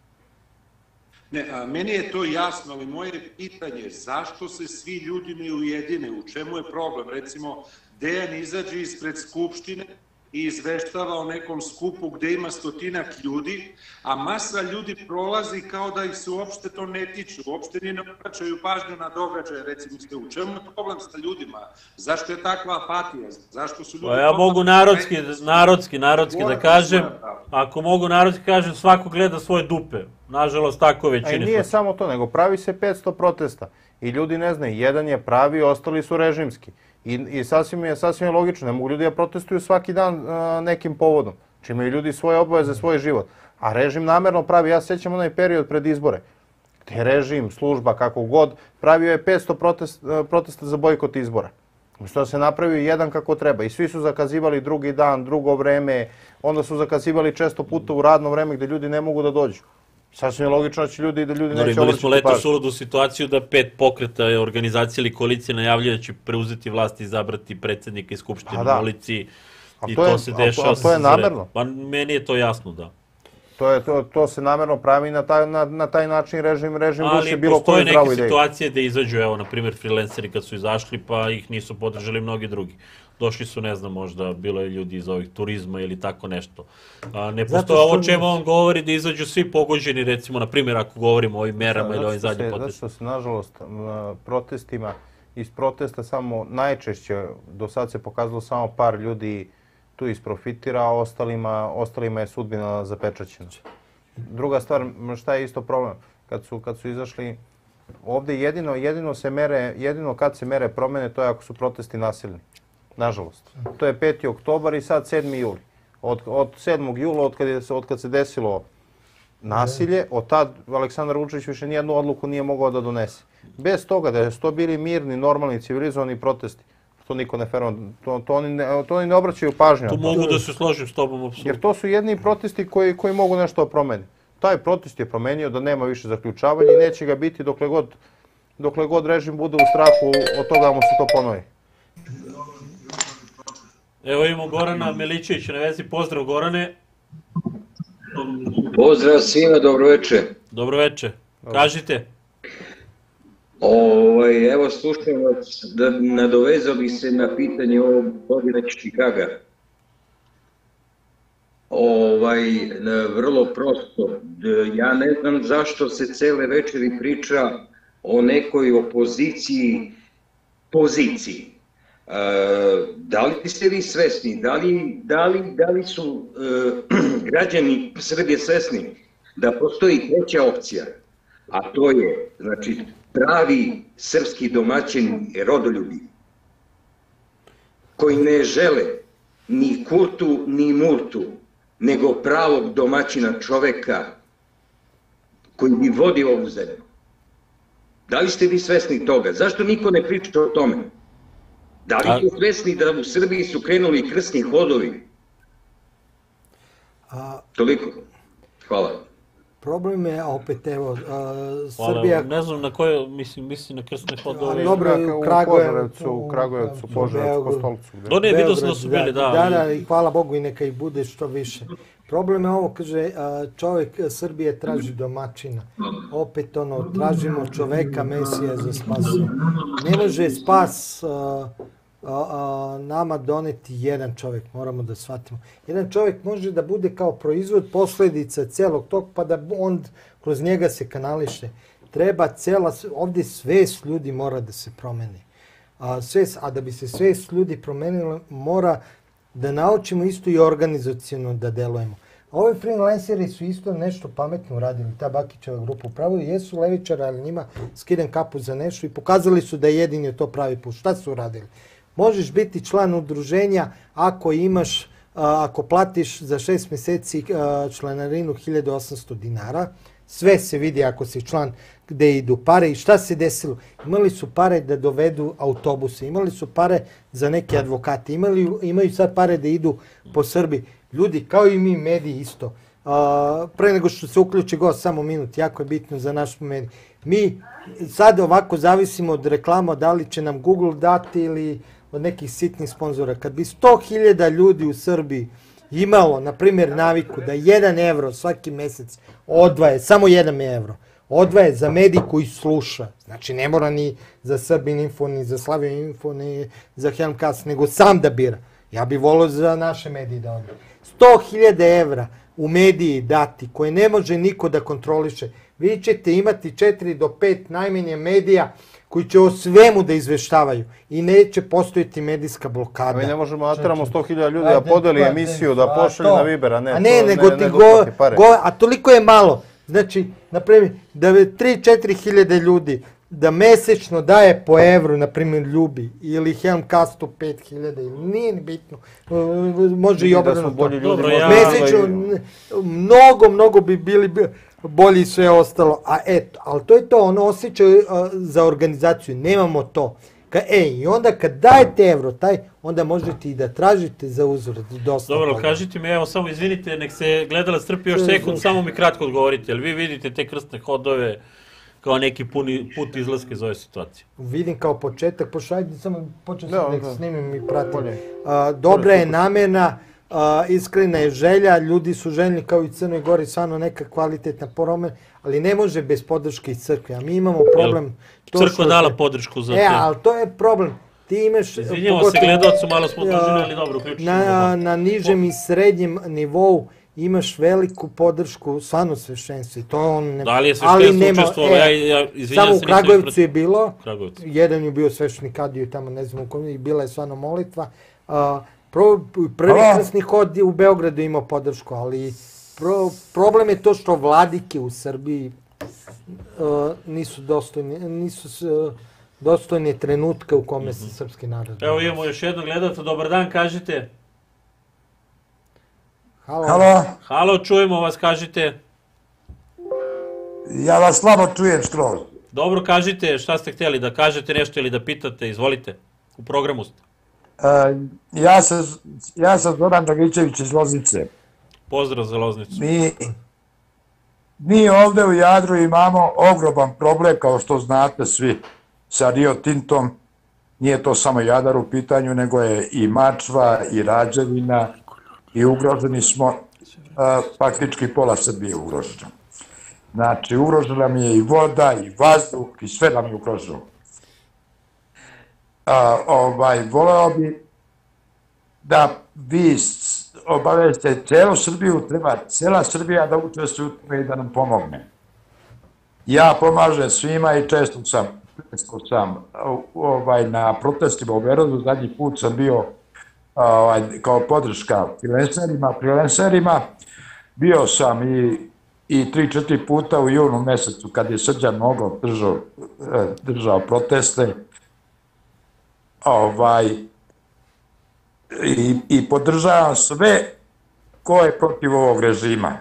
Ne, a meni je to jasno, ali moje pitanje je zašto se svi ljudi ne ujedine, u čemu je problem? Recimo, Dejan izađe ispred Skupštine i izveštava o nekom skupu gde ima stotinak ljudi, a masa ljudi prolazi kao da ih se uopšte to ne tiče, uopšte ni ne obraćaju pažnju na događaje, recimo ste, u čemu je problem sa ljudima? Zašto je takva apatija? Zašto su ljudi... Pa ja mogu narodski, narodski, narodski da Morate kažem, svoje pravo. ako mogu narodski kažem, svako gleda svoje dupe. Nažalost, tako je A i većini. nije samo to, nego pravi se petsto protesta. I ljudi ne znaju, jedan je pravi, ostali su režimski. I, i sasvim, je, sasvim je logično, ne mogu ljudi da protestuju svaki dan a, nekim povodom. Či imaju ljudi svoje obaveze, svoj život. A režim namerno pravi, ja se sjećam onaj period pred izbore, gde režim, služba, kako god, pravio je petsto protest, a, protesta za bojkot izbora. Što se napravio jedan kako treba. I svi su zakazivali drugi dan, drugo vreme, onda su zakazivali često puta u radno vreme gde ljudi ne mogu da dođu. Sasvim je logično da će ljudi da ljudi Dobro, neće imali smo obraćati leto pažnju. suludu situaciju da pet pokreta organizacije ili koalicije najavljaju da će preuzeti vlast i izabrati predsjednika i skupštinu Pa da. na ulici. A I to to, je- se a to- a dešava. to je za- namerno. Pa meni je to jasno, da. To, je, to, to se namerno pravi na taj, na, na taj način režim, režim ruši Ali bilo postoje koju zdravu neke ideju. situacije da izađu, evo, na primjer, freelanceri kad su izašli, pa ih nisu podržali mnogi drugi. Došli su, ne znam, možda bilo je ljudi iz ovih turizma ili tako nešto. A, ne Zato postoje ovo što- čemu on govori da izađu svi pogođeni, recimo, na primjer, ako govorimo o ovim merama ili ovim Zato što zadnjim se- Zato potestima. što se, nažalost, m, protestima, iz protesta samo najčešće, do sad se pokazalo samo par ljudi tu isprofitira, a ostalima, ostalima je sudbina zapečaćena. Druga stvar, m, šta je isto problem? Kad su, kad su izašli, ovdje jedino, jedino se mere, jedino kad se mere promene, to je ako su protesti nasilni. Nažalost. To je peti oktobar i sad sedmi juli. Od, od sedmog jula, od kad, je, od kad se desilo nasilje, od tad Aleksandar Vučić više nijednu odluku nije mogao da donese. Bez toga da su to bili mirni, normalni, civilizovani protesti, to niko ne ferma, to, to, oni ne, to oni ne obraćaju pažnju. Tu na to. mogu da se složim s tobom, apsolutno. Jer to su jedni protesti koji, koji mogu nešto da promeni. Taj protest je promenio da nema više zaključavanja i neće ga biti dokle god, dokle god režim bude u strahu od toga da mu se to ponovi. Evo imamo Gorana Milićevića na vezi. Pozdrav, Gorane. Pozdrav svima, dobro večer. Dobro večer. Kažite. Ovaj, evo slušam vas, da nadovezao bi se na pitanje ovog godina Čikaga. Ovaj, vrlo prosto, ja ne znam zašto se cele večeri priča o nekoj opoziciji, poziciji. E, da li ste vi svesni, da li, da li, da li su e, građani Srbije svesni da postoji treća opcija, a to je, znači, pravi srpski domaćin rodoljubi, koji ne žele ni Kurtu, ni Murtu, nego pravog domaćina čoveka koji bi vodio ovu zemlju. Da li ste vi svesni toga? Zašto niko ne priča o tome? Da li ste svesni da u Srbiji su krenuli krsni hodovi? Toliko. Hvala. Problem je, opet, evo, Srbija... Ne znam na koje, mislim, mislim na krsne hodove. Dobro, u Kragujevcu, u Kragujevcu, Požarevcu, Kostolcu. To ne, vidio sam da su bili, da. Da, da, i hvala Bogu i neka ih bude što više. Problem je ovo, kaže, čovjek Srbije traži domaćina. Opet, ono, tražimo čoveka, Mesija za spasu. Ne može spas nama doneti jedan čovjek, moramo da shvatimo. Jedan čovjek može da bude kao proizvod posljedica celog tog, pa da on kroz njega se kanališe. Treba cela, ovdje svest ljudi mora da se promeni. A, svest, a da bi se svest ljudi promenila, mora da naučimo isto i organizacijalno da delujemo. Ovi freelanceri su isto nešto pametno uradili, ta Bakićeva grupa upravo, jesu levičari, ali njima skidam kapu za nešto i pokazali su da jedini to pravi put. Šta su uradili? Možeš biti član udruženja ako imaš, ako platiš za šest mjeseci članarinu hiljadu osamsto dinara. Sve se vidi ako si član gde idu pare. I šta se desilo? Imali su pare da dovedu autobuse, imali su pare za neke advokate, imali, imaju sad pare da idu po Srbiji. Ljudi, kao i mi mediji isto. Pre nego što se uključi gost, samo minut, jako je bitno za naš medij. Mi sad ovako zavisimo od reklama da li će nam Google dati ili od nekih sitnih sponzora. Kad bi sto hiljada ljudi u Srbiji imalo, na primjer, naviku da jedan evro svaki mjesec odvaje, samo jedan evro, odvaje za medij koji sluša. Znači, ne mora ni za Srbin Info, ni za Slavio Info, ni za Helmcast, nego sam da bira. Ja bih volio za naše medije da odvaje. sto hiljada evra u mediji dati, koje ne može niko da kontroliše. Vi ćete imati četiri do pet najmanje medija koji će o svemu da izveštavaju i neće postojiti medijska blokada. Mi ne možemo nateramo sto hiljada ljudi da podeli emisiju, da pošalju na Viber, a ne, a ne, to, nego ne, ti ne go, pare. Go, a toliko je malo. Znači, naprimjer, da tri do četiri hiljade ljudi da mesečno daje po evru, na primjer, Ljubi, ili Helmcastu pet hiljada, ili nije ni bitno, može i obrnuto. Mesečno, mnogo, mnogo bi bili bolji i sve ostalo. A eto, ali to je to, ono osjećaj za organizaciju, nemamo to. E, i onda kad dajete evro taj, onda možete i da tražite za uzvrat. Dobro, kažite mi, evo samo izvinite, nek se gledala strpi još sekund, samo mi kratko odgovorite, jel vi vidite te krstne hodove kao neki put izlaska iz ove situacije? Vidim kao početak, pošaljite samo počeo sam da snimim i pratim. Dobra je namjena, iskrena je želja, ljudi su željni kao i Crnoj Gori, stvarno neka kvalitetna promjena, ali ne može bez podrške iz crkve, a mi imamo problem... Crkva dala podršku za te. E, ali to je problem. Ti imaš... Izvinjamo se gledalcu, malo smo dužili, ali dobro, uključiti. Na nižem i srednjem nivou imaš veliku podršku, stvarno sveštenstvo. Da li je sveštenstvo učestvovalo? Samo u Kragujevcu je bilo, jedan je bio sveštenik Adio tamo, ne znam u kom, i bila je stvarno molitva. Prvi krsni hod u Beogradu imao podršku, ali problem je to što vladike u Srbiji nisu dostojni, nisu dostojni trenutka u kome se srpski narod... Evo imamo još jednog gledalca, dobar dan, kažite. Halo. Halo, čujemo vas, kažite. Ja vas slabo čujem skroz. Dobro, kažite, šta ste htjeli, da kažete nešto ili da pitate, izvolite, u programu ste. Ja sam Zoran Dragičević iz Loznice. Pozdrav za Loznicu. Mi ovdje u Jadru imamo ogroman problem, kao što znate svi, sa Rio Tintom. Nije to samo Jadar u pitanju, nego je i Mačva, i Rađevina, i ugroženi smo, faktički pola Srbije ugroženo. Znači, ugrožena mi je i voda, i vazduh, i sve nam je ugroženo. Ovaj, voleo bi da vi obaveste celu Srbiju, treba cela Srbija da učestvuje u tome i da nam pomogne. Ja pomažem svima i često sam, često sam ovaj, na protestima u Beogradu, zadnji put sam bio ovaj, kao podrška freelancerima, freelancerima, bio sam i, i tri, četiri puta u junu mesecu kad je Srđan Nogo držao, držao proteste, ovaj, i, i podržavam sve ko je protiv ovog režima.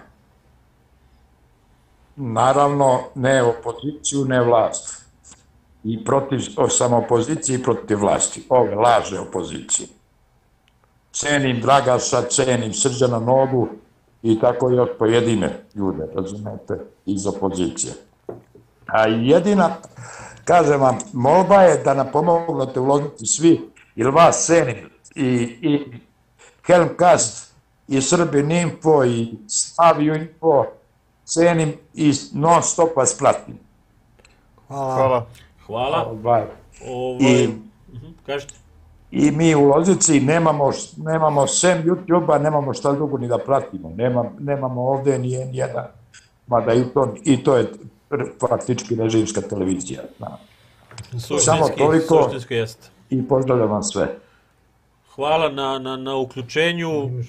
Naravno, ne opoziciju, ne vlast. I protiv, samo opoziciji i protiv vlasti. Ove laže opozicije. Cenim Dragaša, cenim Srđana Nogu i tako još pojedine ljude, razumete, iz opozicije. A jedina, kažem vam, molba je da nam pomognete u Loznici svi, jer vas cenim i, i Helmcast, i Srbin Info, i Slaviju Info, cenim i non stop vas pratim. Hvala. Hvala. Ovaj, Ovaj, I, mhm, kažete. I mi u Loznici nemamo, nemamo sem YouTube-a, nemamo šta drugo ni da pratimo. Nema, nemamo ovde ni jedan, mada i to, i to je faktički režimska televizija. Samo toliko suštinski jeste. i pozdravljam vam sve. Hvala na, na, na uključenju.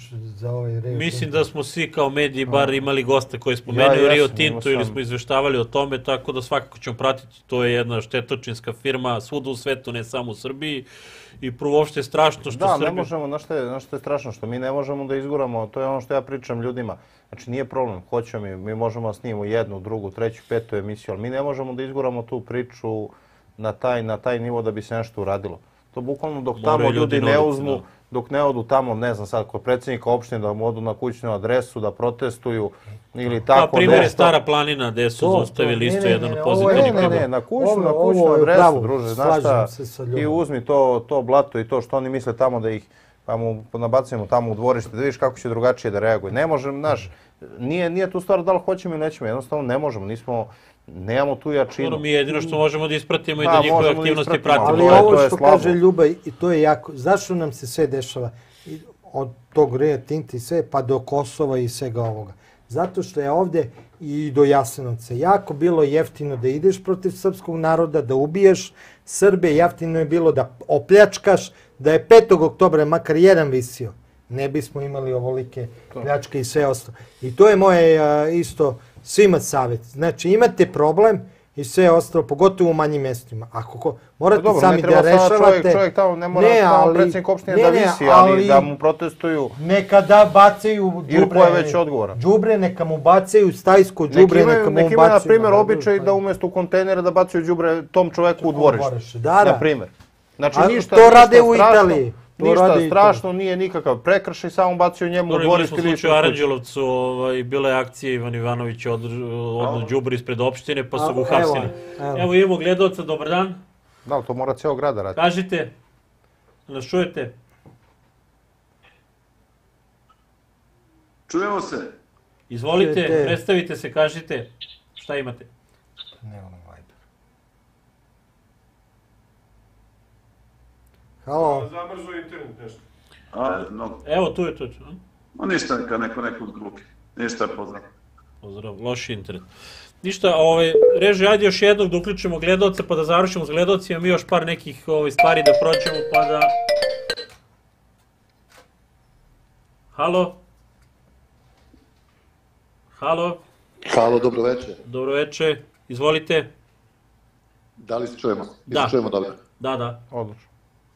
Mislim da smo svi kao mediji bar imali goste koji spomenuo Rio Tinto ili smo izveštavali o tome, tako da svakako ćemo pratiti. To je jedna štetočinska firma svuda u svetu, ne samo u Srbiji. I prvo uopšte je strašno što Srbija... Da, ne možemo, znaš što je, što je strašno, što mi ne možemo da izguramo, to je ono što ja pričam ljudima. Znači nije problem, hoćemo mi, mi možemo da snimimo jednu, drugu, treću, petu emisiju, ali mi ne možemo da izguramo tu priču na taj, na taj nivo da bi se nešto uradilo. To bukvalno dok tamo ljudi ne uzmu, dok ne odu tamo, ne znam sad, kod predsjednika opštine da mu odu na kućnu adresu, da protestuju ili tako. Pa primjer je Stara planina gde su zaustavili isto jedan od pozitivnih problema. Ne, ne, na kućnu, na kućnu adresu, druže, znaš šta, i uzmi to, to blato i to što oni misle tamo da ih, pa mu nabacujemo tamo u dvorište, da vidiš kako će drugačije da reaguje. Ne možemo, znaš, nije, nije tu stvar da li hoćemo ili nećemo, jednostavno ne možemo, nismo, nemamo tu jačinu. Mi jedino što možemo da ispratimo i da njihove aktivnosti pratimo. Ali ovo što kaže Ljuba, i to je jako, zašto nam se sve dešava od tog Rio Tinta i sve, pa do Kosova i svega ovoga? Zato što je ovde i do Jasenovca jako bilo jeftino da ideš protiv srpskog naroda, da ubiješ Srbe, jeftino je bilo da opljačkaš, da je petog oktobra makar jedan visio, ne bismo imali ovolike pljačke i sve ostalo. I to je moje isto svima savjet. Znači imate problem i sve ostalo, pogotovo u manjim mestima. Ako morate sami da rešavate... Čovjek tamo ne mora tamo predsjednik opštine da visi, ali da mu protestuju... Neka da bacaju džubre... Ili ko je već odgovoran. Džubre, neka mu bacaju stajsko džubre, neka mu bacaju... Neki imaju, na primjer, običaj da umjesto kontejnera da bacaju džubre tom čoveku u dvorište. Da, da. Na primjer. Znači ništa... To rade u Italiji. Ništa strašno, nije nikakav prekršaj, samo bacio njemu u dvorište. U slučaju Aranđelovcu bila je akcija, Ivan Ivanović odno džubre ispred opštine, pa su ga uhapsili. Evo imamo gledalca, dobar dan. Da, to mora ceo grad da radi. Kažite, nas čujete? Čujemo se. Izvolite, predstavite se, kažite šta imate. Halo. Zamrzo internet nešto. Evo, tu je, tu je. No ništa, neka neko neko drugi. Ništa, pozdrav. Pozdrav, loši internet. Ništa, reži, ajde još jednog da uključimo gledalce pa da završimo s gledalcima, mi još par nekih stvari da prođemo pa da... Halo? Halo? Halo, dobro večer. Dobro večer, izvolite. Da li se čujemo? Da. Čujemo dobro? Da, da. Odlično.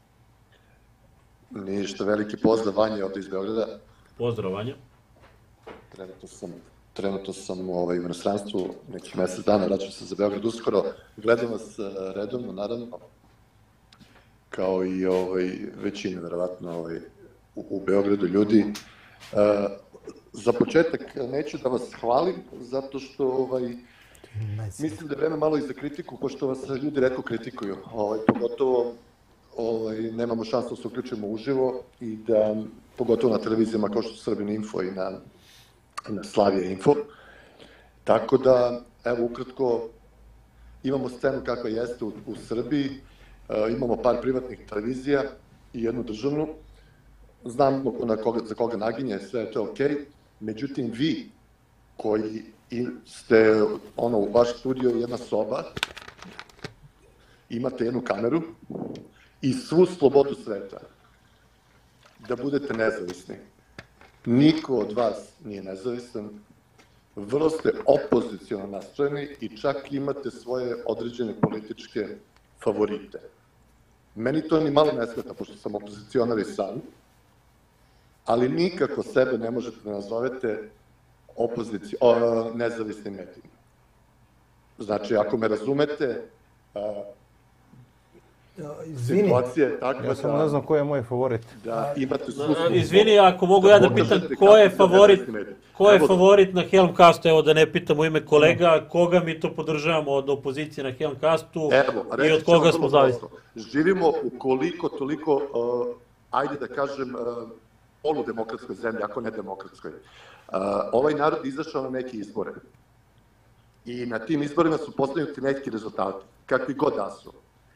Ništa, veliki pozdrav Vanja ovdje iz Beograda. Pozdrav Vanja. Trenutno sam, trenutno sam u inostranstvu, nekih mjesec dana, vraćam se za Beograd uskoro. Gledam vas redovno, naravno, kao i većina, verovatno, u Beogradu ljudi. Za početak neću da vas hvalim, zato što mislim da je vreme malo i za kritiku, pošto vas ljudi retko kritikuju, pogotovo nemamo šansu da se uključimo uživo i da, pogotovo na televizijama kao što su Srbin Info i na Slavija Info. Tako da, evo ukratko, imamo scenu kakva jeste u, u Srbiji, e, imamo par privatnih televizija i jednu državnu, znamo na koga, za koga naginje, sve je to okej, međutim vi koji ste, ono, u vaš studio je jedna soba, imate jednu kameru i svu slobodu sveta da budete nezavisni. Niko od vas nije nezavisan, vrlo ste opoziciono nastrojeni i čak imate svoje određene političke favorite. Meni to ni malo ne smeta, pošto sam opozicionar i sam, ali nikako sebe ne možete da nazovete opozici, o, nezavisnim medijima. Znači, ako me razumete, a, Izvini. situacije takva Ja samo ne znam ko je moj favorit. da imate svu... Izvini, ako mogu ja da pitam ko je favorit, ko je favorit na Helmcastu, evo da ne pitam u ime kolega, koga mi to podržavamo od opozicije na Helmcastu i od koga smo zavisni? Živimo u koliko toliko, uh, ajde da kažem, uh, poludemokratskoj zemlji, ako ne demokratskoj. Uh, ovaj narod izašao na neke izbore. I na tim izborima su postavljeni neki rezultati, kakvi god da su.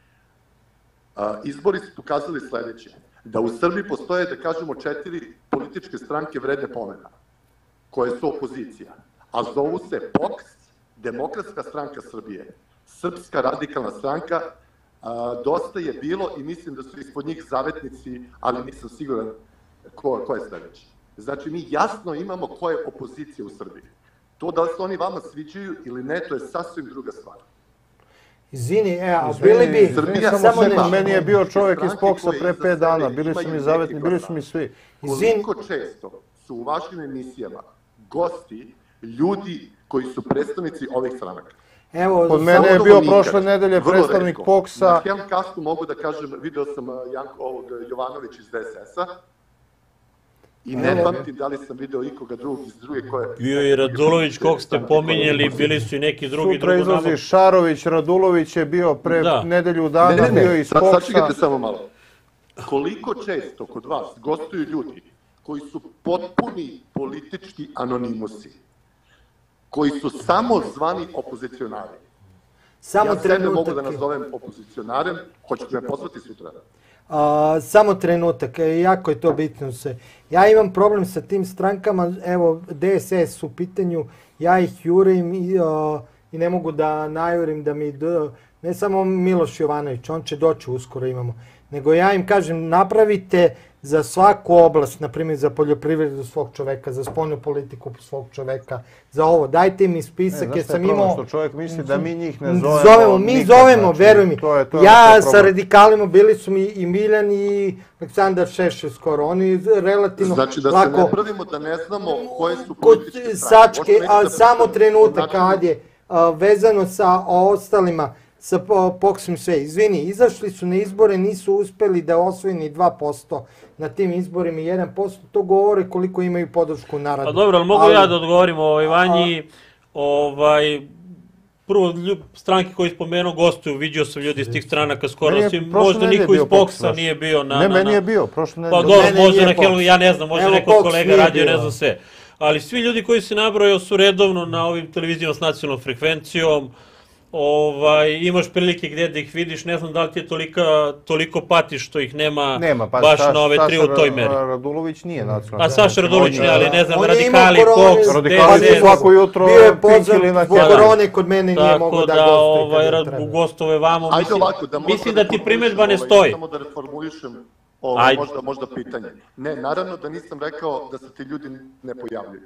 Uh, izbori su pokazali sledeće, da u Srbiji postoje, da kažemo, četiri političke stranke vredne pomena, koje su opozicija, a zovu se P O K S, Demokratska stranka Srbije, Srpska radikalna stranka, a, dosta je bilo i mislim da su ispod njih zavetnici, ali nisam siguran ko, ko je sledeći. Znači, mi jasno imamo ko je opozicija u Srbiji. To da li se oni vama sviđaju ili ne, to je sasvim druga stvar. Izvini, e, a bili bi... Srbija, samo ne, meni je bio čovjek iz P O K S-a pre pet dana, bili su mi zavetni, bili su mi svi. Koliko često su u vašim emisijama gosti ljudi koji su predstavnici ovih stranaka? Evo, Kod mene je bio prošle nedelje predstavnik P O K S-a. Na Helmcastu mogu da kažem, video sam Janko ovog Jovanović iz D S S-a i ne pamtim da li sam video ikoga drugog iz druge koje... Bio i Radulović, kog ste pominjali, bili su i neki drugi. Sutra izlazi Šarović, Radulović je bio pre nedelju dana, bio iz P O K S-a. Sačekajte samo malo. Koliko često kod vas gostuju ljudi koji su potpuni politički anonimusi, koji su samo zvani opozicionari? Ja sebe mogu da nazovem opozicionarem, hoćete me pozvati sutra? A, samo trenutak, jako je to bitno se. Ja imam problem sa tim strankama, evo D S S u pitanju, ja ih jurim i, a, i ne mogu da najurim da mi, do, ne samo Miloš Jovanović, on će doći uskoro imamo, nego ja im kažem napravite za svaku oblast, na primjer za poljoprivredu svog čoveka, za spoljnu politiku svog čoveka, za ovo, dajte mi spisak, jer sam imao... Što čovjek misli da mi njih ne zovemo. Zovemo, mi zovemo, veruj mi. Ja sa radikalima bili su mi i Miljan i Aleksandar Šešelj skoro, oni relativno lako... Znači da se ne pravimo da ne znamo koje su političke strane. Sačke, samo trenutak, kad je vezano sa ostalima, sa P O K S-om sve. Izvini, izašli su na izbore, nisu uspeli da osvoji ni dva posto na tim izborima i jedan posto. To govore koliko imaju podršku narodu. Pa dobro, ali mogu ja da odgovorim ovaj Vanji, ovaj, prvo stranke koje spomenuo gostuju, vidio sam ljudi iz tih stranaka skoro, možda niko iz P O K S-a nije bio na... Ne, meni je bio, prošle nedelje. Pa dobro, možda na Helmu, ja ne znam, možda neko kolega radio, ne znam sve. Ali svi ljudi koji se nabrojao su redovno na ovim televizijama s nacionalnom frekvencijom. Ovaj, imaš prilike gdje da ih vidiš, ne znam da li ti je tolika, toliko patiš što ih nema, nema pa, baš Saš, na ove tri u toj meri. Saša Radulović nije nacionalno. A Saša Radulović nije, ali ne znam, on radikali, P O K S, radikali D S S. svako jutro bio je pozvan zbog korone, kod mene nije mogao da gostuje. Ovaj, rad, gostove vamo, mislim, ovako, da mislim da ti primjedba ne stoji. Samo da reformulišem ovo, možda, možda pitanje. Ne, naravno da nisam rekao da se ti ljudi ne pojavljuju.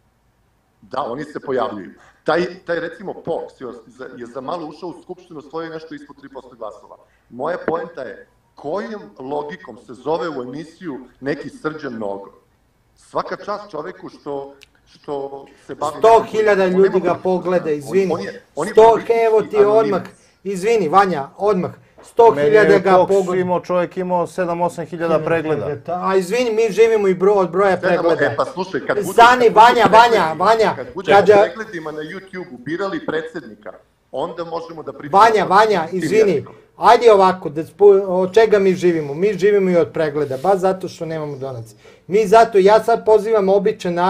Da, oni se pojavljuju. Taj, taj recimo P O K S je za malo ušao u Skupštinu, svoje nešto ispod tri posto glasova. Moja poenta je, kojom logikom se zove u emisiju neki Srđan Nogo? Svaka čast čoveku što, što se bavi... Sto hiljada ljudi ga pogleda, izvini. Sto, evo ti odmah, izvini, Vanja, odmah. Sto hiljada ga pogleda. Meni je P O K S imao, čovjek imao sedam osam hiljada pregleda. A izvini, mi živimo i broj, od broja pregleda. E pa slušaj, kad budu... Stani, Vanja, Vanja, Vanja. Kad budu pregledima na YouTube-u birali predsjednika, onda možemo da pričamo... Vanja, Vanja, izvini. Ajde ovako, da od čega mi živimo? Mi živimo i od pregleda, baš zato što nemamo donacije. Mi zato, ja sad pozivam običan narod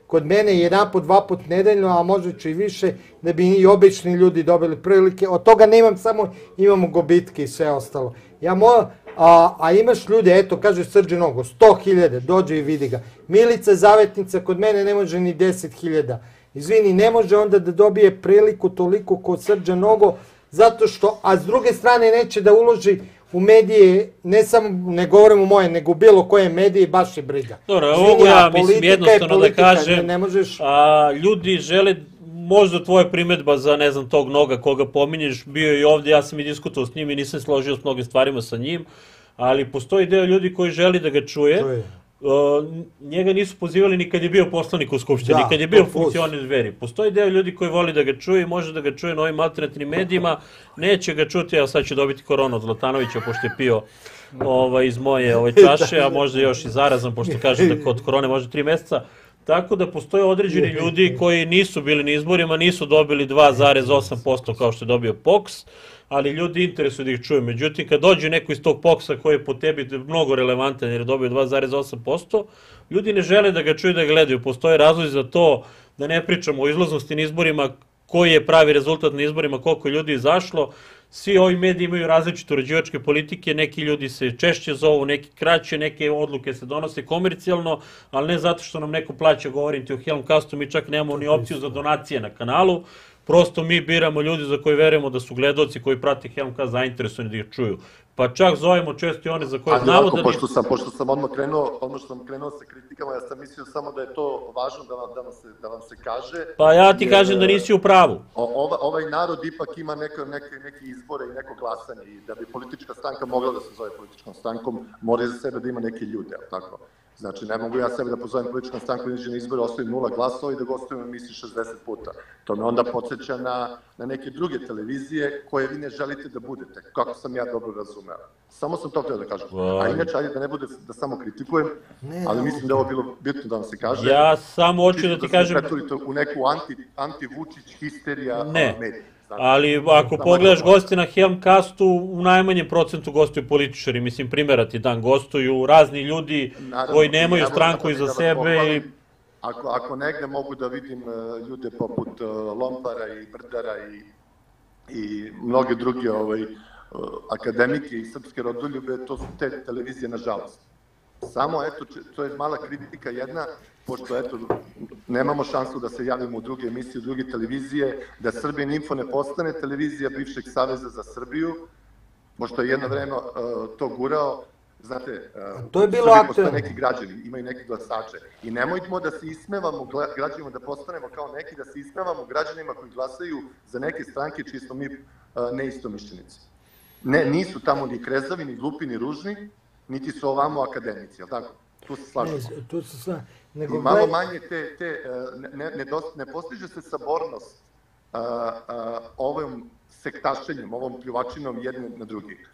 kod mene jedan put, dva put nedeljno, a možda ću i više, da bi i obični ljudi dobili prilike. Od toga nemam samo, imamo gubitke i sve ostalo. Ja moram, a, a imaš ljude, eto, kaže Srđan Nogo, sto hiljada, dođe i vidi ga. Milica Zavetnica kod mene ne može ni deset hiljada. Izvini, ne može onda da dobije priliku toliko kod Srđan Nogo, zato što, a s druge strane neće da uloži u medije, ne samo, ne govorim u moje, nego bilo koje medije, baš je briga. Dobro, ovo ja mislim jednostavno da kažem, ne, ne možeš... a, ljudi žele, možda tvoja primjedba za, ne znam, tog Noga koga pominješ, bio i ovdje, ja sam i diskutovao s njim i nisam složio s mnogim stvarima sa njim, ali postoji deo ljudi koji želi da ga čuje. To je. Uh, njega nisu pozivali ni kad je bio poslanik u Skupštini, ni kad je bio funkcioner Dveri. Postoji deo ljudi koji voli da ga čuje i može da ga čuje na ovim alternativnim medijima, neće ga čuti, evo sad će dobiti koronu od Zlatanovića, pošto je pio ovaj, iz moje ovaj, čaše, a možda još i zarazan, pošto kaže da kod korone može tri meseca. Tako da postoje određeni ljudi koji nisu bili na izborima, nisu dobili dva zarez osam posto kao što je dobio P O K S, ali ljudi interesuju da ih čuju. Međutim, kad dođe neko iz tog P O K S-a koji je po tebi mnogo relevantan jer je dobio dva zarez osam posto, ljudi ne žele da ga čuju da ga gledaju. Postoje razlozi za to da ne pričamo o izlaznosti na izborima, koji je pravi rezultat na izborima, koliko ljudi izašlo. Svi ovi mediji imaju različite uređivačke politike, neki ljudi se češće zovu, neki kraće, neke odluke se donose komercijalno, ali ne zato što nam neko plaća, govorim ti o Helmcastu, mi čak nemamo ni opciju za donacije na kanalu, prosto mi biramo ljudi za koji verujemo da su gledaoci koji prate Helmcast zainteresovani da ih čuju. Pa čak zovemo često i one za koje znamo da... Pošto sam, pošto sam odmah krenuo, odmah što sam krenuo sa kritikama, ja sam mislio samo da je to važno da vam, da vam, se, da vam se kaže. Pa ja ti jer, kažem da nisi u pravu. Ova, ovaj narod ipak ima neke, neke, neke izbore i neko glasanje i da bi politička stranka mogla da se zove političkom strankom, mora za sebe da ima neke ljude, tako? Znači, ne mogu ja sebe da pozovem političkom strankom, izađe na izbore, ostavim nula glasova i da gostujem u emisiji šezdeset puta. To me onda podsjeća na, na neke druge televizije koje vi ne želite da budete, kako sam ja dobro razumeo. Samo sam to htio da kažem. A inače, ajde da ne bude da samo kritikujem, ali mislim da je ovo bilo bitno da vam se kaže. Ja samo hoću da ti kažem... Da se pretvorite u neku anti, anti-Vučić histerija medija. Ali ako pogledaš gosti na Helmcastu, u najmanjem procentu gostuju političari, mislim, primjera ti dan, gostuju razni ljudi koji nemaju stranku iza sebe. Ako, ako negde mogu da vidim ljude poput Lompara i Brdara i, i mnoge druge ovaj, akademike i srpske rodoljube, to su te televizije, nažalost. Samo, eto, to je mala kritika jedna, pošto, eto, nemamo šansu da se javimo u druge emisije, u druge televizije, da Srbija Info ne postane televizija bivšeg Saveza za Srbiju, pošto je jedno vreme uh, to gurao, znate, uh, to je bilo aktuelno. Neki građani, imaju neki glasače. I nemojmo da se ismevamo građanima, da postanemo kao neki, da se ismevamo građanima koji glasaju za neke stranke čiji smo mi uh, neistomišljenici. Ne, nisu tamo ni krezavi, ni glupi, ni ružni, niti su ovamo akademici, jel tako? Tu se slažemo. Tu se slažemo. I malo manje te, te ne, ne, ne postiže se sabornost uh, uh, ovom sektašenjem, ovom pljuvačinom jedne na drugih.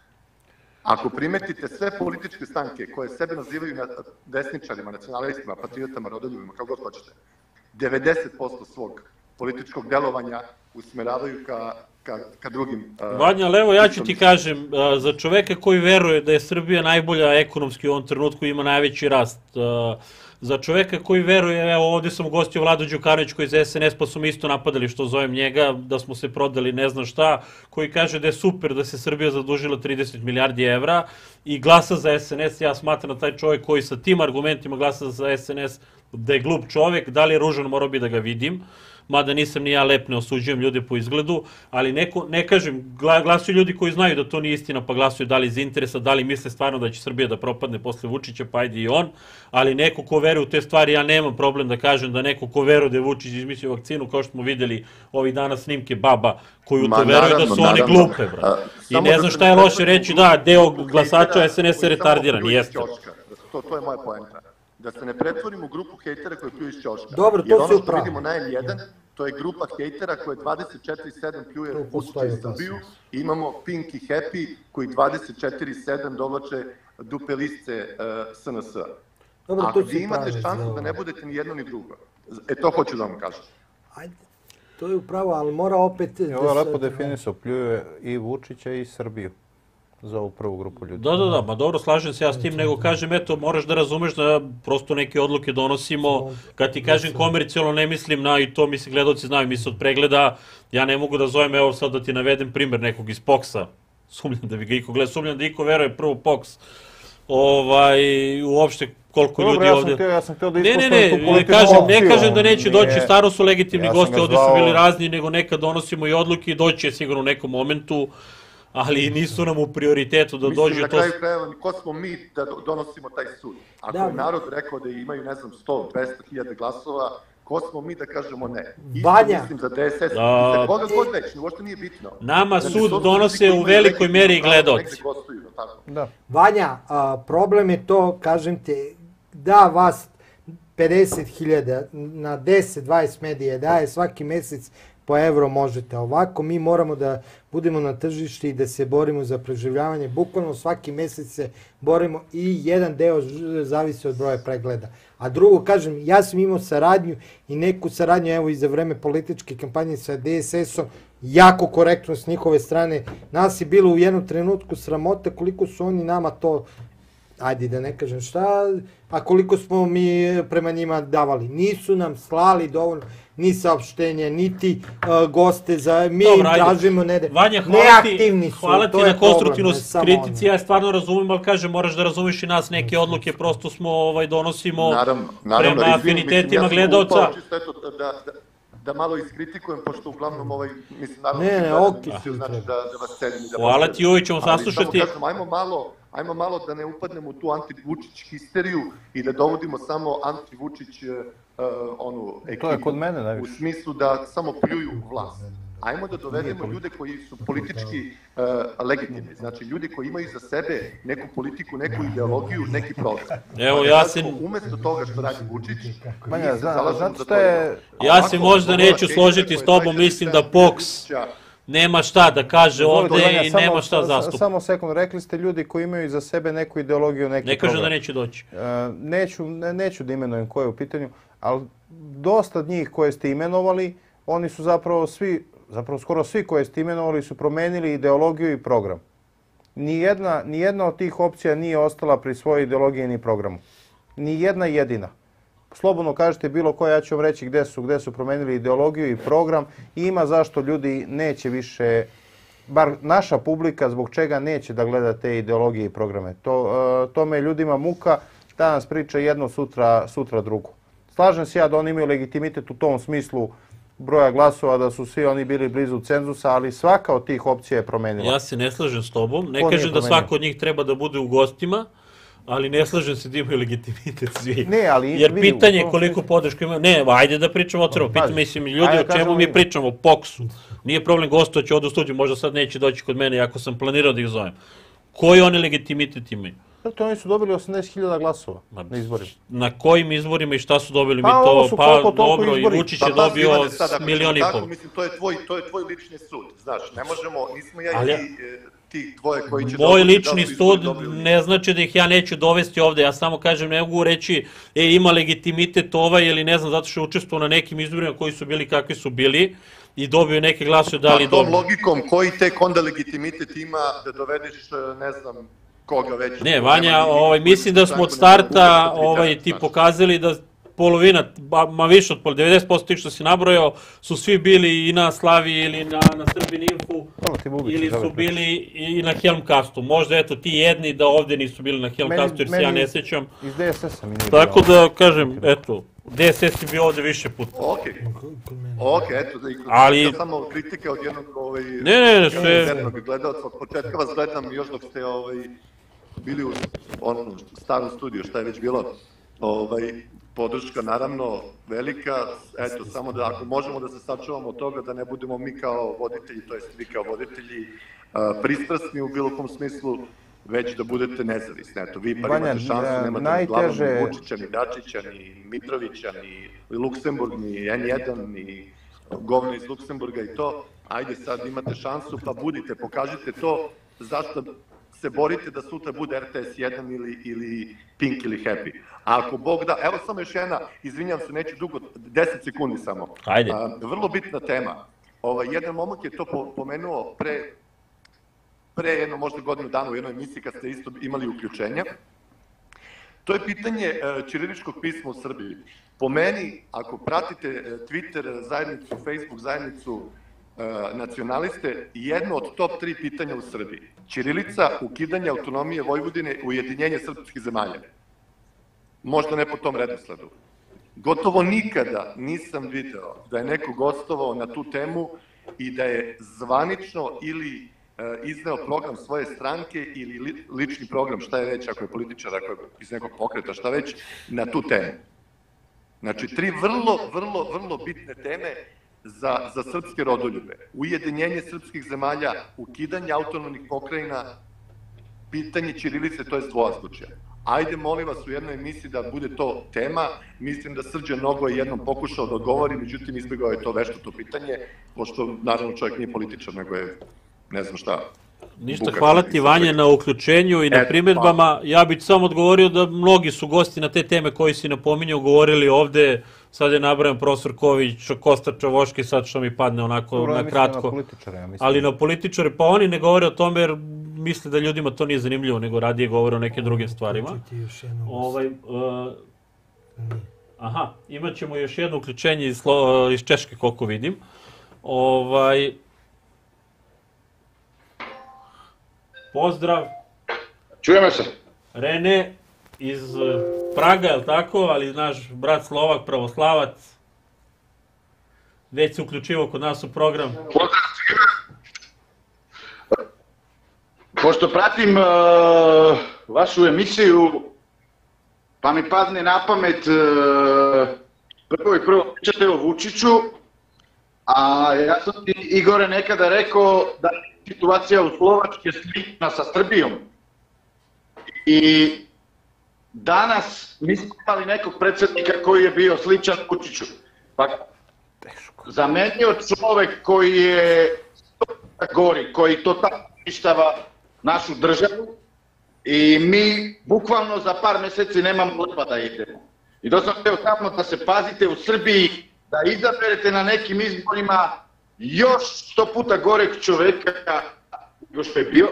Ako primetite sve političke stranke koje sebe nazivaju desničarima, nacionalistima, patriotama, rodoljubima, kao god hoćete, devedeset posto svog političkog delovanja usmeravaju ka Ka, ka drugim... Uh, Vanja, ali evo ja ću ti kažem, uh, za čoveka koji veruje da je Srbija najbolja ekonomski u ovom trenutku, ima najveći rast, uh, za čoveka koji veruje, evo ovdje sam ugostio Vlado Đukanović koji za S N S pa su mi isto napadali što zovem njega, da smo se prodali ne znam šta, koji kaže da je super da se Srbija zadužila trideset milijardi evra i glasa za S N S, ja smatram da taj čovjek koji sa tim argumentima glasa za S N S da je glup čovjek, da li je ružan, morao bi da ga vidim. Mada nisam ni ja lep, ne osuđujem ljude po izgledu, ali neko, ne kažem, glasuju ljudi koji znaju da to nije istina, pa glasuju da li iz interesa, da li misle stvarno da će Srbija da propadne posle Vučića, pa ajde i on, ali neko ko veruje u te stvari, ja nemam problem da kažem da neko ko veruje da je Vučić izmislio vakcinu, kao što smo videli ovih dana snimke baba koji u to veruju da su oni glupe, bra. I ne znam šta je loše reći, da, deo glasača S N S je retardiran, jeste. To, to je moja poenta. Da se ne pretvorimo u grupu hejtera koji pljuju iz ćoška. Dobro, to jer ono se što upravo. vidimo na N jedan, to je grupa hejtera koja dvadeset četiri sedam pljuje Vučića i Srbiju. I imamo Pink i Happy koji dvadeset četiri sedam dovlače dupe liste uh, S N S-a. Ako vi imate šansu da ne budete ni jedno ni drugo. E to hoću da vam kažem. Ajde, to je upravo, ali mora opet... Ovo je lepo definisao, pljuje i Vučića i Srbiju. za ovu prvu grupu ljudi. Da, da, da, ma dobro, slažem se ja s tim, nego kažem, eto, moraš da razumeš da prosto neke odluke donosimo, kad ti kažem komercijalno ne mislim na, i to mislim gledalci znaju, mi se od pregleda, ja ne mogu da zovem, evo sad da ti navedem primjer nekog iz Poksa, sumnjam da bi ga iko gleda, sumnjam da iko veruje prvo Poks, ovaj, uopšte koliko ljudi ovdje... Ja sam htio da ne, ne, ispostavim tu ne, političku kažem, opciju. ne kažem da neće doći, staro su legitimni Ja sam gosti, ga ovdje su zvao- bili razni, nego nekad donosimo i odluke i doći je sigurno u nekom momentu, ali nisu nam u prioritetu da dođe Mislim, to... na kraju krajeva, ko smo mi da do- donosimo taj sud? Ako Da. je narod rekao da imaju, ne znam, sto, dvesta hiljada glasova, ko smo mi da kažemo ne? Isto Vanja. mislim za D S S, Da. za koga god već, uopšte nije bitno. Nama Znači, sud to su donose ljudi koji u imaju velikoj legitimno meri i pravo da gledaoci. negde gostuju, tako? Da. Vanja, a, problem je to, kažem te, da vas pedeset hiljada na deset dvadeset medije daje svaki mesec po evro možete. Ovako mi moramo da budemo na tržišti i da se borimo za preživljavanje. Bukvalno svaki mesec se borimo i jedan deo ž- zavisi od broja pregleda. A drugo, kažem, ja sam imao saradnju i neku saradnju, evo i za vreme političke kampanje sa D S S-om, jako korektno s njihove strane. Nas je bilo u jednom trenutku sramota koliko su oni nama to, ajde da ne kažem šta, a koliko smo mi prema njima davali. Nisu nam slali dovoljno ni saopštenje, niti uh, goste za... Mi Dobro, im ajde. tražimo ne, Vanja, hvala ti, neaktivni su. hvala ti to je na konstruktivnoj problem, ne samo kritici, oni. ja stvarno razumem, ali kažem, moraš da razumeš i nas neke odluke, prosto smo, ovaj, donosimo Naravno, naravno, prema izvini, afinitetima mislim, ja sam gledalca. upao čisto eto da, da, da malo iskritikujem, pošto uglavnom ovaj, mislim, naravno, Ne, ne, ti gledam okej, emisiju, sve znači treba. da, da vas cenim i da Hvala poštujem. ti, uvijek ćemo Ali saslušati. samo kažem, ajmo malo, ajmo malo da ne upadnemo u tu anti-Vučić histeriju i da dovodimo samo anti-Vučić uh, onu ekipu. To je kod mene U najviše. smislu da samo pljuju vlast. Ajmo da dovedemo ljude koji su politički uh, legitimni, znači ljudi koji imaju za sebe neku politiku, neku ideologiju, neki program. Evo, Pa ja da se- radimo umesto toga što radi Vučić, Vanja, mi se zna- zalažemo znate za šta to. je- Ja se Ovako, možda ova neću ekipa složiti koja s je tobom, dvadeset mislim da sedam Poks Vučića, nema šta da kaže Izvolite, ovde Vanja, i samo- nema šta sa- zastupa. Samo sekund, rekli ste ljudi koji imaju za sebe neku ideologiju, neki Ne kažem program. da neće doći. E, neću, ne, neću da imenujem ko je u pitanju, ali dosta od njih koje ste imenovali, oni su zapravo svi, zapravo skoro svi koje ste imenovali su promenili ideologiju i program. Nijedna, nijedna od tih opcija nije ostala pri svojoj ideologiji ni programu. Nijedna jedina. Slobodno kažete bilo ko, ja ću vam reći gde su, gde su promenili ideologiju i program. I ima zašto ljudi neće više, bar naša publika, zbog čega neće da gleda te ideologije i programe. To, e, tome je ljudima muka, danas priča jedno, sutra, sutra drugo. Slažem se ja da oni imaju legitimitet u tom smislu broja glasova, da su svi oni bili blizu cenzusa, ali svaka od tih opcija je promenila. Ja se ne slažem s tobom, ne Ko nije kažem da promenio? svako od njih treba da bude u gostima, ali ne slažem se da imaju legitimitet svi. Ne, ali Jer vidi, u pitanje je tom koliko smislu- podršku imaju, ne, ajde da pričamo otvoreno, Pazi, pitam, mislim, ljudi, ajde o da kažemo čemu mi ime. pričamo, o Poksu. Nije problem gostovać ovdje u studiju, možda sad neće doći kod mene, ako sam planirao da ih zovem. Koji oni legitimitet imaju? Zato oni su dobili osamdeset hiljada glasova na izborima. Na kojim izborima i šta su dobili? Pa, mi ovo to, su pa koliko toliko dobro, i izbori. Vučić Pa je pazi, dobio Ivane, sad, ako milion i ćemo pol. tako, mislim, to je tvoj, to je tvoj lični sud, znaš, ne možemo, nismo ja Ali- i ti, e, tih dvoje koji će Moj dobiti, da lični li su izbori sud dobili. ne znači da ih ja neću dovesti ovde, ja samo kažem, ne mogu reći, e, ima legitimitet ovaj ili ne znam, zato što je učestvovao na nekim izborima koji su bili kakvi su bili i dobio neke glasove, da li Pa tom dobio. logikom, koji tek onda legitimitet ima da dovedeš, e, ne znam, koga već. Ne, ko Vanja, nema ni- ovaj, ni mislim da smo od političku stranku, ne starta mogu da ovaj, tri ti znaš. pokazali da polovina, ba- ma više od pola, devedeset posto tih što si nabrojao, su svi bili i na Slavi ili na, na Srbin Infu, Hvala ti, Bubić, ili dobro su pričaš. bili i na Helmcastu. Možda eto ti jedni da ovde nisu bili na Helmcastu jer se ja ne sjećam. Iz D S S-a mi nije Tako bilo. da, kažem, eto, D S S je bio ovde više puta. Okej, okej, eto, da ih Ali- samo kritike od jednog ovaj, Ne, ne, ne, sve- jednog gledalca, od početka vas gledam još dok ste ovaj, bili u onom starom studiju, šta je već bilo, ovaj, podrška naravno velika, eto, samo da ako možemo da se sačuvamo od toga da ne budemo mi kao voditelji, to jest vi kao voditelji, a, pristrasni u bilo kom smislu, već da budete nezavisni. Eto, vi bar Vanja, imate šansu, e, nemate najteže- ni Glava, ni Vučića, ni Dačića, ni Mitrovića, ni Luksemburg, ni N jedan, ni govno iz Luksemburga i to. Ajde sad imate šansu, pa budite, pokažite to zašto se borite da sutra bude R T S jedan ili, ili Pink ili Happy. A ako Bog da, evo samo još jedna, izvinjam se, neću dugo, deset sekundi samo. Ajde. A, vrlo bitna tema. Ovaj, jedan momak je to po, pomenuo pre pre jedno možda godinu dana u jednoj emisiji kad ste isto imali uključenja. To je pitanje ćiriličkog pisma u Srbiji. Po meni, ako pratite Twitter zajednicu, Facebook zajednicu nacionaliste, jedno od top tri pitanja u Srbiji. Ćirilica, ukidanje autonomije Vojvodine, ujedinjenje srpskih zemalja. Možda ne po tom redosledu. Gotovo nikada nisam video da je neko gostovao na tu temu i da je zvanično ili izneo program svoje stranke ili lični program, šta je već, ako je političar, ako je iz nekog pokreta, šta već, na tu temu. Znači, tri vrlo, vrlo, vrlo bitne teme za, za srpske rodoljube. Ujedinjenje srpskih zemalja, ukidanje autonomnih pokrajina, pitanje ćirilice, to je dvoazbučje. Ajde, molim vas, u jednoj emisiji da bude to tema. Mislim da Srđan Nogo je jednom pokušao da odgovori, međutim, izbjegao je to vešto to pitanje, pošto, naravno, čovjek nije političar, nego je, ne znam šta. Ništa, hvala ti, Vanja, na uključenju i na primjedbama. Ja bih samo odgovorio da mnogi su gosti na te teme koji si napominjao, govorili ovde. Sad je nabrajam profesor Ković, Kosta Čavoški, sad što mi padne onako na kratko. Ali na političare, pa oni ne govore o tome jer misle da ljudima to nije zanimljivo, nego radije govore o nekim drugim stvarima. Aha, imat ćemo još jedno uključenje iz Češke, koliko vidim. Pozdrav. Čujeme se. Rene iz Praga, je li tako? Ali naš brat Slovak, pravoslavac. Već se uključivo kod nas u program. Pozdrav svima. Pošto pratim vašu emisiju, pa mi padne na pamet prvo i prvo pričate o Vučiću, a ja sam ti, Igore, nekada rekao da situacija u Slovačkoj je slična sa Srbijom. I danas mi smo imali nekog predsjednika koji je bio sličan Vučiću. Pa zamenio čovek koji je gori, koji totalno uništava našu državu i mi bukvalno za par meseci nemamo lepa da idemo. I to sam htio samo da se pazite u Srbiji, da izaberete na nekim izborima još sto puta goreg čoveka nego što je bio.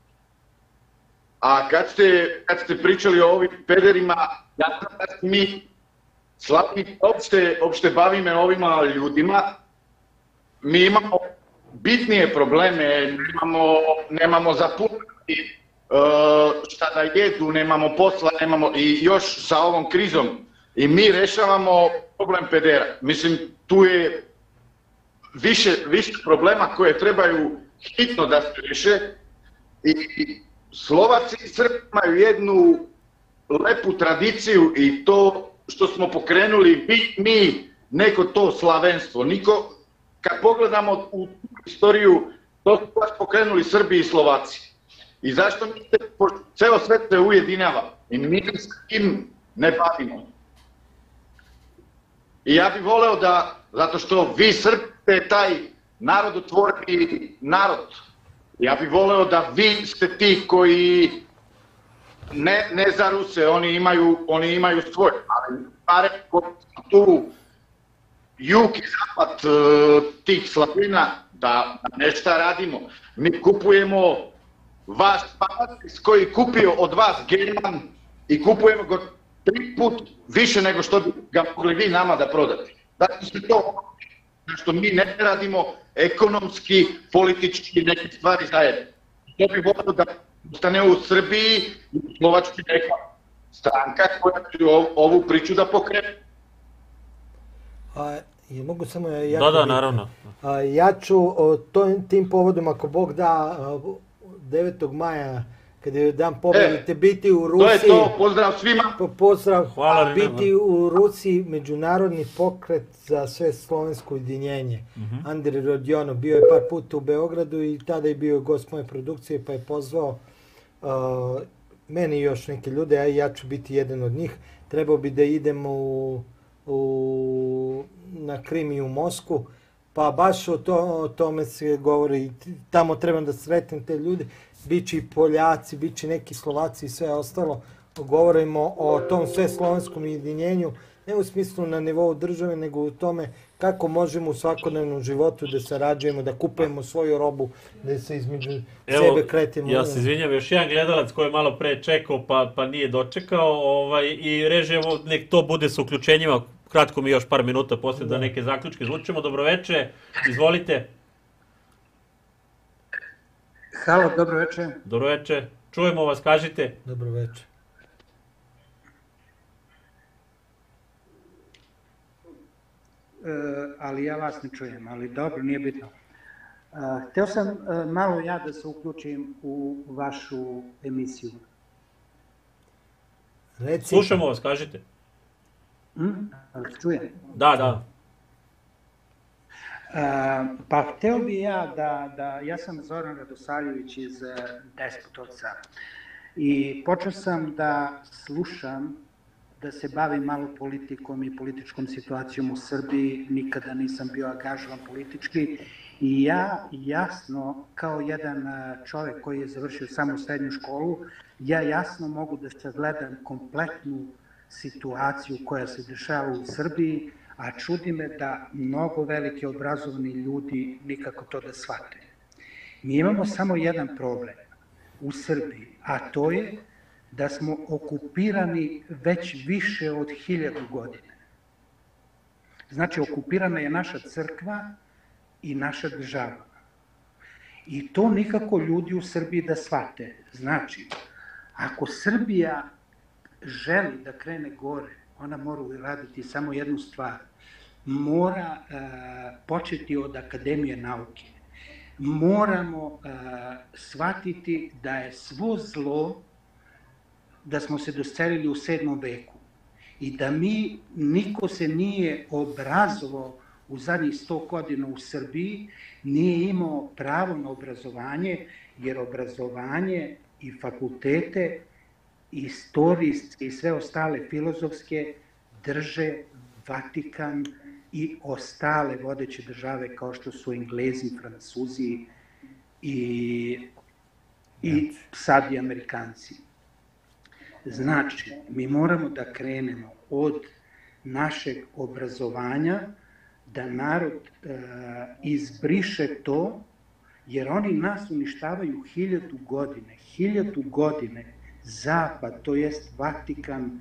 A kad ste, kad ste pričali o ovim pederima, ja sam da se mi slabi opšte, opšte bavime ovima ljudima. Mi imamo bitnije probleme, nemamo, nemamo za puniti šta da jedu, nemamo posla, nemamo i još sa ovom krizom. I mi rešavamo problem pedera. Mislim, tu je više, više problema koje trebaju hitno da se reše. I Slovaci i Srbi imaju jednu lepu tradiciju i to što smo pokrenuli mi, mi neko to slavenstvo. Niko, kad pogledamo u istoriju, to su baš pokrenuli Srbi i Slovaci. I zašto mi se, ceo svet se ujedinjava i mi s tim ne bavimo. I ja bih voleo da, zato što vi Srbi ste taj narodotvorni narod, ja bih voleo da vi ste ti koji ne, ne zaruse, oni imaju, oni imaju svoje, ali pare koji su tu jug i zapad tih slavina, da nešto radimo. Mi kupujemo vaš panatis koji je kupio od vas German i kupujemo ga tri put više nego što bi ga mogli vi nama da prodate. Zato što to što mi ne radimo ekonomski, politički neke stvari zajedno. To bi volio da ostane u Srbiji i u Slovačkoj neka stranka koja će ovu priču da pokrene. I mogu samo ja... Da, da, naravno. Ja ću tim povodom, ako Bog da, devetog maja, kada je dan pobedite, biti u Rusiji... To je to, pozdrav svima! Pozdrav, biti u Rusiji međunarodni pokret za sve slovensko ujedinjenje. Andrej Rodionov bio je par puta u Beogradu i tada je bio gost moje produkcije, pa je pozvao meni i još neke ljude, a ja ću biti jedan od njih. Trebao bi da idem na Krim i u Moskvu, pa baš o tome se govori. Tamo trebam da sretnem te ljude. Biće i Poljaci, biće neki Slovaci i sve ostalo. Govorimo o tom sve slovenskom ujedinjenju. ne u smislu na nivou države, nego u tome kako možemo u svakodnevnom životu da sarađujemo, da kupujemo svoju robu, da se između Evo, sebe kretimo. Ja se izvinjam, još jedan gledalac koji je malo pre čekao pa, pa nije dočekao ovaj, i režemo, nek to bude sa uključenjima, kratko mi još par minuta posle da, da neke zaključke izvučemo. Dobroveče, izvolite. Halo, dobroveče. Dobroveče, čujemo vas, kažite. Dobroveče. E, ali ja vas ne čujem, ali dobro, nije bitno. E, hteo sam e, malo ja da se uključim u vašu emisiju. Reci. Slušamo vas, kažite. Hm? Ali čujem? Da, da. E, pa hteo bi ja da, da, ja sam Zoran Radosavljević iz Despotovca i počeo sam da slušam, da se bavim malo politikom i političkom situacijom u Srbiji, nikada nisam bio angažovan politički i ja jasno, kao jedan čovjek koji je završio samo srednju školu, ja jasno mogu da sagledam kompletnu situaciju koja se dešava u Srbiji, a čudi me da mnogo veliki obrazovani ljudi nikako to da shvate. Mi imamo samo jedan problem u Srbiji, a to je da smo okupirani već više od hiljadu godine. Znači, okupirana je naša crkva i naša država. I to nikako ljudi u Srbiji da shvate. Znači, ako Srbija želi da krene gore, ona mora uraditi samo jednu stvar. Mora uh, početi od Akademije nauke. Moramo uh, shvatiti da je svo zlo, da smo se doselili u sedmom veku i da mi, niko se nije obrazovao u zadnjih sto godina u Srbiji, nije imao pravo na obrazovanje, jer obrazovanje i fakultete, istorijske i sve ostale filozofske drže Vatikan i ostale vodeće države kao što su Englezi, Francuzi i, i sad i Amerikanci. Znači, mi moramo da krenemo od našeg obrazovanja, da narod e, izbriše to, jer oni nas uništavaju hiljadu godine. Hiljadu godine Zapad, to jest Vatikan, e,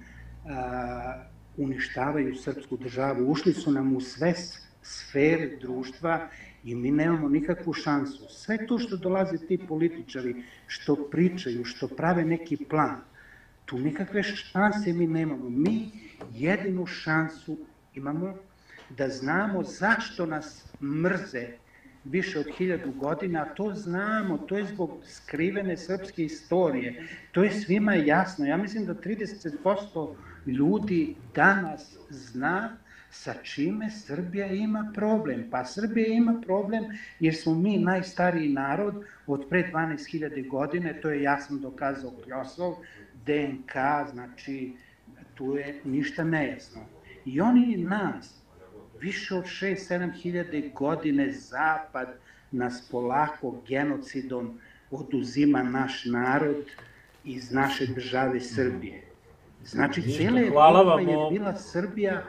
uništavaju srpsku državu. Ušli su nam u sve sfere društva i mi nemamo nikakvu šansu. Sve to što dolaze ti političari, što pričaju, što prave neki plan, tu nikakve šanse mi nemamo. Mi jedinu šansu imamo da znamo zašto nas mrze više od hiljadu godina, a to znamo, to je zbog skrivene srpske istorije. To je svima jasno. Ja mislim da trideset posto ljudi danas zna sa čime Srbija ima problem. Pa Srbija ima problem jer smo mi najstariji narod od pre dvanaest hiljada godine, to je jasno dokazao Kljosov, D N K, znači tu je ništa nejasno. I oni nas, više od šest sedam hiljada godine, Zapad nas polako genocidom oduzima naš narod iz naše države Srbije. Znači, cijela Evropa je bila Srbija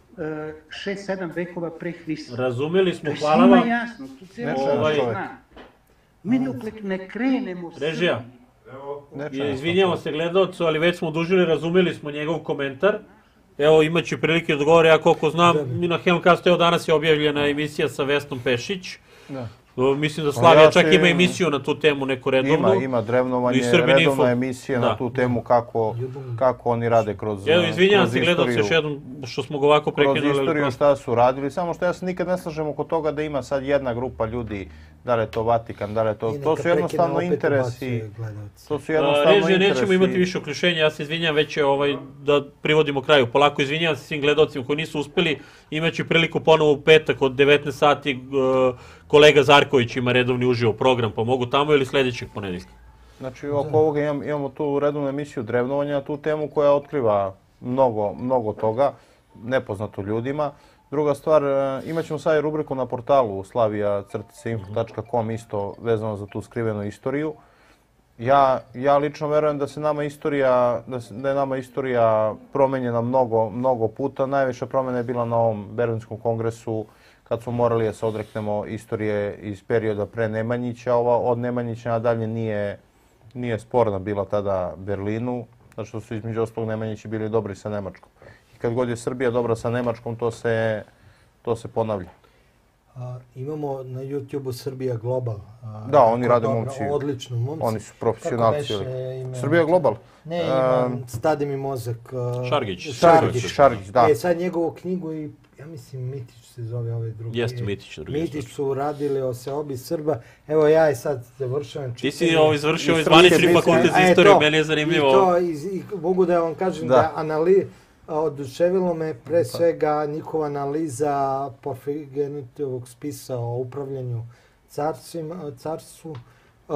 šest sedam vekova pre Hrista. Razumeli smo, hvala vam. To je svima jasno, tu cijela Srbija zna. Mi dok ne krenemo Srbiju. Režija, izvinjamo se gledalcu, ali već smo odužili, razumeli smo njegov komentar. Evo, imaću prilike da govore, ja koliko znam, na Helmcastu, evo danas je objavljena emisija sa Vesnom Pešić. Da. Mislim da Slavija čak ima emisiju na tu temu, neku redovnu. Ima, ima drevnovanje, redovna emisija na tu temu kako, kako oni rade kroz istoriju. Evo, izvinjam se gledalci još jednom što smo ga ovako prekinuli. Kroz istoriju šta su radili, samo što ja se nikad ne slažem oko toga da ima sad jedna grupa ljudi, da li je to Vatikan, da li je to... To su jednostavno interesi. To su jednostavno interesi. Režije, nećemo imati više uključenja, ja se izvinjam već da privodimo kraju. Polako izvinjam se svim gledalcima koji nisu uspeli, imaću priliku ponovo u petak od devetnaest sati. Kolega Zarković ima redovni uživo program, pa mogu tamo ili sljedećeg ponedjeljka? Znači, oko ovoga imamo tu redovnu emisiju Drevnovanja, tu temu koja otkriva mnogo, mnogo toga, nepoznato ljudima. Druga stvar, imat ćemo sad i rubriku na portalu slavija crtica info tačka com isto vezano za tu skrivenu istoriju. Ja, ja lično verujem da se nama istorija, da, se, da je nama istorija promenjena mnogo, mnogo puta. Najviša promjena je bila na ovom Berlinskom kongresu kad smo morali da se odreknemo istorije iz perioda pre Nemanjića. Ova od Nemanjića nadalje nije, nije sporna bila tada Berlinu, zato što su između ostalog Nemanjići bili dobri sa Nemačkom. I kad god je Srbija dobra sa Nemačkom, to se, to se ponavlja. A, imamo na YouTubeu Srbija Global. A, da, oni rade dobro, momci. Odlično, momci. Oni su profesionalci. Ime... Srbija Global? Ne, imam, stade mi mozak. Uh, Šargić. Šargić, Šargić, da. E, sad njegovu knjigu i, ja mislim, Mitić se zove ovaj drugi. Jeste Mitić. Mitić su radili o seobi Srba. Evo ja i sad završavam. Ti si ovo izvršio ovaj zvanični fakultet za istoriju, meni je zanimljivo. I to, i, i mogu da vam kažem da, da anali, oduševilo me pre svega njihova analiza Porfirogenitovog spisa o upravljanju carstvom, carstvu. Uh,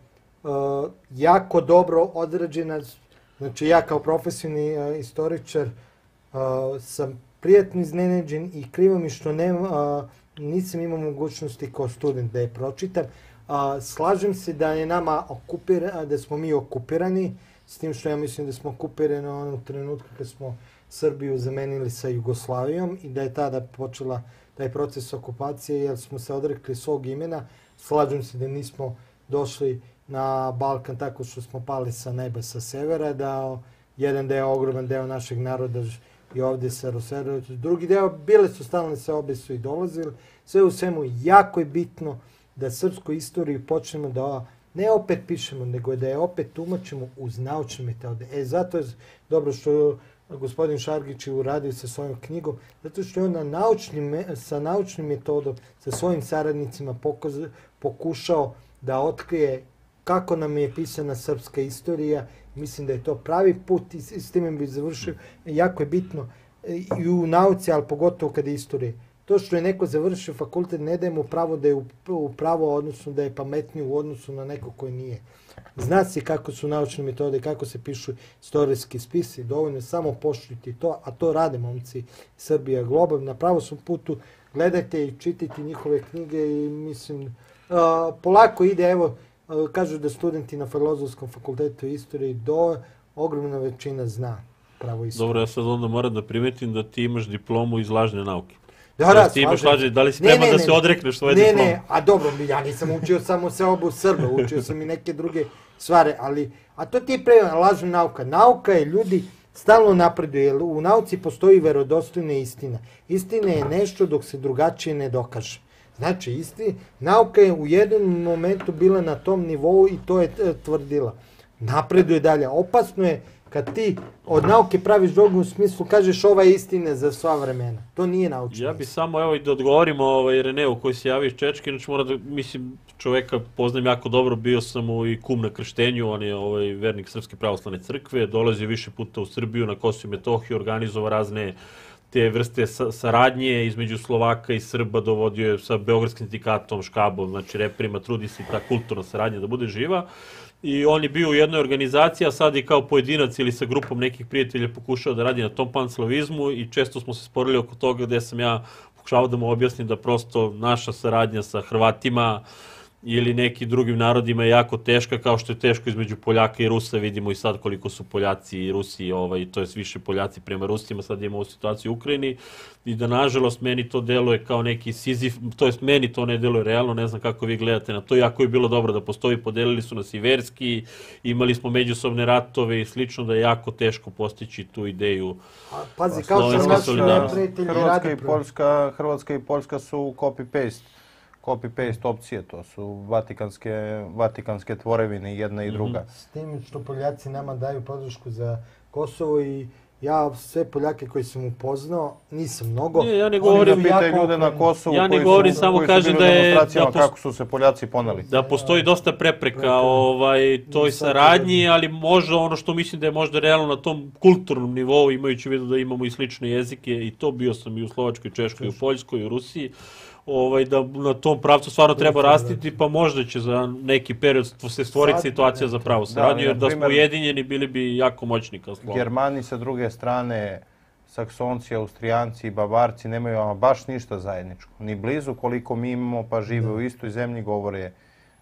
uh, jako dobro odrađena, znači ja kao profesionalni uh, istoričar uh, sam prijatno iznenađen i krivo mi što nema, uh, nisam imao mogućnosti kao student da je pročitam. Uh, slažem se da je nama okupira, da smo mi okupirani, s tim što ja mislim da smo okupirani u onom trenutku kad smo Srbiju zamenili sa Jugoslavijom i da je tada počela taj proces okupacije jer smo se odrekli svog imena. Slažem se da nismo došli na Balkan tako što smo pali sa neba sa severa, da jedan deo, ogroman deo našeg naroda i ovdje se roserio. Drugi deo, bile su stalne seobe su i dolazili. Sve u svemu jako je bitno da srpsku istoriju počnemo da ne opet pišemo, nego da je opet tumačimo uz naučne metode. E, zato je dobro što gospodin Šargić je uradio sa svojom knjigom, zato što je on na naučnim, sa naučnim metodom, sa svojim saradnicima pokaz, pokušao da otkrije kako nam je pisana srpska istorija. Mislim da je to pravi put i s time bih završio. Jako je bitno i u nauci, ali pogotovo kada je istorija. To što je neko završio fakultet ne daje mu pravo da je u pravo, odnosno da je pametniji u odnosu na neko koji nije. Zna se kako su naučne metode, kako se pišu istorijski spisi, dovoljno samo poštiti to, a to rade momci Srbija Global. Na pravo su putu, gledajte i čitajte njihove knjige i mislim, uh, polako ide, evo, uh, kažu da studenti na Filozofskom fakultetu istorije do ogromna većina zna pravo istorije. Dobro, ja sad onda moram da primetim da ti imaš diplomu iz lažne nauke. Da, da, ti imaš lažne, da li si spreman da se odrekneš svoje ne, diplome? Ne, ne, a dobro, ja nisam učio samo seobu Srba, učio sam i neke druge stvari, ali, a to ti je pre lažna nauka. Nauka je, ljudi, stalno napreduje, jer u nauci postoji verodostojna istina. Istina je nešto dok se drugačije ne dokaže. Znači, isti, nauka je u jednom momentu bila na tom nivou i to je tvrdila. Napreduje dalje. Opasno je kad ti od nauke praviš dogmu u smislu, kažeš ova je istina za sva vremena. To nije naučna. Ja bi samo, evo i da odgovorimo ovaj, Reneu koji se javi iz Čečke, znači moram da, mislim, čoveka poznajem jako dobro, bio sam mu i kum na krštenju, on je ovaj, vernik Srpske pravoslavne crkve, dolazio više puta u Srbiju, na Kosovo i Metohiju, organizovao razne te vrste saradnje između Slovaka i Srba, dovodio je sa Beogradskim sindikatom, Škabom, znači reprima, trudi se ta kulturna saradnja da bude živa. I on je bio u jednoj organizaciji, a sad je kao pojedinac ili sa grupom nekih prijatelja pokušao da radi na tom panslavizmu i često smo se sporili oko toga gde sam ja pokušao da mu objasnim da prosto naša saradnja sa Hrvatima ili nekim drugim narodima je jako teška, kao što je teško između Poljaka i Rusa. Vidimo i sad koliko su Poljaci i Rusi, ovaj, to je više Poljaci prema Rusima, sad imamo situaciju u Ukrajini i da nažalost meni to deluje kao neki Sizif, to jest meni to ne deluje realno, ne znam kako vi gledate na to, jako je bilo dobro da postoji, podelili su nas i verski, imali smo međusobne ratove i slično, da je jako teško postići tu ideju. A, pazi, kao što naši neprijatelji rade. Hrvatska, Hrvatska i Poljska su copy-paste. copy-paste opcije, to su vatikanske, vatikanske tvorevine, jedna i druga. S tim što Poljaci nama daju podršku za Kosovo i ja sve Poljake koji sam upoznao, nisam mnogo. Ne, ja ne govorim, da pitaj ljude na Kosovu ja ne koji govorim, su, samo koji kažem su da bili je demonstracijama, da post... kako su se Poljaci poneli. Da postoji dosta prepreka ovaj, toj saradnji, ali možda ono što mislim da je možda realno na tom kulturnom nivou, imajući u vidu da imamo i slične jezike, i to bio sam i u Slovačkoj, Češkoj, u Poljskoj, i u Rusiji, ovaj, da na tom pravcu stvarno treba rastiti, pa možda će za neki period se stvoriti situacija za pravu saradnju, jer da smo ujedinjeni bili bi jako moćni kao Slovaci. Germani sa druge strane, Saksonci, Austrijanci i Bavarci nemaju baš ništa zajedničko. Ni blizu koliko mi imamo, pa žive u istoj zemlji, govore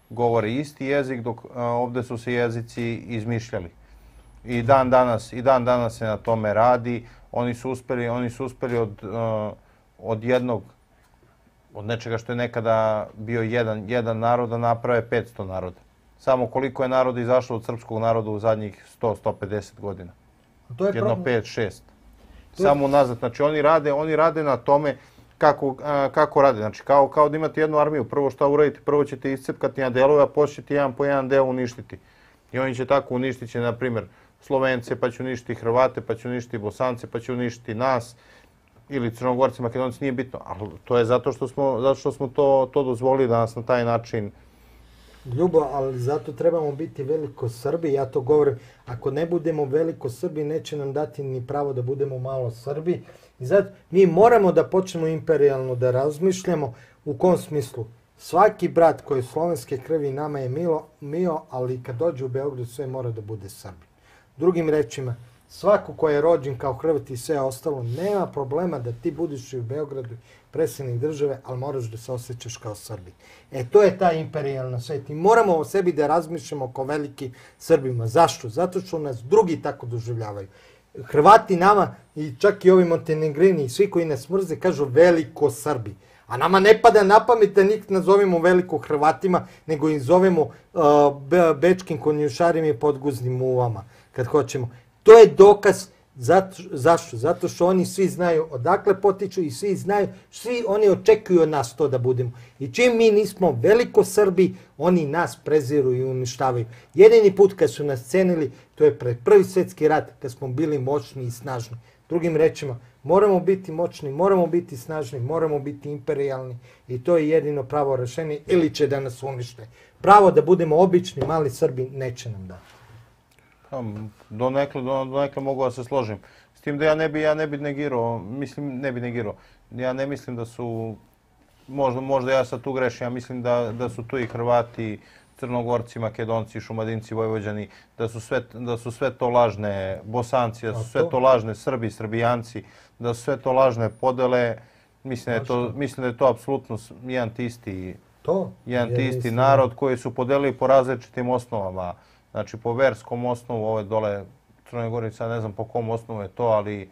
govore isti jezik, dok ovde su se jezici izmišljali. I dan danas, i dan danas se na tome radi. Oni su uspeli, oni su uspeli od, od jednog, od nečega što je nekada bio jedan, jedan narod, da naprave petsto naroda. Samo koliko je naroda izašlo od srpskog naroda u zadnjih sto do sto pedeset godina. To je jedno pet šest. Samo nazad. Znači oni rade, oni rade na tome kako, kako rade. Znači kao, kao da imate jednu armiju. Prvo šta uradite, prvo ćete iscepkati na delove, a poslije ćete jedan po jedan deo uništiti. I oni će tako uništiti, na primjer, Slovence, pa će uništiti Hrvate, pa će uništiti Bosance, pa će uništiti nas, ili Crnogorci, Makedonci, nije bitno. Ali to je zato što smo, zato što smo to, to dozvolili da nas na taj način... Ljubo, ali zato trebamo biti veliko Srbi, ja to govorim, ako ne budemo veliko Srbi, neće nam dati ni pravo da budemo malo Srbi. I zato mi moramo da počnemo imperijalno da razmišljamo u kom smislu. Svaki brat koji je slovenske krvi nama je milo, mio, ali kad dođe u Beograd sve mora da bude Srbi. Drugim rečima, svako ko je rođen kao Hrvat i sve ostalo, nema problema da ti budiš u Beogradu predsjednik države, ali moraš da se osjećaš kao Srbi. E, to je ta imperijalna svet. I moramo o sebi da razmišljamo kao veliki Srbima. Zašto? Zato što nas drugi tako doživljavaju. Hrvati nama, i čak i ovi Montenegrini, i svi koji nas mrze, kažu veliko Srbi. A nama ne pada na pamet da njih nazovemo veliko Hrvatima, nego ih zovemo uh, bečkim konjušarima i podguznim muvama, kad hoćemo. To je dokaz. Zato, zašto? Zato što oni svi znaju odakle potiču i svi znaju, svi oni očekuju od nas to da budemo. I čim mi nismo veliko Srbi, oni nas preziru i uništavaju. Jedini put kad su nas cenili, to je pred Prvi svjetski rat, kad smo bili moćni i snažni. Drugim rečima, moramo biti moćni, moramo biti snažni, moramo biti imperijalni i to je jedino pravo rešenje ili će da nas unište. Pravo da budemo obični mali Srbi neće nam dati. Donekle, donekle mogu da se složim. S tim da ja ne bi, ja ne bi negirao, mislim, ne bi negirao. Ja ne mislim da su, možda, možda ja sad tu grešim, ja mislim da, da su tu i Hrvati, Crnogorci, Makedonci, Šumadinci, Vojvođani, da su sve, da su sve to lažne Bosanci, da su sve to lažne Srbi, Srbijanci, da su sve to lažne podele. Mislim da je to, mislim da je to apsolutno jedan te isti, to? jedan te isti narod koji su podelili po različitim osnovama. Znači, po verskom osnovu, ove dole Crnoj Gori, sad ne znam po kom osnovu je to, ali...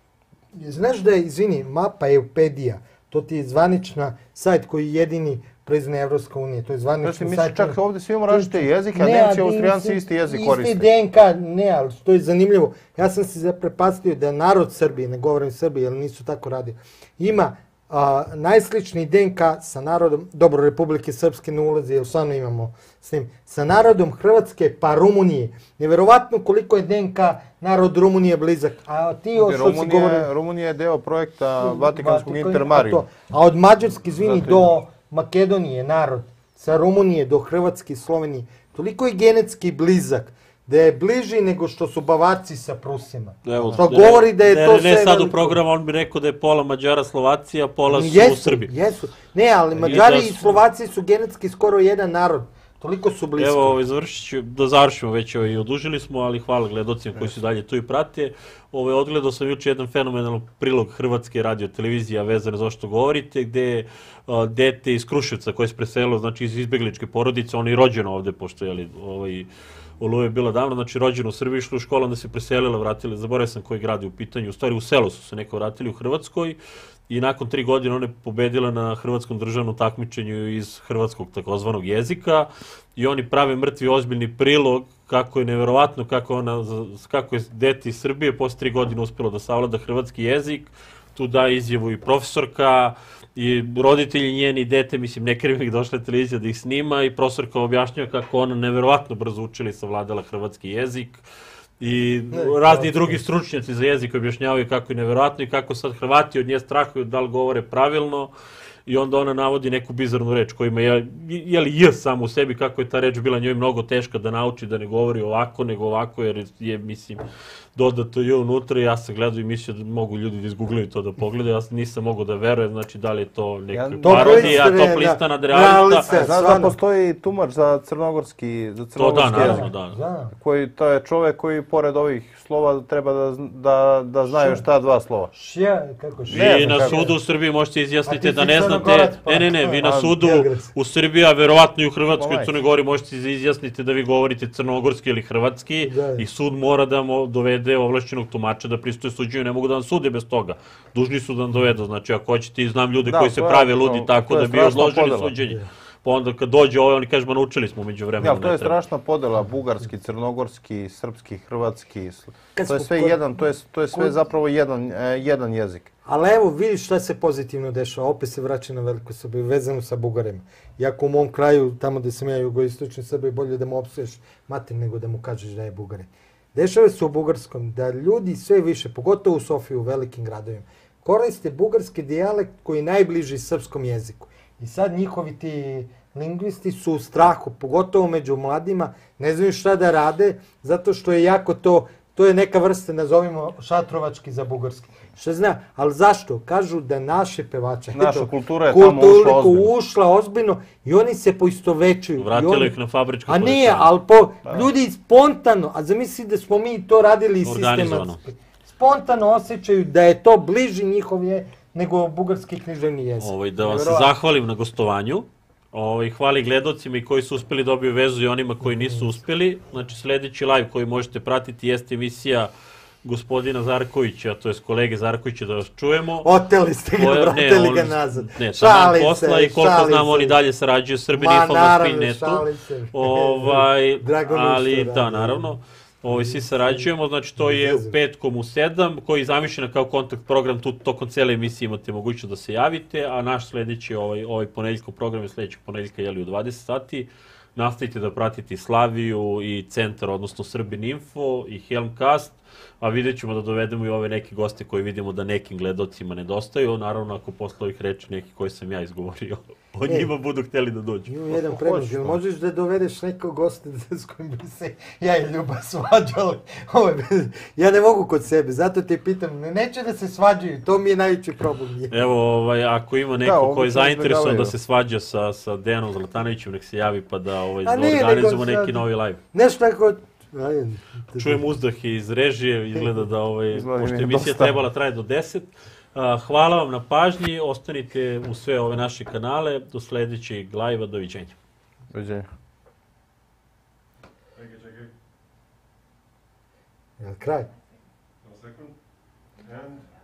Znaš da je, izvini, mapa Eupedija, to ti je zvanična sajt koji jedini priznaje Evropska unija, to je zvanični znači, sajt... Čak ovdje svi imamo različite jezike, a Nemci i Austrijanci isti jezik koriste. Isti D N K, ne, ali to je zanimljivo. Ja sam se zaprepastio da narod Srbije, ne govorim Srbije, jer nisu tako radi, ima a, najsličniji D N K sa narodom, dobro, Republike Srpske ne ulazi, jer stvarno imamo s njim, sa narodom Hrvatske pa Rumunije. Neverovatno koliko je D N K narod Rumunije blizak. A ti o što si govorio... Rumunija je deo projekta Vatikanskog Intermariju. A od Mađarske, izvini, do Makedonije narod, sa Rumunije do Hrvatske i Slovenije, toliko je genetski blizak, da je bliži nego što su Bavarci sa Prusima. To govori da je to sve... Ne, sad u programu on bi rekao da je pola Mađara Slovacija, pola su u Srbiji. Jesu, ne, ali Mađari i Slovaci su genetski skoro jedan narod. Toliko su bliski. Evo, završit ću, da završimo već i odužili smo, ali hvala gledocima koji su dalje tu i prate. Ove, odgledao sam juče jedan fenomenalan prilog Hrvatske radiotelevizije vezano za što govorite, gde a, dete iz Kruševca koje se preselilo, znači iz izbegličke porodice, on je rođeno ovde, pošto je ovaj, Oluja je bila davno, znači rođeno u Srbiji, išlo u školu, onda se preselila, vratili, zaboravio sam koji grad je u pitanju, u stvari u selu su se neko vratili u Hrvatskoj i nakon tri godine ona je pobedila na hrvatskom državnom takmičenju iz hrvatskog takozvanog jezika i oni prave mrtvi ozbiljni prilog kako je neverovatno, kako, ona, kako je dete iz Srbije posle tri godine uspjelo da savlada hrvatski jezik, tu daje izjavu i profesorka, i roditelji njeni dete, mislim, ne krivim ih, došla je televizija da ih snima i profesorka objašnjava kako ona neverovatno brzo učila i savladala hrvatski jezik i razni drugi stručnjaci za jezik objašnjavaju kako je neverovatno i kako sad Hrvati od nje strahuju da li govore pravilno i onda ona navodi neku bizarnu reč koja ima, je, je li j samo u sebi, kako je ta reč bila njoj mnogo teška da nauči da ne govori ovako, nego ovako, jer je, mislim, dodato je unutra i ja sam gledao i mislio da mogu ljudi da izgooglaju to da pogledaju, ja nisam mogao da verujem, znači da li je to neka parodija, top lista nad realita. Znaš da postoji tumač za crnogorski, za crnogorski jezik, koji, to je čovek koji pored ovih slova treba da, da, da znaju šta dva slova. Šija, kako šija? Vi na sudu u Srbiji možete izjasniti da ne znate znate, ne, ne, ne, vi na sudu u Srbiji, a verovatno i u Hrvatskoj i Crnoj Gori možete se izjasniti da vi govorite crnogorski ili hrvatski i sud mora da vam dovede ovlašćenog tumača da pristoje suđenju, ne mogu da vam sude bez toga. Dužni su da vam dovedu, znači ako hoćete i znam ljude koji se prave ludi tako da bi odložili suđenje. Pa onda kad dođe ovo, oni kažu, ma naučili smo umeđu vremenu. Ja, to je strašna podela, bugarski, crnogorski, srpski, hrvatski, to je sve jedan, to je sve zapravo jedan jezik. Ali evo, vidiš šta se pozitivno dešava, opet se vraća na Veliku Srbiju, vezano sa Bugarima. Iako u mom kraju, tamo gde sam ja jugoistočni Srbiji, bolje da mu opsuješ mater nego da mu kažeš da je Bugarin. Dešava se u bugarskom da ljudi sve više, pogotovo u Sofiji, u velikim gradovima, koriste bugarski dijalekt koji je najbliži srpskom jeziku. I sad njihovi ti lingvisti su u strahu, pogotovo među mladima, ne znaju šta da rade, zato što je jako to, to je neka vrsta, nazovimo, šatrovački za bugarski. Šta zna, ali zašto? Kažu da naše pevače, naša kultura je tamo ušla ozbiljno. ušla ozbiljno i oni se poistovećuju. Vratili ih na fabričko. A nije, ali ljudi spontano, a zamisli da smo mi to radili sistematski. Spontano osjećaju da je to bliži njihov je nego bugarski književni jezik. Da vam se zahvalim na gostovanju. Hvali gledocima i koji su uspeli dobiju vezu i onima koji nisu uspeli. Znači sljedeći live koji možete pratiti jeste emisija gospodina Zarkovića, to je kolege Zarkovića, da vas čujemo. Oteli ste ga, vratili ga nazad. Ne, tamo posla i koliko znam oni dalje sarađuju s Srbin Info na Spinnetu. Ali da, naravno. Svi sarađujemo, znači to je u petkom u sedam, koji je zamišljena kao kontakt program, tu tokom cijele emisije imate mogućnost da se javite, a naš sljedeći, ovaj ponedeljkov program je sljedećeg ponedeljka u dvadeset sati. Nastavite da pratite Slaviju i Centar, odnosno Srbin Info i Helmcast, a vidjet ćemo da dovedemo i ove neke goste koji vidimo da nekim gledocima nedostaju, naravno ako posle ovih reči neki koji sam ja izgovorio, o njima budu htjeli da dođu. Imam jedan predlog, jel možeš da dovedeš nekog gosta s kojim bi se ja i Ljuba svađali? Ja ne mogu kod sebe, zato te pitam, neću da se svađaju, to mi je najveći problem. Evo, ako ima neko koji je zainteresovan da se svađa sa Dejanom Zlatanovićem, nek se javi pa da organizujemo neki novi live. Nešto tako... Čujem uzdah iz režije, izgleda da, pošto je emisija trebala traje do deset. Hvala vam na pažnji, ostanite u sve ove naše kanale, do sljedećeg live-a, doviđenja. Doviđenja. Jel kraj? One second. And...